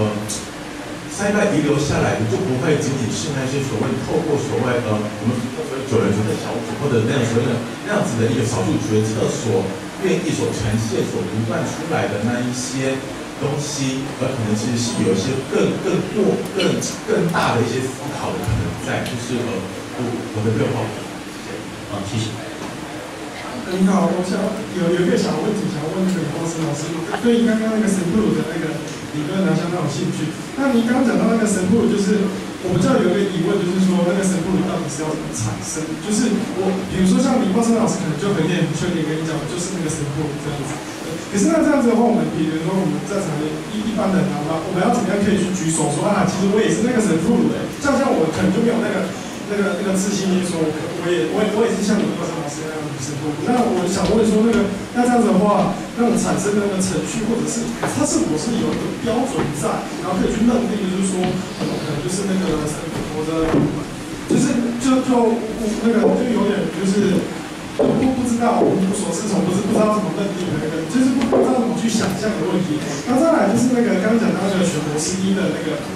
3·1大遗留下来的就不会仅仅是那些所谓透过所谓我们9人决策小组或者那样子的一个少数决策所愿意所呈现所独断出来的那一些东西，而可能其实是有一些更大的一些思考的可能在，就是我的对话。谢谢。 你好，我想有一个小问题想问那个李光生老师，对刚刚那个神布鲁的那个理论呢相当有兴趣。那您刚刚讲到那个神布鲁，就是我比较有一个疑问，就是说那个神布鲁到底是要怎么产生？就是比如说像李光生老师可能就很确定跟你讲，就是那个神布鲁这样子。可是那这样子的话，我们比如说我们在场的一般人啊，我们要怎么样可以去举手说啊，其实我也是那个神布鲁的，像我可能就没有那个自信心说，我也是像李光生老师那样的神布鲁。那我想问说，那这样子的话，那我产生的那个程序，或者是它是否是有一个标准在，然后可以去认定，就是说可能就是那个我的，就那个就有点就是。不知道无所适从，不知道怎么认定的那个，就是不知道怎么去想象的问题。然后再来就是那个刚刚讲到那个选螺丝钉的那个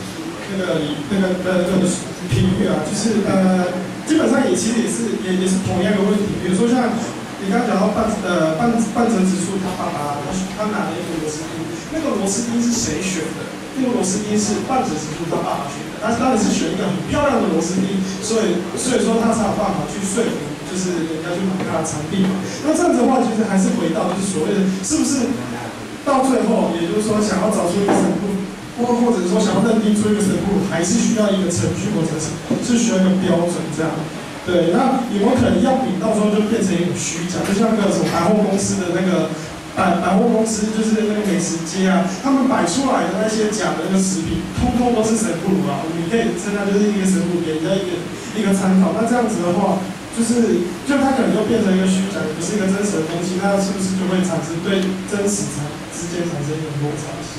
频率啊，就是基本上其实也是同样的问题。比如说像你刚刚讲到半泽直树他爸爸他拿了一个螺丝钉，那个螺丝钉是谁选的？那个螺丝钉是半泽直树他爸爸选的，他当然是选一个很漂亮的螺丝钉，所以说他才有办法去说服。就是人家去买它的产品嘛，那这样子的话，其实还是回到就是所谓的，是不是到最后，也就是说想要找出一个神布，或者说想要认定出一个神布，还是需要一个程序，或者是需要一个标准这样。对，那有没有可能药品到时候就变成一种虚假？就像那个什么百货公司的那个百货公司，就是那个美食街啊，他们摆出来的那些假的那个食品，通通都是神布啊，你可以称它就是一个神布，给人家一个参考。那这样子的话。就它可能就变成一个虚假，不是一个真实的东西，那是不是就会产生对真实之间产生一种落差性？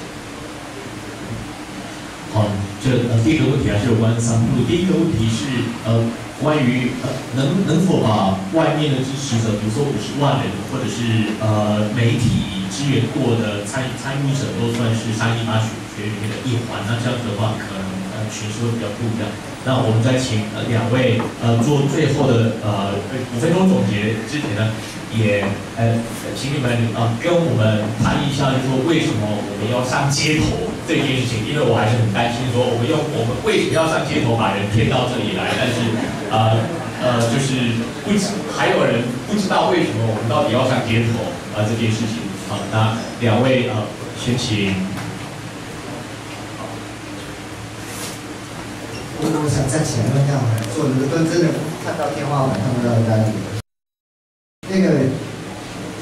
好，第一个问题还是有关商铺。第一个问题是关于能否把外面的支持者，比如说50万人，或者是媒体支援过的参与者，都算是3·18学里面的一环。那这样子的话，可能诠释会比较不一样。那我们在请两位做最后的5分钟总结之前呢，也请你们跟我们谈一下，就是说为什么我们要上街头这件事情，因为我还是很担心说我们为什么要上街头把人骗到这里来，但是就是还有人不知道为什么我们到底要上街头这件事情。好，那两位先请。 我想站起来，因为这样坐着都真的看到天花板，看不到家里。那个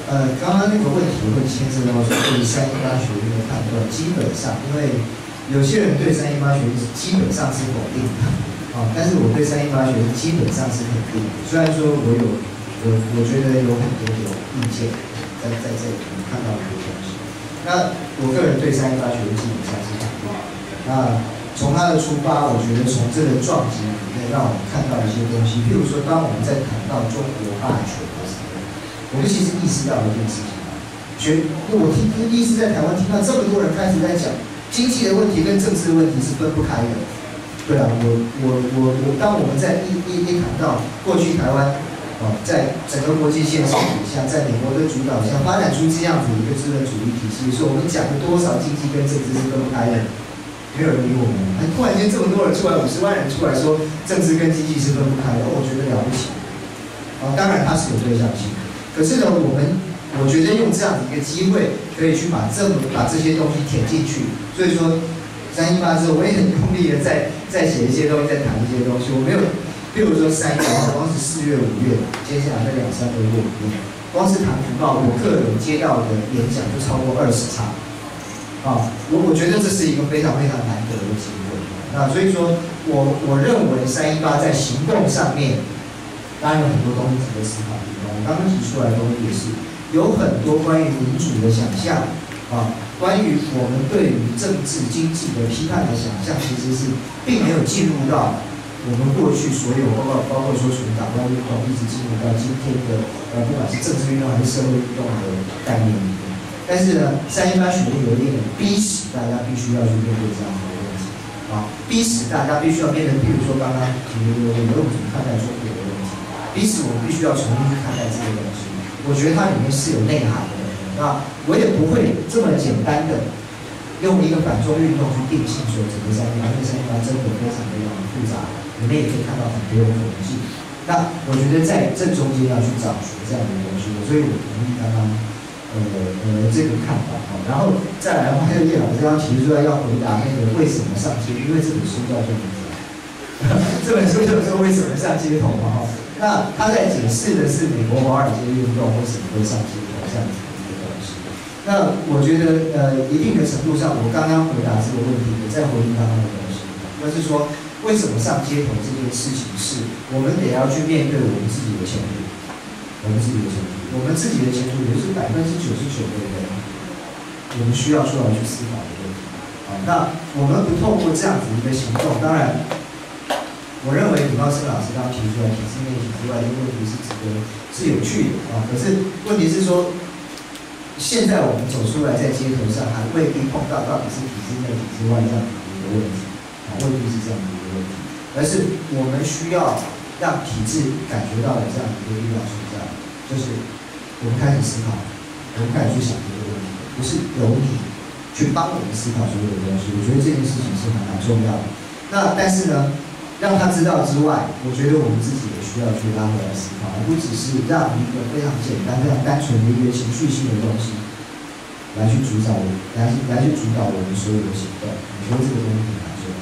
刚刚那个问题会牵涉到说对于318学运的判断，基本上因为有些人对318学运基本上是否定的，但是我对318学运基本上是肯定的。虽然说我觉得有很多的意见在这里看到很多东西。那我个人对318学运基本上是肯定的。那从它的出发，我觉得从这个撞击里面让我们看到一些东西，譬如说，当我们在谈到中国霸权的时候，我们其实意识到一件事情我第一次在台湾听到这么多人开始在讲经济的问题跟政治的问题是分不开的。对啊，当我们在一谈到过去台湾在整个国际现实底下，在美国的主导下发展出这样子一个资本主义体系，说我们讲了多少经济跟政治是分不开的，没有人理我们。突然间这么多人出来，50万人出来说政治跟经济是分不开的，我觉得了不起。当然它是有对象性的。可是呢，我觉得用这样的一个机会，可以去把这些东西填进去。所以说318之后，我也很用力的在写一些东西，在谈一些东西。我没有，比如说318，光是4月、5月，接下来这2-3个月里面，光是谈福报，我个人接到的演讲就超过20场。我觉得这是一个非常非常难得的机会。那所以说我认为318在行动上面，当然有很多东西值得思考。我刚刚提出来的东西也是有很多关于民主的想象关于我们对于政治经济的批判的想象，其实是并没有进入到我们过去所有包括说从党外运动一直进入到今天的不管是政治运动还是社会运动的概念里面。但是呢，318学运有一点逼使大家必须要去面对这样的问题逼使大家必须要面对，比如说刚刚提的我们怎么看待中国的问题，逼使我们必须要重新去看待这个东西。我觉得它里面是有内涵的。那我也不会这么简单的用一个反中运动去定性说整个318，因为318真的非常非常复杂，里面也可以看到很多的统计。那我觉得在这中间要去找寻这样的东西，所以我同意刚刚这个看法然后再来的话，还有叶老师刚刚提出来要回答那个为什么上街，因为这本书叫做这本书就是说为什么上街头那他在解释的是美国华尔街运动为什么会上街头这样子的一个东西。那我觉得一定的程度上，我刚刚回答这个问题，也在回应刚刚的东西，就是说为什么上街头这件事情是我们得要去面对我们自己的前途，我们自己的前途也就是99%的人，我们需要出来去思考的问题。那我们不透过这样子一个行动，当然。我认为李茂生老师刚刚提出来体制内体之外的问题是有趣的可是问题是说，现在我们走出来在街头上，还未必碰到底是体制内体制外这样子的一个问题未必是这样的一个问题，而是我们需要让体制感觉到有这样的一个力量存在，就是我们开始思考，我们开始去想这个问题，不是由你去帮我们思考所有的东西。我觉得这件事情是蛮重要的。那但是呢？让他知道之外，我觉得我们自己也需要去拉回来思考，而不只是让一个非常简单、非常单纯的一个情绪性的东西来去主导我们，来去主导我们所有的行动。我觉得这个东西很重要。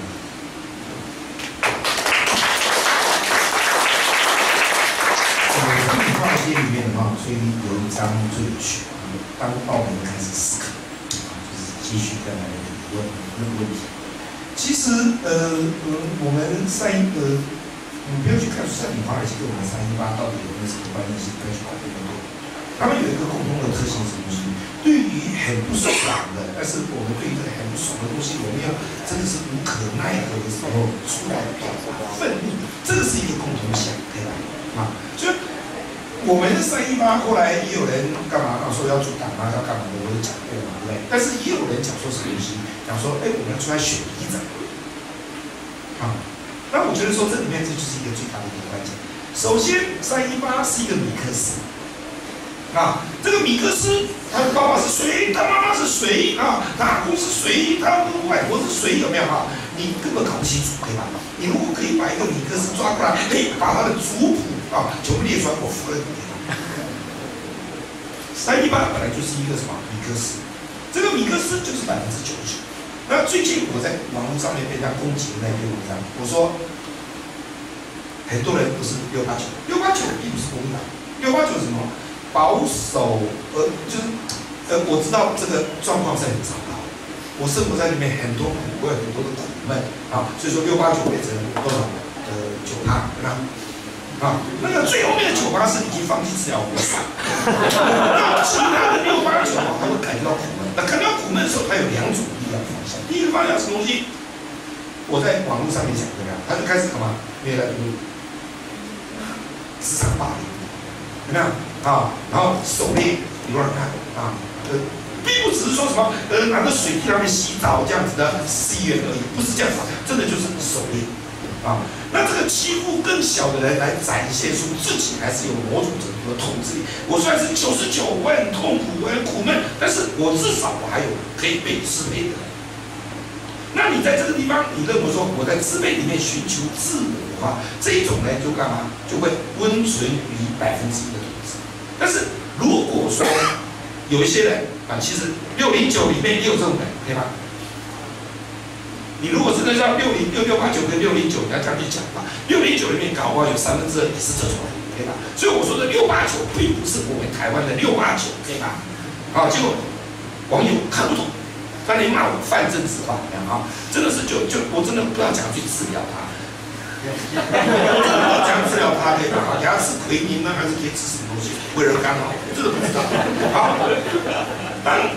地化街里面所以有一张最有趣，当报名开始思考，就是继续再来问那个问题。其实我们你不要去看3米华尔街跟我们318到底有没有什么关系，不要去搞这个。他们有一个共同的特性是什么东西？对于很不爽的，但是我们对于这个很不爽的东西，我们要真的是无可奈何的时候出来表达愤怒，这个是一个共同想，对吧？所以我们的318后来也有人干嘛说要阻挡要干嘛的，我有讲过嘛，对不对？但是也有人讲说什么东西，讲说我们要出来选里长。那我觉得说这里面这就是一个最大的一个关键。首先，318是一个米克斯这个米克斯，他的爸爸是谁？他妈妈是谁他阿公是谁？他外婆是谁？有没有你根本搞不清楚，对吧？你如果可以把一个米克斯抓过来，把他的族谱全部列出来，我服了你。318本来就是一个什么米克斯，这个米克斯就是99%。那最近我在网络上面被人家攻击的那篇文章，我说很多人不是689并不是国民党，689是什么？ 保守，就是我知道这个状况是很糟糕，我生活在里面很多苦，我有很多的苦闷啊，所以说689变成多少9%，对吧？啊，那个最后面的9%是已经放弃治疗模式，那其他的689他会感觉到苦闷，那感觉到苦闷的时候，他有2种力量方向，第一个方向是什么东西？我在网络上面讲怎么样？他就开始干嘛？越来越职场霸凌，有没有啊？然后狩猎流浪汉啊，并不只是说什么拿着水滴上面洗澡这样子的私怨而已，不是这样子，真的就是狩猎啊。那这个欺负更小的人来展现出自己还是有某种程度的统治力。我虽然是99，我很痛苦，我很苦闷，但是我至少我还有可以被支配的人。那你在这个地方，你认为说我在支配里面寻求自我的话，这一种呢就干嘛？就会温存于1%的统治。但是如果说有一些人啊，其实609里面也有这种人，对吧？你如果真的像689跟609，你要这样去讲吧，609里面搞不好有2/3也是这种人，对吧？所以我说的689并不是我们台湾的689，对吧？啊，结果网友看不懂。他连骂我泛政治化，啊，真的是我真的不知道怎样去治疗他，我真的不知道怎样治疗他，对吧？给他吃奎宁呢，还是可以吃什么东西？为人刚好，我真的不知道。好，当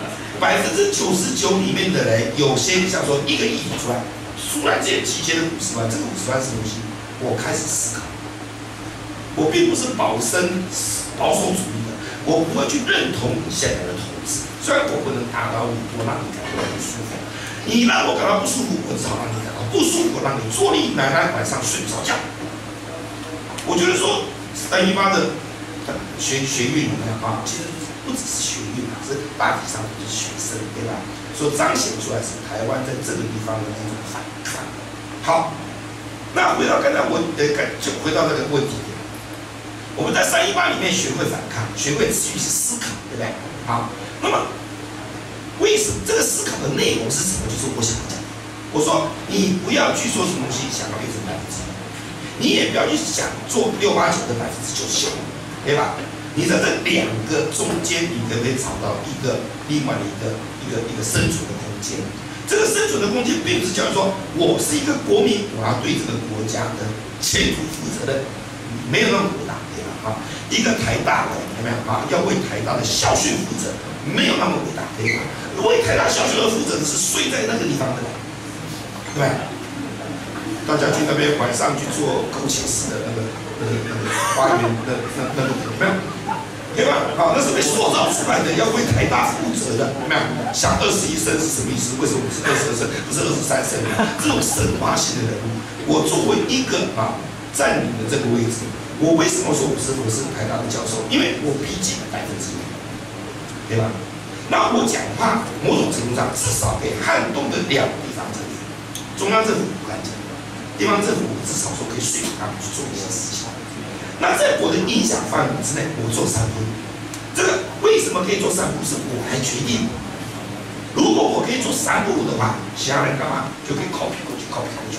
99%里面的人，有些像说一个议题出来这也集结了50万，这个50万是什么东西？我开始思考，我并不是保守主义的，我不会去认同你现在的统治。虽然我不能打倒你，我让你感到不舒服，你让我感到不舒服，我只好让你感到不舒服，让你坐立难安，晚上睡不着觉。我觉得说318的学运里面啊，其实不只是学运啊，是大体上就是学生，对吧？所彰显出来是台湾在这个地方的那种反抗。好，那回到刚才就回到那个问题，我们在318里面学会反抗，学会去思考，对不对？好。那么，为什么这个思考的内容是什么？就是我想讲，我说你不要去说什么东西想要变成1%，你也不要去想做689的99%，对吧？你在这2个中间，你可不可以找到另外的一个生存的空间？这个生存的空间，并不是叫做我是一个国民，我要对这个国家的前途负责任，没有那么大，对吧？啊，一个台大的有没有啊？要为台大的校训负责。没有那么伟大，对吧？为台大校训而负责的是睡在那个地方的人，对吧？大家去那边晚上去做勾情式的那个花园的那个没有，对吧？好，那是被塑造出来的，要为台大负责的，没有？像21生是什么意思？为什么不是22生，不是23生？这种神话性的人物，我作为一个占领的这个位置，我为什么说我是台大的教授？因为我逼近了1%。对吧？那我讲话某种程度上至少可以撼动得了地方政府，中央政府不敢讲，地方政府至少说可以说服他们去做一些事情。那在我的影响范围之内，我做3步，这个为什么可以做3步？是我来决定。如果我可以做3步的话，其他人干嘛就可以 copy 过去。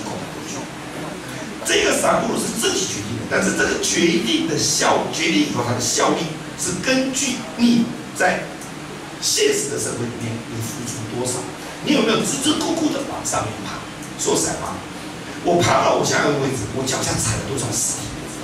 这个3步是自己决定的，但是这个决定以后它的效力是根据你在现实的社会里面，你付出多少？你有没有孜孜不倦的往上面爬？说实在话，我爬到我现在的位置，我脚下踩了多少尸体，你知道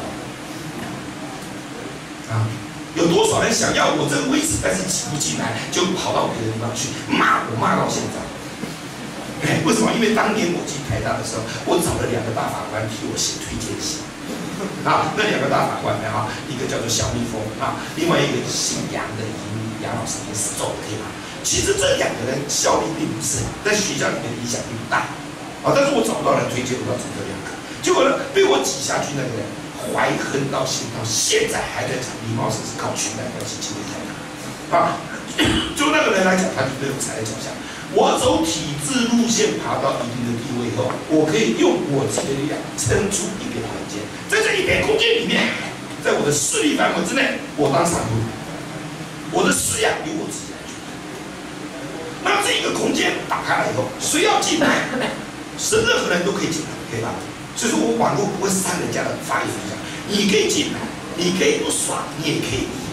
吗？有多少人想要我这个位置，但是挤不进来，就跑到别的地方去骂我，骂到现在。为什么？因为当年我进台大的时候，我找了2个大法官替我写推荐信。那2个大法官一个叫做小蜜蜂另外一个姓杨的杨老师也死走了，对吧？其实这2个人效力并不是在学校里面影响并不大但是我找不到人推荐，我要找这2个，结果呢被我挤下去那个人怀恨到现在还在讲李茂生是靠裙带关系进入台大就那个人来讲，他就被我踩在脚下。我走体制路线爬到一定的地位以后，我可以用我自己的力量撑出一片空间，在这一片空间里面，在我的势力范围之内，我当3步，我的思想由我自己来决定。那这个空间打开了以后，谁要进来，任何人都可以进来，对吧？所以说我网络不会删人家的发言权，你可以进来，你可以不爽，你也可以离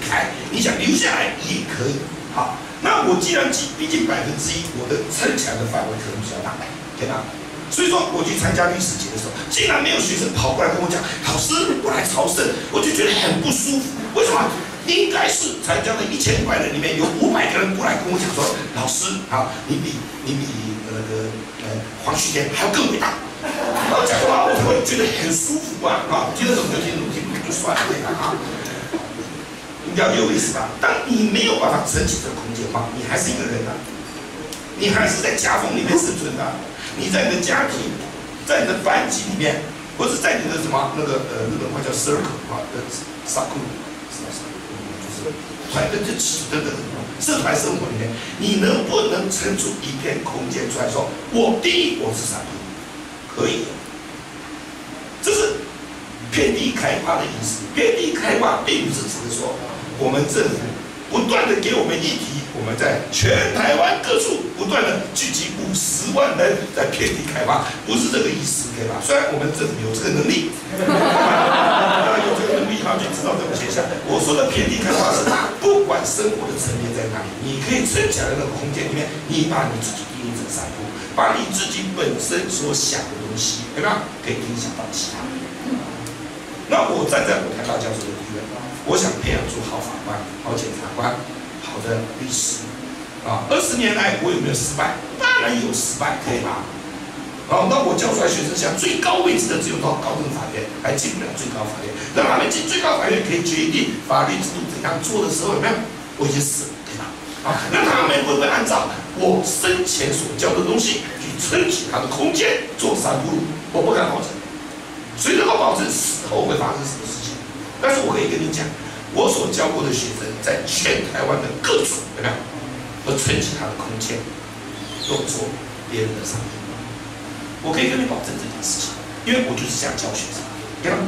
开，你想留下来也可以。好，那我既然毕竟1%，我的撑起来的范围可能比较大，对吧？所以说我去参加历史节的时候，竟然没有学生跑过来跟我讲，老师我来朝圣，我就觉得很不舒服。为什么？应该是参加的1500人里面有500个人过来跟我讲说，老师啊，你比那个黄旭天还要更伟大。然后讲话我会觉得很舒服啊，听得懂就听得懂，听不懂就算了啊。你了解我意思吧？当你没有办法撑起这个空间的话，你还是一个人啊，你还是在夹缝里面生存的。你在你的家庭，在你的班级里面，或者在你的什么日本话叫 circle 啊，circle 就是团队等等社团生活里面，你能不能撑出一片空间出来说，第一我是散步，可以的，这是遍地开花的意思。遍地开花并不是指的说我们政府不断的给我们议题，我们在全台湾各处不断的聚集50万人在遍地开花，不是这个意思，对吧？虽然我们政府有这个能力，有这个能力，就知道这种现象。我说的遍地开花是，不管生活的层面在哪里，你可以撑起来的那个空间里面，你把你自己定义成散步，把你自己本身所想的东西，有没有可以影响到其他人？那我站在我台大教授的地位，我想培养出好法官、好检察官、好的律师啊。20年来我有没有失败？当然有失败，可以吧？那我教出来学生，像最高位置的只有到高等法院，还进不了最高法院。让他们进最高法院，可以决定法律制度怎样做的时候，有没有？我已经死了，对吧？那他们会不会按照我生前所教的东西去撑起他的空间做3步路？我不敢保证。谁能够保证死后会发生什么事情？但是我可以跟你讲，我所教过的学生在全台湾的各处，有没有？会撑起他的空间，做别人的上步。我可以跟你保证这件事情，因为我就是这样教学生，对吗？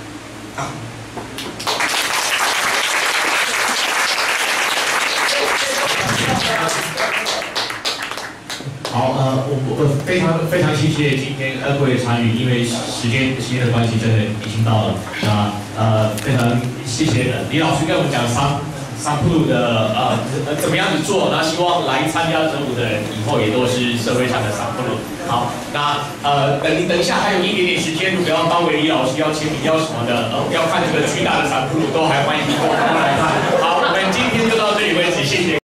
好，我非常谢谢今天各位参与，因为时间的关系，真的已经到了。那非常谢谢李老师跟我们讲散步路的怎么样子做，那希望来参加整舞的人以后也都是社会上的散步路。好，那等一下还有一点点时间，如果要当为李老师要签名要什么的，要看这个巨大的散步路，都还欢迎过来看。好，我们今天就到这里为止，谢谢。